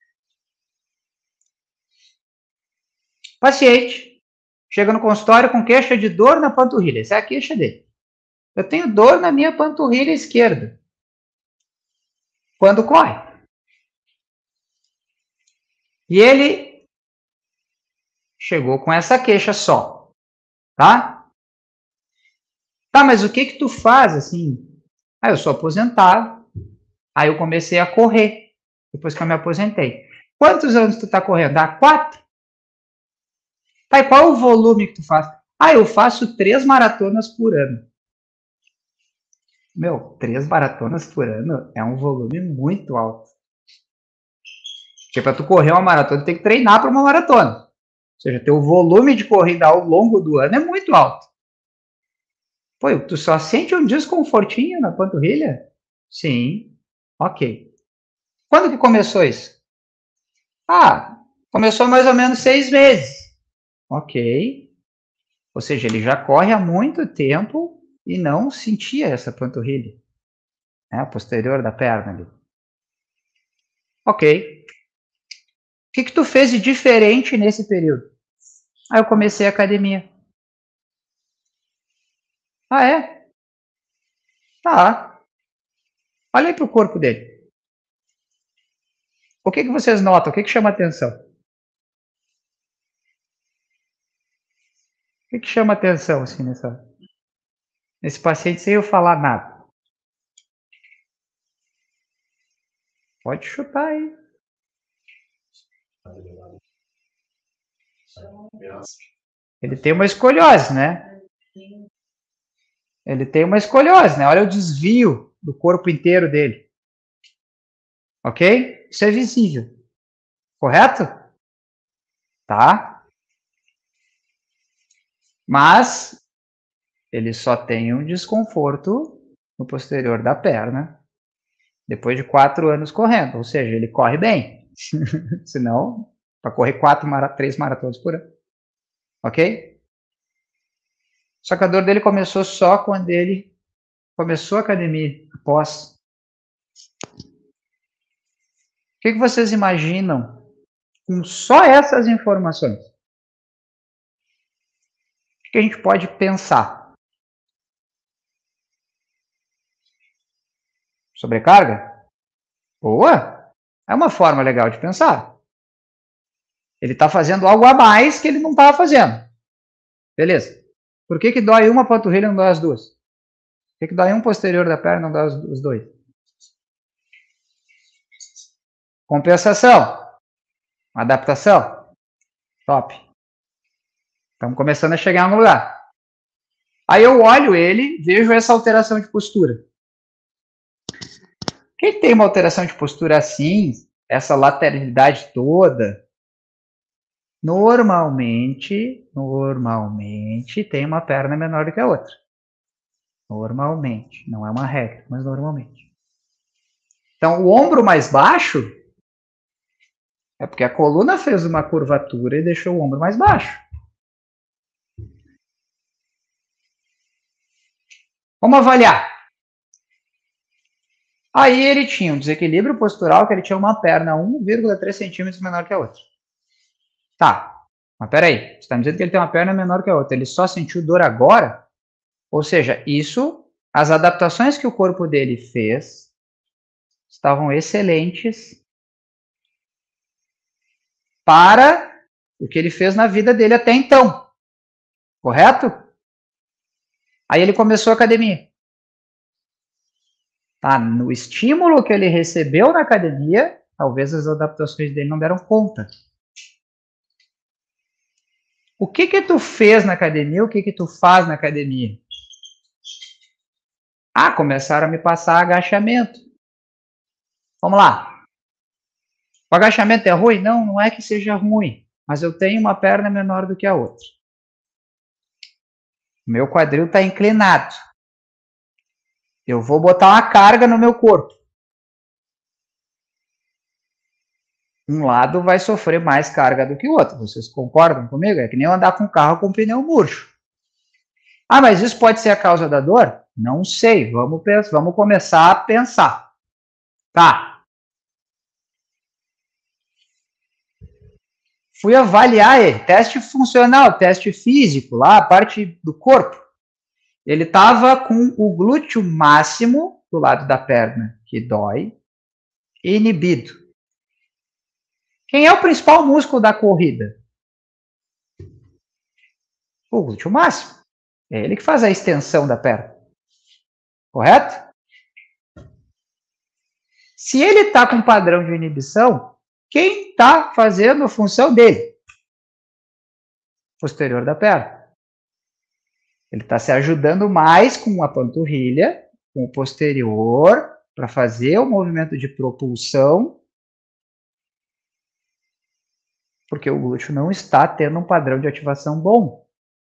Paciente chega no consultório com queixa de dor na panturrilha. Essa é a queixa dele. Eu tenho dor na minha panturrilha esquerda. Quando corre. E ele chegou com essa queixa só. Tá? Tá, mas o que que tu faz, assim? Ah, eu sou aposentado. Aí eu comecei a correr, depois que eu me aposentei. Quantos anos tu tá correndo? Há quatro? Tá, e qual é o volume que tu faz? Ah, eu faço três maratonas por ano. Meu, três maratonas por ano é um volume muito alto. Porque para tu correr uma maratona, tu tem que treinar para uma maratona. Ou seja, teu volume de corrida ao longo do ano é muito alto. Pô, tu só sente um desconfortinho na panturrilha? Sim. Ok. Quando que começou isso? Ah, começou mais ou menos seis meses. Ok. Ou seja, ele já corre há muito tempo e não sentia essa panturrilha, né, a posterior da perna ali. Ok. O que que tu fez de diferente nesse período? Aí eu comecei a academia. Ah, é? Tá. Olha aí pro corpo dele. O que que vocês notam? O que que chama atenção? O que que chama atenção, assim, nessa, nesse paciente sem eu falar nada? Pode chutar aí. Ele tem uma escoliose, né? Ele tem uma escoliose, né? Olha o desvio do corpo inteiro dele. Ok? Isso é visível. Correto? Tá? Mas ele só tem um desconforto no posterior da perna depois de quatro anos correndo. Ou seja, ele corre bem. Senão, para correr quatro, três maratonas por ano. Ok? Só que a dor dele começou só quando ele começou a academia, após. O que, que vocês imaginam com só essas informações? O que a gente pode pensar? Sobrecarga? Boa! É uma forma legal de pensar. Ele está fazendo algo a mais que ele não estava fazendo. Beleza. Por que, que dói uma panturrilha e não dói as duas? Por que, que dói um posterior da perna e não dói os dois? Compensação. Adaptação. Top. Estamos começando a chegar em algum lugar. Aí eu olho ele, vejo essa alteração de postura. Quem tem uma alteração de postura assim, essa lateralidade toda, normalmente, normalmente tem uma perna menor do que a outra. Normalmente, não é uma regra, mas normalmente. Então, o ombro mais baixo é porque a coluna fez uma curvatura e deixou o ombro mais baixo. Vamos avaliar. Aí ele tinha um desequilíbrio postural que ele tinha uma perna um vírgula três centímetros menor que a outra. Tá, mas peraí, você está me dizendo que ele tem uma perna menor que a outra, ele só sentiu dor agora? Ou seja, isso, as adaptações que o corpo dele fez estavam excelentes para o que ele fez na vida dele até então. Correto? Aí ele começou a academia. Tá, no estímulo que ele recebeu na academia, talvez as adaptações dele não deram conta. O que que tu fez na academia? O que que tu faz na academia? Ah, começaram a me passar agachamento. Vamos lá. O agachamento é ruim? Não, não é que seja ruim, mas eu tenho uma perna menor do que a outra. Meu quadril está inclinado. Eu vou botar uma carga no meu corpo. Um lado vai sofrer mais carga do que o outro. Vocês concordam comigo? É que nem eu andar com um carro com pneu murcho. Ah, mas isso pode ser a causa da dor? Não sei. Vamos, vamos começar a pensar. Tá. Fui avaliar ele. Teste funcional, teste físico, lá a parte do corpo. Ele estava com o glúteo máximo do lado da perna, que dói, inibido. Quem é o principal músculo da corrida? O glúteo máximo. É ele que faz a extensão da perna. Correto? Se ele está com padrão de inibição, quem está fazendo a função dele? Posterior da perna. Ele está se ajudando mais com a panturrilha com o posterior para fazer o movimento de propulsão, porque o glúteo não está tendo um padrão de ativação bom.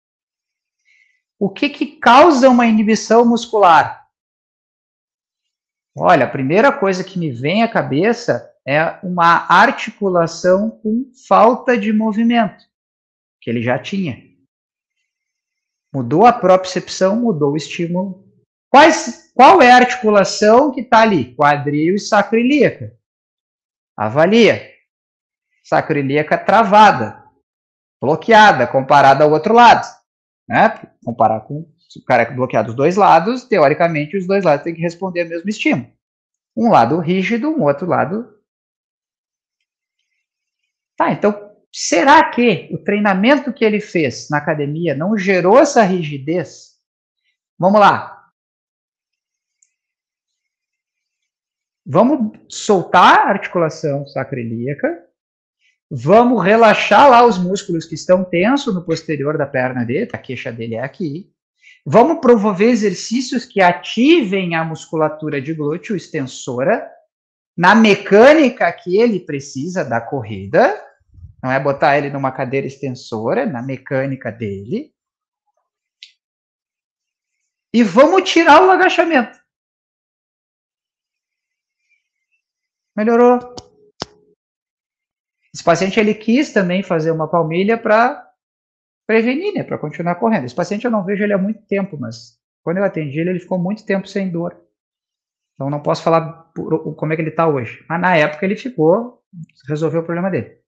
O que que causa uma inibição muscular? Olha, a primeira coisa que me vem à cabeça é uma articulação com falta de movimento, que ele já tinha. Mudou a propriocepção, mudou o estímulo. Quais, qual é a articulação que está ali? Quadril e sacroiliaca. Avalia. Sacroiliaca travada, bloqueada, comparada ao outro lado. Né? Comparar com o cara que bloquear dos dois lados, teoricamente os dois lados têm que responder ao mesmo estímulo. Um lado rígido, um outro lado... Tá, então, será que o treinamento que ele fez na academia não gerou essa rigidez? Vamos lá. Vamos soltar a articulação sacroiliaca. Vamos relaxar lá os músculos que estão tensos no posterior da perna dele. A queixa dele é aqui. Vamos promover exercícios que ativem a musculatura de glúteo extensora na mecânica que ele precisa da corrida. Não é botar ele numa cadeira extensora, na mecânica dele. E vamos tirar o agachamento. Melhorou. Esse paciente ele quis também fazer uma palmilha para prevenir, né, para continuar correndo. Esse paciente eu não vejo ele há muito tempo, mas quando eu atendi ele, ele ficou muito tempo sem dor. Então não posso falar por, como é que ele está hoje. Mas na época ele ficou, resolveu o problema dele.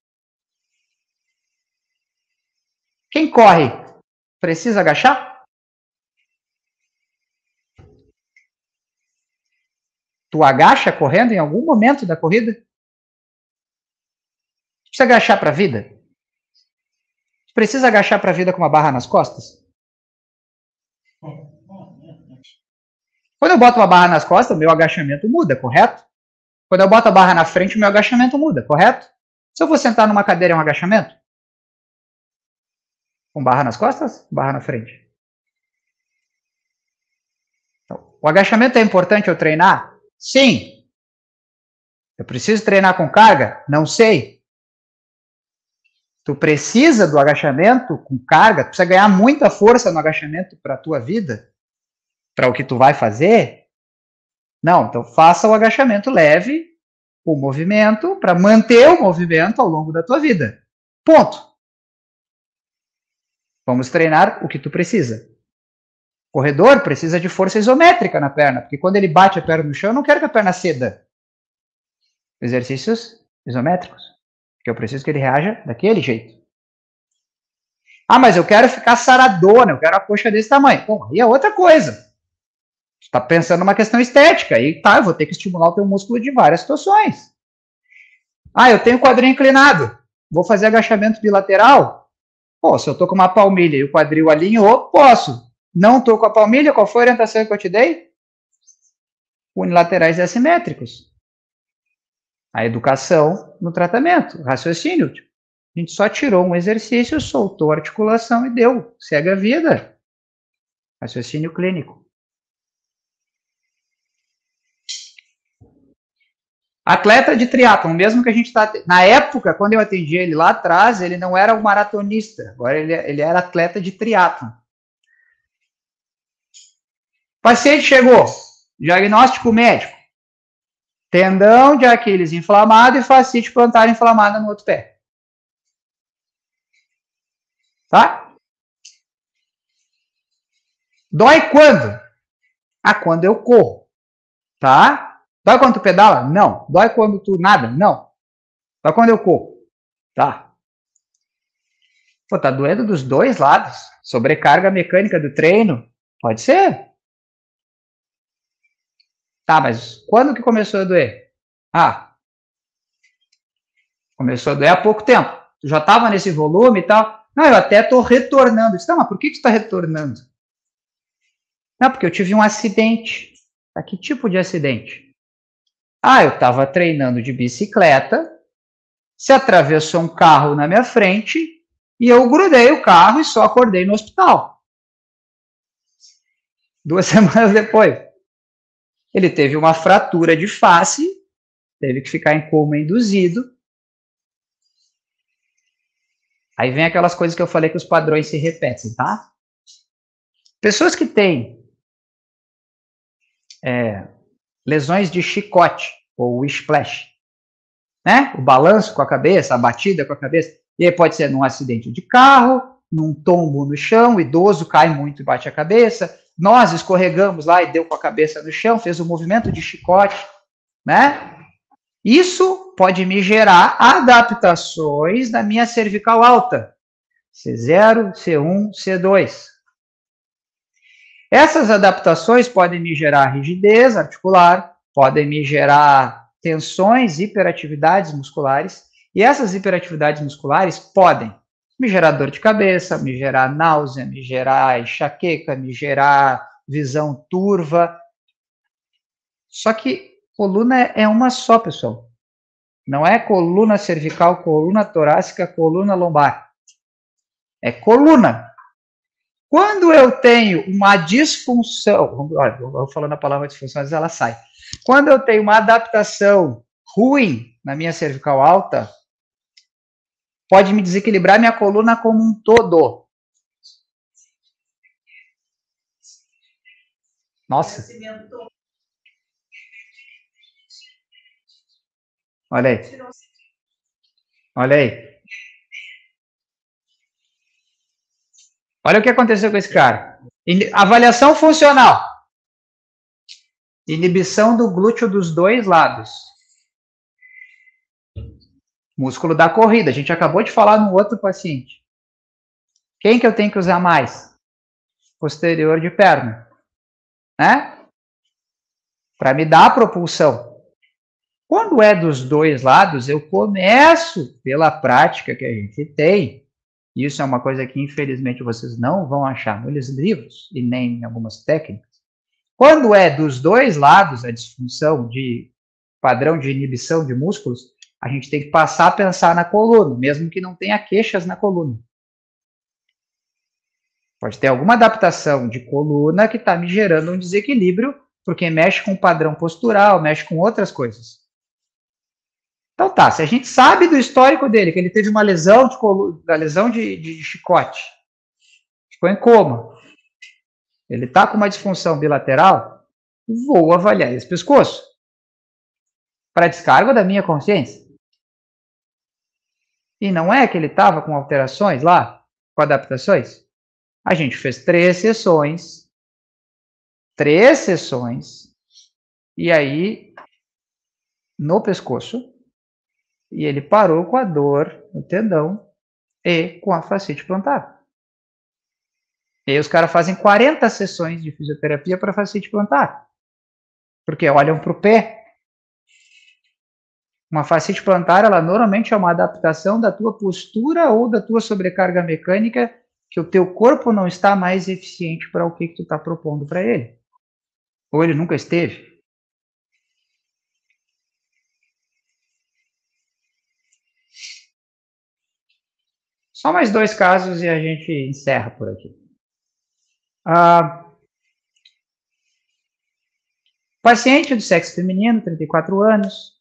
Quem corre precisa agachar? Tu agacha correndo em algum momento da corrida? Precisa agachar para a vida? Precisa agachar para a vida com uma barra nas costas? Quando eu boto uma barra nas costas, o meu agachamento muda, correto? Quando eu boto a barra na frente, o meu agachamento muda, correto? Se eu vou sentar numa cadeira, é um agachamento? Com barra nas costas? Barra na frente. Então, o agachamento é importante eu treinar? Sim. Eu preciso treinar com carga? Não sei. Tu precisa do agachamento com carga? Tu precisa ganhar muita força no agachamento para a tua vida? Para o que tu vai fazer? Não, então faça o agachamento leve, o movimento, para manter o movimento ao longo da tua vida. Ponto. Vamos treinar o que tu precisa. O corredor precisa de força isométrica na perna, porque quando ele bate a perna no chão, eu não quero que a perna ceda. Exercícios isométricos. Porque eu preciso que ele reaja daquele jeito. Ah, mas eu quero ficar saradona, eu quero a coxa desse tamanho. Bom, aí é outra coisa. Você está pensando numa questão estética. Aí tá, eu vou ter que estimular o teu músculo de várias situações. Ah, eu tenho quadril inclinado. Vou fazer agachamento bilateral? Pô, se eu tô com uma palmilha e o quadril alinhou, posso. Não tô com a palmilha, qual foi a orientação que eu te dei? Unilaterais e assimétricos. A educação no tratamento, raciocínio. A gente só tirou um exercício, soltou a articulação e deu. Segue a vida. Raciocínio clínico. Atleta de triatlon, mesmo que a gente está... Na época, quando eu atendi ele lá atrás, ele não era um maratonista. Agora ele, ele era atleta de triatlon. Paciente chegou. Diagnóstico médico. Tendão de Aquiles inflamado e fascite plantar inflamada no outro pé. Tá? Dói quando? Ah, quando eu corro. Tá? Dói quando tu pedala? Não. Dói quando tu nada? Não. Dói quando eu corro. Tá. Pô, tá doendo dos dois lados. Sobrecarga mecânica do treino? Pode ser. Tá, mas quando que começou a doer? Ah, começou a doer há pouco tempo. Tu já estava nesse volume e tal? Não, eu até estou retornando. Tá, mas por que tu está retornando? Não, porque eu tive um acidente. Tá, que tipo de acidente? Ah, eu estava treinando de bicicleta, se atravessou um carro na minha frente e eu grudei o carro e só acordei no hospital. Duas semanas depois. Ele teve uma fratura de face, teve que ficar em coma induzido. Aí vem aquelas coisas que eu falei que os padrões se repetem, tá? Pessoas que têm é, lesões de chicote, ou splash, né? O balanço com a cabeça, a batida com a cabeça, e aí pode ser num acidente de carro, num tombo no chão, o idoso cai muito e bate a cabeça, nós escorregamos lá e deu com a cabeça no chão, fez um movimento de chicote, né? Isso pode me gerar adaptações na minha cervical alta, C zero, C um, C dois. Essas adaptações podem me gerar rigidez articular, podem me gerar tensões, hiperatividades musculares, e essas hiperatividades musculares podem me gerar dor de cabeça, me gerar náusea, me gerar enxaqueca, me gerar visão turva. Só que coluna é uma só, pessoal. Não é coluna cervical, coluna torácica, coluna lombar. É coluna. Quando eu tenho uma disfunção, olha, eu vou falando a palavra disfunção, mas ela sai. Quando eu tenho uma adaptação ruim na minha cervical alta, pode me desequilibrar minha coluna como um todo. Nossa. Olha aí. Olha aí. Olha o que aconteceu com esse cara. Avaliação funcional. Inibição do glúteo dos dois lados. Músculo da corrida. A gente acabou de falar no outro paciente. Quem que eu tenho que usar mais? Posterior de perna. Né? Para me dar a propulsão. Quando é dos dois lados, eu começo pela prática que a gente tem. Isso é uma coisa que, infelizmente, vocês não vão achar nos livros e nem em algumas técnicas. Quando é dos dois lados a disfunção de padrão de inibição de músculos, a gente tem que passar a pensar na coluna, mesmo que não tenha queixas na coluna. Pode ter alguma adaptação de coluna que está me gerando um desequilíbrio, porque mexe com o padrão postural, mexe com outras coisas. Então tá, se a gente sabe do histórico dele, que ele teve uma lesão de, coluna, lesão de, de chicote, ficou em coma, ele está com uma disfunção bilateral, vou avaliar esse pescoço para descarga da minha consciência. E não é que ele estava com alterações lá, com adaptações? A gente fez três sessões, três sessões, e aí, no pescoço, e ele parou com a dor no tendão e com a fascite plantar. E aí os caras fazem quarenta sessões de fisioterapia para fascite plantar. Porque olham para o pé. Uma fascite plantar, ela normalmente é uma adaptação da tua postura ou da tua sobrecarga mecânica, que o teu corpo não está mais eficiente para o que, que tu está propondo para ele. Ou ele nunca esteve. Só mais dois casos e a gente encerra por aqui. Ah, paciente do sexo feminino, trinta e quatro anos,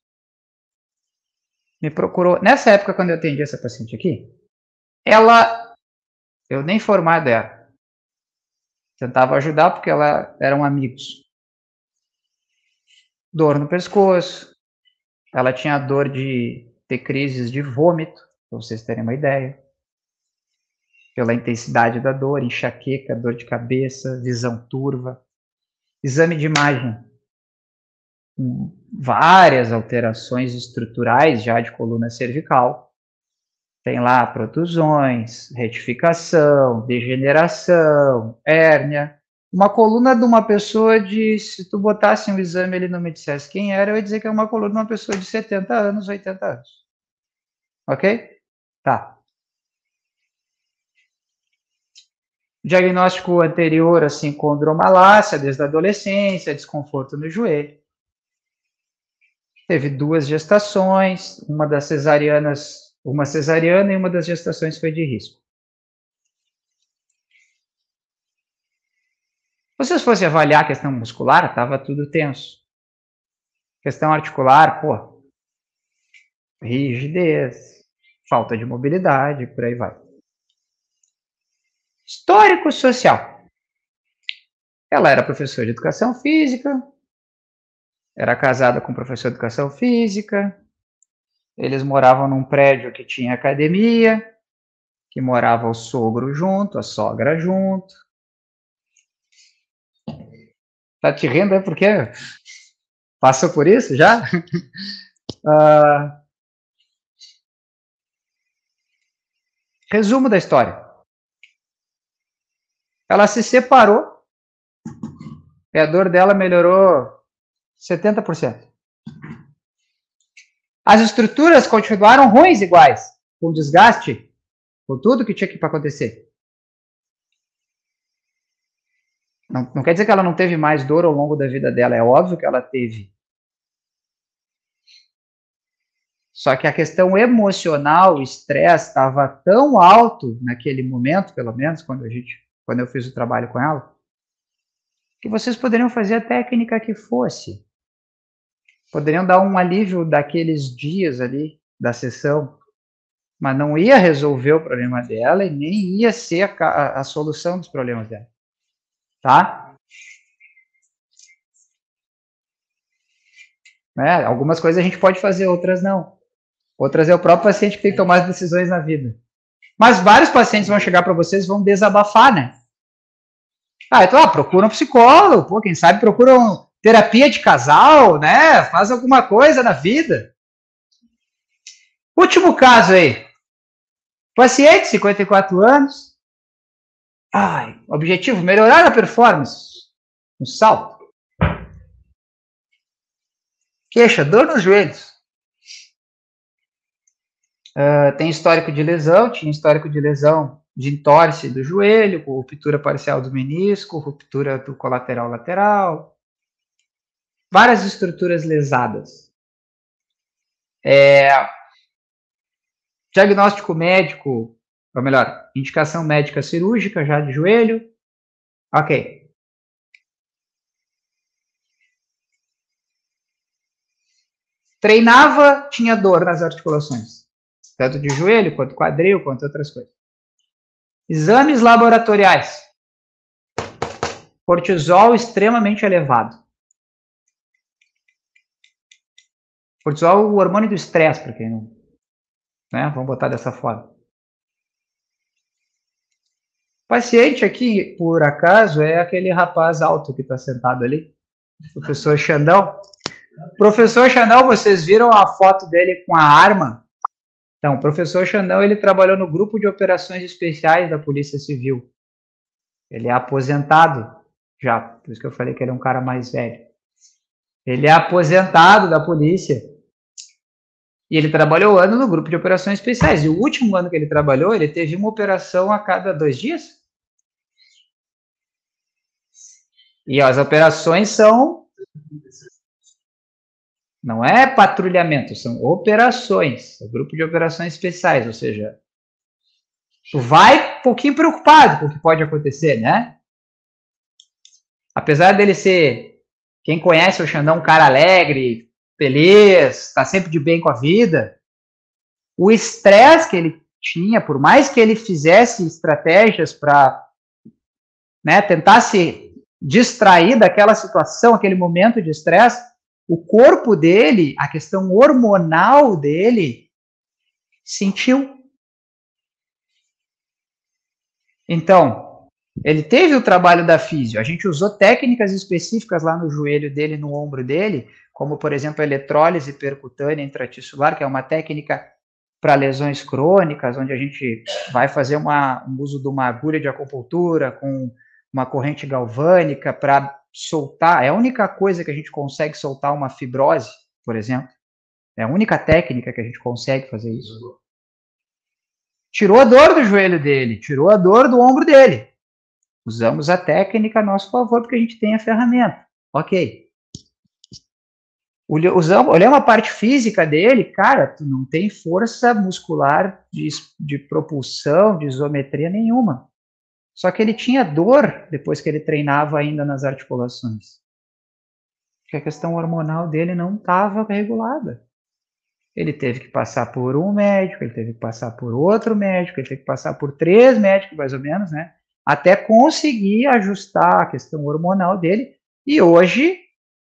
me procurou. Nessa época, quando eu atendi essa paciente aqui, ela, eu nem formado era, tentava ajudar porque ela eram amigos. Dor no pescoço, ela tinha dor de ter crises de vômito, para vocês terem uma ideia. Pela intensidade da dor, enxaqueca, dor de cabeça, visão turva. Exame de imagem, várias alterações estruturais já de coluna cervical. Tem lá protusões, retificação, degeneração, hérnia. Uma coluna de uma pessoa de, se tu botasse um exame e ele não me dissesse quem era, eu ia dizer que é uma coluna de uma pessoa de setenta anos, oitenta anos. Ok? Tá. Diagnóstico anterior, assim, condromalácia, desde a adolescência, desconforto no joelho. Teve duas gestações, uma das cesarianas, uma cesariana e uma das gestações foi de risco. Se vocês fossem avaliar a questão muscular, estava tudo tenso. Questão articular, pô, rigidez, falta de mobilidade, por aí vai. Histórico social. Ela era professora de educação física, era casada com um professor de educação física, eles moravam num prédio que tinha academia, que morava o sogro junto, a sogra junto. Tá te rindo, é porque passou por isso já? uh, resumo da história. Ela se separou e a dor dela melhorou setenta por cento. As estruturas continuaram ruins iguais, com desgaste, com tudo que tinha que acontecer. Não, não quer dizer que ela não teve mais dor ao longo da vida dela, é óbvio que ela teve. Só que a questão emocional, o estresse estava tão alto naquele momento, pelo menos, quando, a gente, quando eu fiz o trabalho com ela, que vocês poderiam fazer a técnica que fosse. Poderiam dar um alívio daqueles dias ali, da sessão, mas não ia resolver o problema dela e nem ia ser a, a, a solução dos problemas dela. Tá? É, algumas coisas a gente pode fazer, outras não. Outras é o próprio paciente que tem que tomar as decisões na vida. Mas vários pacientes vão chegar para vocês e vão desabafar, né? Ah, então, ah, procura um psicólogo, pô, quem sabe procura uma terapia de casal, né? Faz alguma coisa na vida. Último caso aí. Paciente, cinquenta e quatro anos. Ai, objetivo, melhorar a performance. Um salto. Queixa, dor nos joelhos. Uh, tem histórico de lesão, tinha histórico de lesão de entorse do joelho, ruptura parcial do menisco, ruptura do colateral lateral. Várias estruturas lesadas. É, diagnóstico médico, ou melhor, indicação médica cirúrgica já de joelho. Ok. Treinava, tinha dor nas articulações. Tanto de joelho, quanto quadril, quanto outras coisas. Exames laboratoriais. Cortisol extremamente elevado. Cortisol é o hormônio do estresse, para quem não... Né? Vamos botar dessa forma. O paciente aqui, por acaso, é aquele rapaz alto que está sentado ali. Professor Xandão. Professor Xandão, vocês viram a foto dele com a arma? Então, o professor Xandão, ele trabalhou no grupo de operações especiais da Polícia Civil. Ele é aposentado já, por isso que eu falei que ele é um cara mais velho. Ele é aposentado da polícia. E ele trabalhou ano no grupo de operações especiais. E o último ano que ele trabalhou, ele teve uma operação a cada dois dias. E as operações são... Não é patrulhamento, são operações. É grupo de operações especiais, ou seja, tu vai um pouquinho preocupado com o que pode acontecer, né? Apesar dele ser, quem conhece o Xandão, um cara alegre, feliz, tá sempre de bem com a vida, o estresse que ele tinha, por mais que ele fizesse estratégias para, né, tentar se distrair daquela situação, aquele momento de estresse, o corpo dele, a questão hormonal dele, sentiu. Então, ele teve o trabalho da físio. A gente usou técnicas específicas lá no joelho dele, no ombro dele, como, por exemplo, a eletrólise percutânea intratissular, que é uma técnica para lesões crônicas, onde a gente vai fazer uma, um uso de uma agulha de acupuntura com uma corrente galvânica para soltar. É a única coisa que a gente consegue soltar uma fibrose, por exemplo. É a única técnica que a gente consegue fazer isso. Tirou a dor do joelho dele, tirou a dor do ombro dele. Usamos a técnica a nosso favor, porque a gente tem a ferramenta. Ok. Usamos, olhamos a parte física dele, cara, tu não tem força muscular de, de propulsão, de isometria nenhuma. Só que ele tinha dor depois que ele treinava ainda nas articulações. Porque a questão hormonal dele não estava regulada. Ele teve que passar por um médico, ele teve que passar por outro médico, ele teve que passar por três médicos, mais ou menos, né? Até conseguir ajustar a questão hormonal dele. E hoje,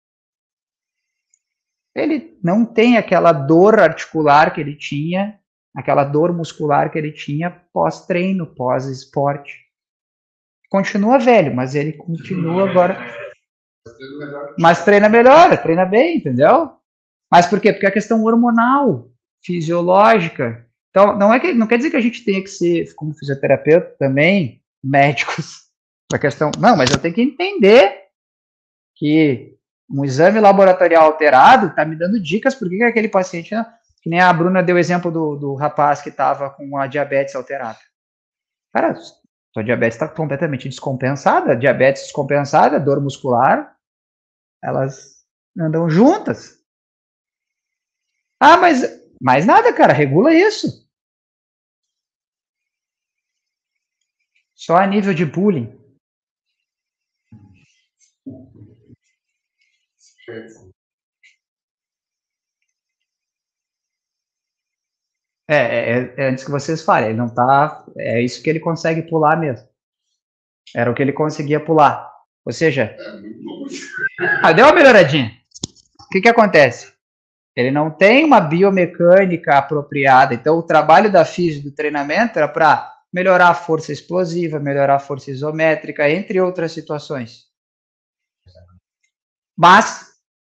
ele não tem aquela dor articular que ele tinha, aquela dor muscular que ele tinha pós-treino, pós-esporte. Continua velho, mas ele continua agora... Mas treina melhor, treina bem, entendeu? Mas por quê? Porque a questão hormonal, fisiológica. Então, não, é que, não quer dizer que a gente tenha que ser, como fisioterapeuta também, médicos. A questão, não, mas eu tenho que entender que um exame laboratorial alterado está me dando dicas por que aquele paciente, que nem a Bruna deu o exemplo do, do rapaz que estava com a diabetes alterada. Cara, sua diabetes está completamente descompensada, diabetes descompensada, dor muscular, elas andam juntas. Ah, mas mais nada, cara, regula isso. Só a nível de bullying. É, é, é antes que vocês falem, ele não tá. É isso que ele consegue pular mesmo. Era o que ele conseguia pular. Ou seja, ah, deu uma melhoradinha. O que que acontece? Ele não tem uma biomecânica apropriada. Então, o trabalho da física do treinamento era para melhorar a força explosiva, melhorar a força isométrica, entre outras situações. Mas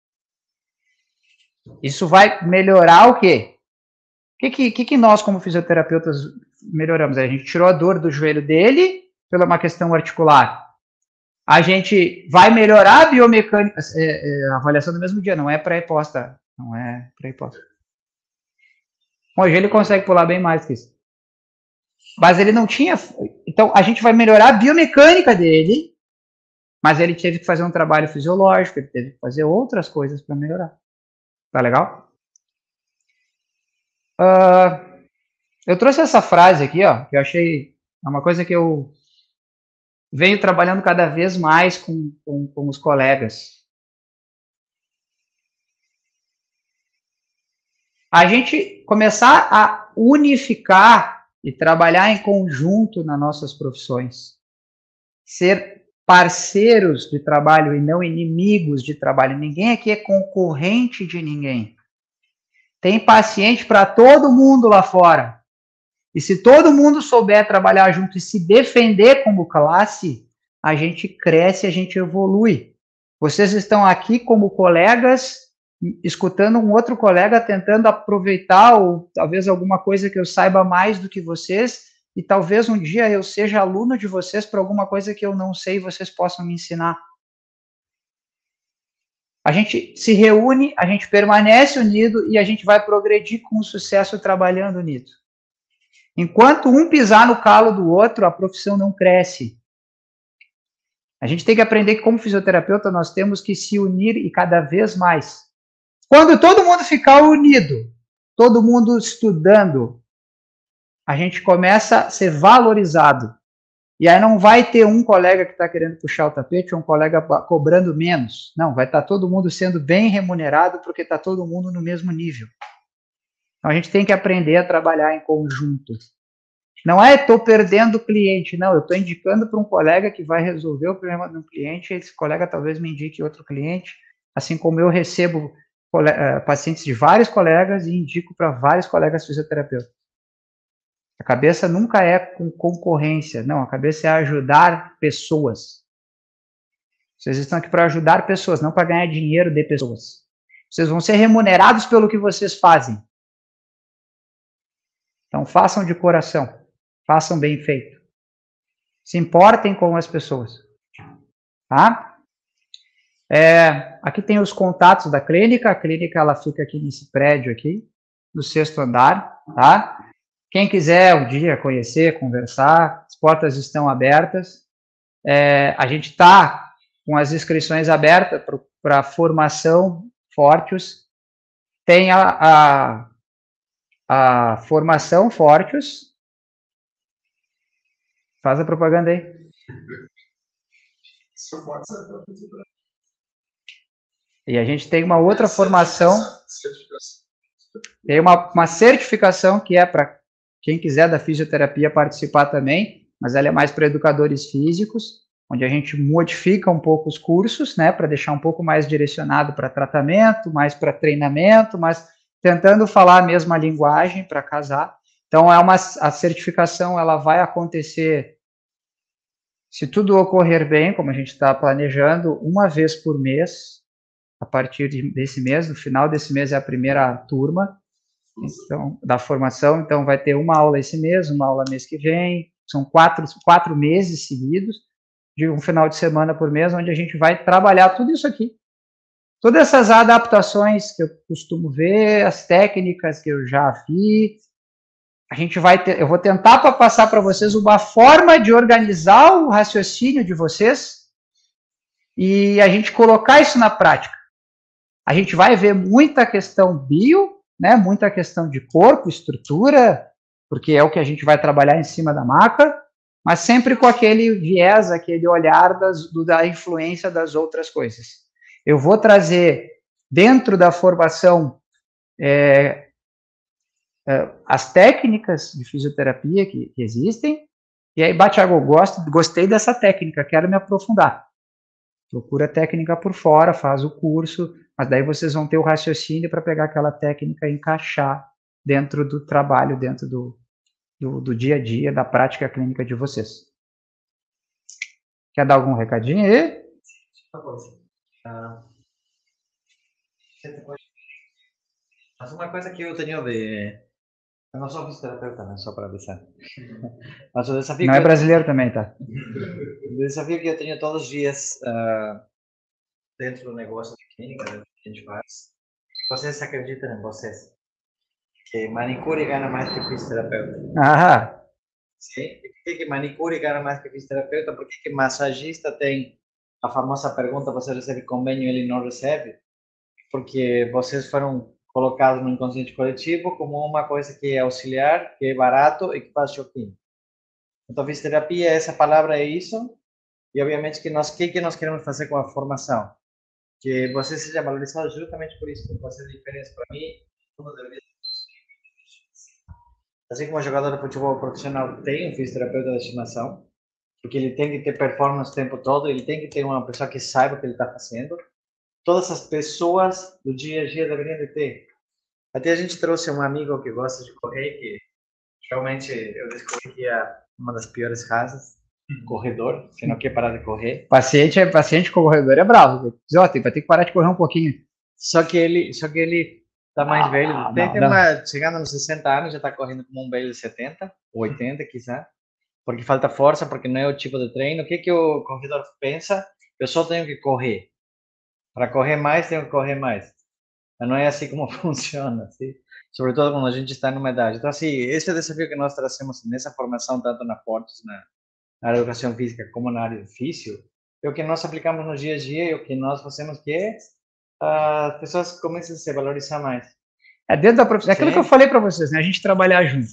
isso vai melhorar o quê? O que, que, que nós, como fisioterapeutas, melhoramos? A gente tirou a dor do joelho dele pela uma questão articular. A gente vai melhorar a biomecânica, é, é, a avaliação do mesmo dia, não é pré-posta, não é pré-posta. Hoje ele consegue pular bem mais que isso. Mas ele não tinha. Então, a gente vai melhorar a biomecânica dele, mas ele teve que fazer um trabalho fisiológico, ele teve que fazer outras coisas para melhorar. Tá legal? Uh, eu trouxe essa frase aqui, ó, que eu achei uma coisa que eu venho trabalhando cada vez mais com, com, com os colegas. A gente começar a unificar e trabalhar em conjunto nas nossas profissões. Ser parceiros de trabalho e não inimigos de trabalho. Ninguém aqui é concorrente de ninguém. Tem paciente para todo mundo lá fora. E se todo mundo souber trabalhar junto e se defender como classe, a gente cresce, a gente evolui. Vocês estão aqui como colegas, escutando um outro colega tentando aproveitar ou talvez alguma coisa que eu saiba mais do que vocês e talvez um dia eu seja aluno de vocês para alguma coisa que eu não sei e vocês possam me ensinar. A gente se reúne, a gente permanece unido e a gente vai progredir com sucesso trabalhando unido. Enquanto um pisar no calo do outro, a profissão não cresce. A gente tem que aprender que, como fisioterapeuta, nós temos que se unir e cada vez mais. Quando todo mundo ficar unido, todo mundo estudando, a gente começa a ser valorizado. E aí não vai ter um colega que está querendo puxar o tapete ou um colega cobrando menos. Não, vai estar todo mundo sendo bem remunerado porque está todo mundo no mesmo nível. Então a gente tem que aprender a trabalhar em conjunto. Não é estou perdendo o cliente, não, eu estou indicando para um colega que vai resolver o problema do cliente, esse colega talvez me indique outro cliente, assim como eu recebo pacientes de vários colegas e indico para vários colegas fisioterapeutas. A cabeça nunca é com concorrência, não, a cabeça é ajudar pessoas. Vocês estão aqui para ajudar pessoas, não para ganhar dinheiro de pessoas. Vocês vão ser remunerados pelo que vocês fazem. Então façam de coração. Façam bem feito. Se importem com as pessoas. Tá? É, aqui tem os contatos da clínica. A clínica ela fica aqui nesse prédio aqui, no sexto andar. Tá? Quem quiser um dia conhecer, conversar, as portas estão abertas. É, a gente está com as inscrições abertas para a formação Fortius. Tem a, a, a formação Fortius. Faz a propaganda aí. E a gente tem uma outra formação, certificação. Tem uma, uma certificação que é para quem quiser da fisioterapia participar também, mas ela é mais para educadores físicos, onde a gente modifica um pouco os cursos, né, para deixar um pouco mais direcionado para tratamento, mais para treinamento, mas tentando falar a mesma linguagem para casar. Então, é uma, a certificação ela vai acontecer, se tudo ocorrer bem, como a gente está planejando, uma vez por mês, a partir desse mês, no final desse mês é a primeira turma então, da formação, então vai ter uma aula esse mês, uma aula mês que vem, são quatro, quatro meses seguidos, de um final de semana por mês, onde a gente vai trabalhar tudo isso aqui. Todas essas adaptações que eu costumo ver, as técnicas que eu já vi, a gente vai ter, eu vou tentar para passar para vocês uma forma de organizar o raciocínio de vocês e a gente colocar isso na prática. A gente vai ver muita questão bio, né, muita questão de corpo, estrutura, porque é o que a gente vai trabalhar em cima da maca, mas sempre com aquele viés, aquele olhar das, do, da influência das outras coisas. Eu vou trazer dentro da formação é, é, as técnicas de fisioterapia que, que existem, e aí, Batiago, gosto, gostei dessa técnica, quero me aprofundar. Procura a técnica por fora, faz o curso, mas daí vocês vão ter o raciocínio para pegar aquela técnica e encaixar dentro do trabalho, dentro do, do, do dia a dia, da prática clínica de vocês. Quer dar algum recadinho aí? Mas uma coisa que eu tenho de... Eu não sou fisioterapeuta, né? Só para avisar. Mas o desafio não que é brasileiro eu... também, tá? O desafio que eu tenho todos os dias uh, dentro do negócio de clínica, que a gente faz, vocês acreditam em vocês? Que manicure ganha mais que fisioterapeuta. Ah. Sim? E por que, que manicure ganha mais que fisioterapeuta? Por que, que massagista tem a famosa pergunta, você recebe convênio e ele não recebe? Porque vocês foram colocados no inconsciente coletivo como uma coisa que é auxiliar, que é barato e que faz choquinho. Então, fisioterapia, essa palavra é isso, e obviamente que nós, o que, que nós queremos fazer com a formação? Que você seja valorizado justamente por isso, por fazer diferença para mim, tudo deveria ser. Assim como o jogador de futebol profissional tem um fisioterapeuta de estimação, porque ele tem que ter performance o tempo todo, ele tem que ter uma pessoa que saiba o que ele está fazendo, todas as pessoas do dia a dia deveriam de ter. Até a gente trouxe um amigo que gosta de correr, que realmente eu descobri que é uma das piores raças, corredor, que não quer parar de correr. Paciente, é, paciente corredor é bravo. Ó, tem, vai ter que parar de correr um pouquinho. Só que ele, só que ele tá mais ah, velho. Não, tem, não, tem uma, chegando nos sessenta anos, já está correndo como um velho de setenta, oitenta, quizá. Porque falta força, porque não é o tipo de treino. O que, que o corredor pensa? Eu só tenho que correr. Para correr mais, tenho que correr mais. Mas não é assim como funciona, assim. Sobretudo quando a gente está numa idade. Então, assim, esse é o desafio que nós trazemos nessa formação, tanto na Fortes, na, na educação física, como na área do físio, é o que nós aplicamos no dia a dia e o que nós fazemos que é as pessoas comecem a se valorizar mais. É dentro da profissão. É aquilo que eu falei para vocês, né? A gente trabalhar junto.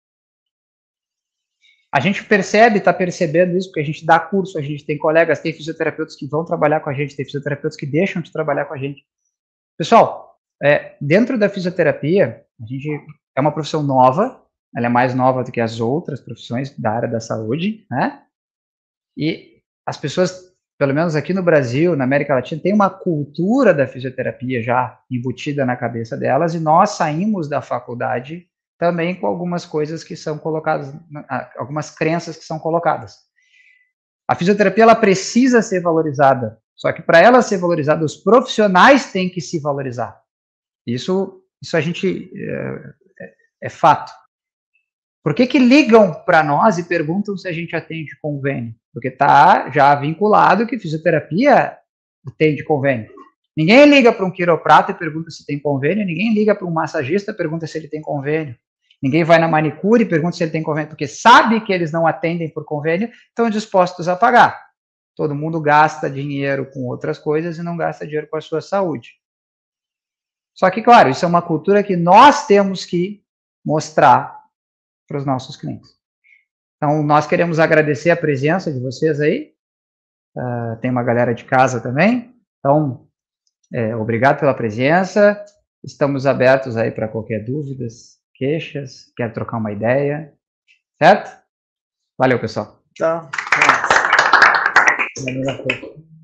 A gente percebe, está percebendo isso, porque a gente dá curso, a gente tem colegas, tem fisioterapeutas que vão trabalhar com a gente, tem fisioterapeutas que deixam de trabalhar com a gente. Pessoal, é, dentro da fisioterapia, a gente é uma profissão nova, ela é mais nova do que as outras profissões da área da saúde, né? E as pessoas, pelo menos aqui no Brasil, na América Latina, tem uma cultura da fisioterapia já embutida na cabeça delas, e nós saímos da faculdade também com algumas coisas que são colocadas, algumas crenças que são colocadas. A fisioterapia, ela precisa ser valorizada, só que para ela ser valorizada, os profissionais têm que se valorizar. Isso, isso a gente, é, é, é fato. Por que que ligam para nós e perguntam se a gente atende convênio? Porque está já vinculado que fisioterapia atende convênio. Ninguém liga para um quiroprata e pergunta se tem convênio, ninguém liga para um massagista e pergunta se ele tem convênio. Ninguém vai na manicure e pergunta se ele tem convênio, porque sabe que eles não atendem por convênio, estão dispostos a pagar. Todo mundo gasta dinheiro com outras coisas e não gasta dinheiro com a sua saúde. Só que, claro, isso é uma cultura que nós temos que mostrar para os nossos clientes. Então, nós queremos agradecer a presença de vocês aí. Uh, tem uma galera de casa também. Então, É, obrigado pela presença. Estamos abertos aí para qualquer dúvidas, queixas, quer trocar uma ideia, certo? Valeu, pessoal. Tchau.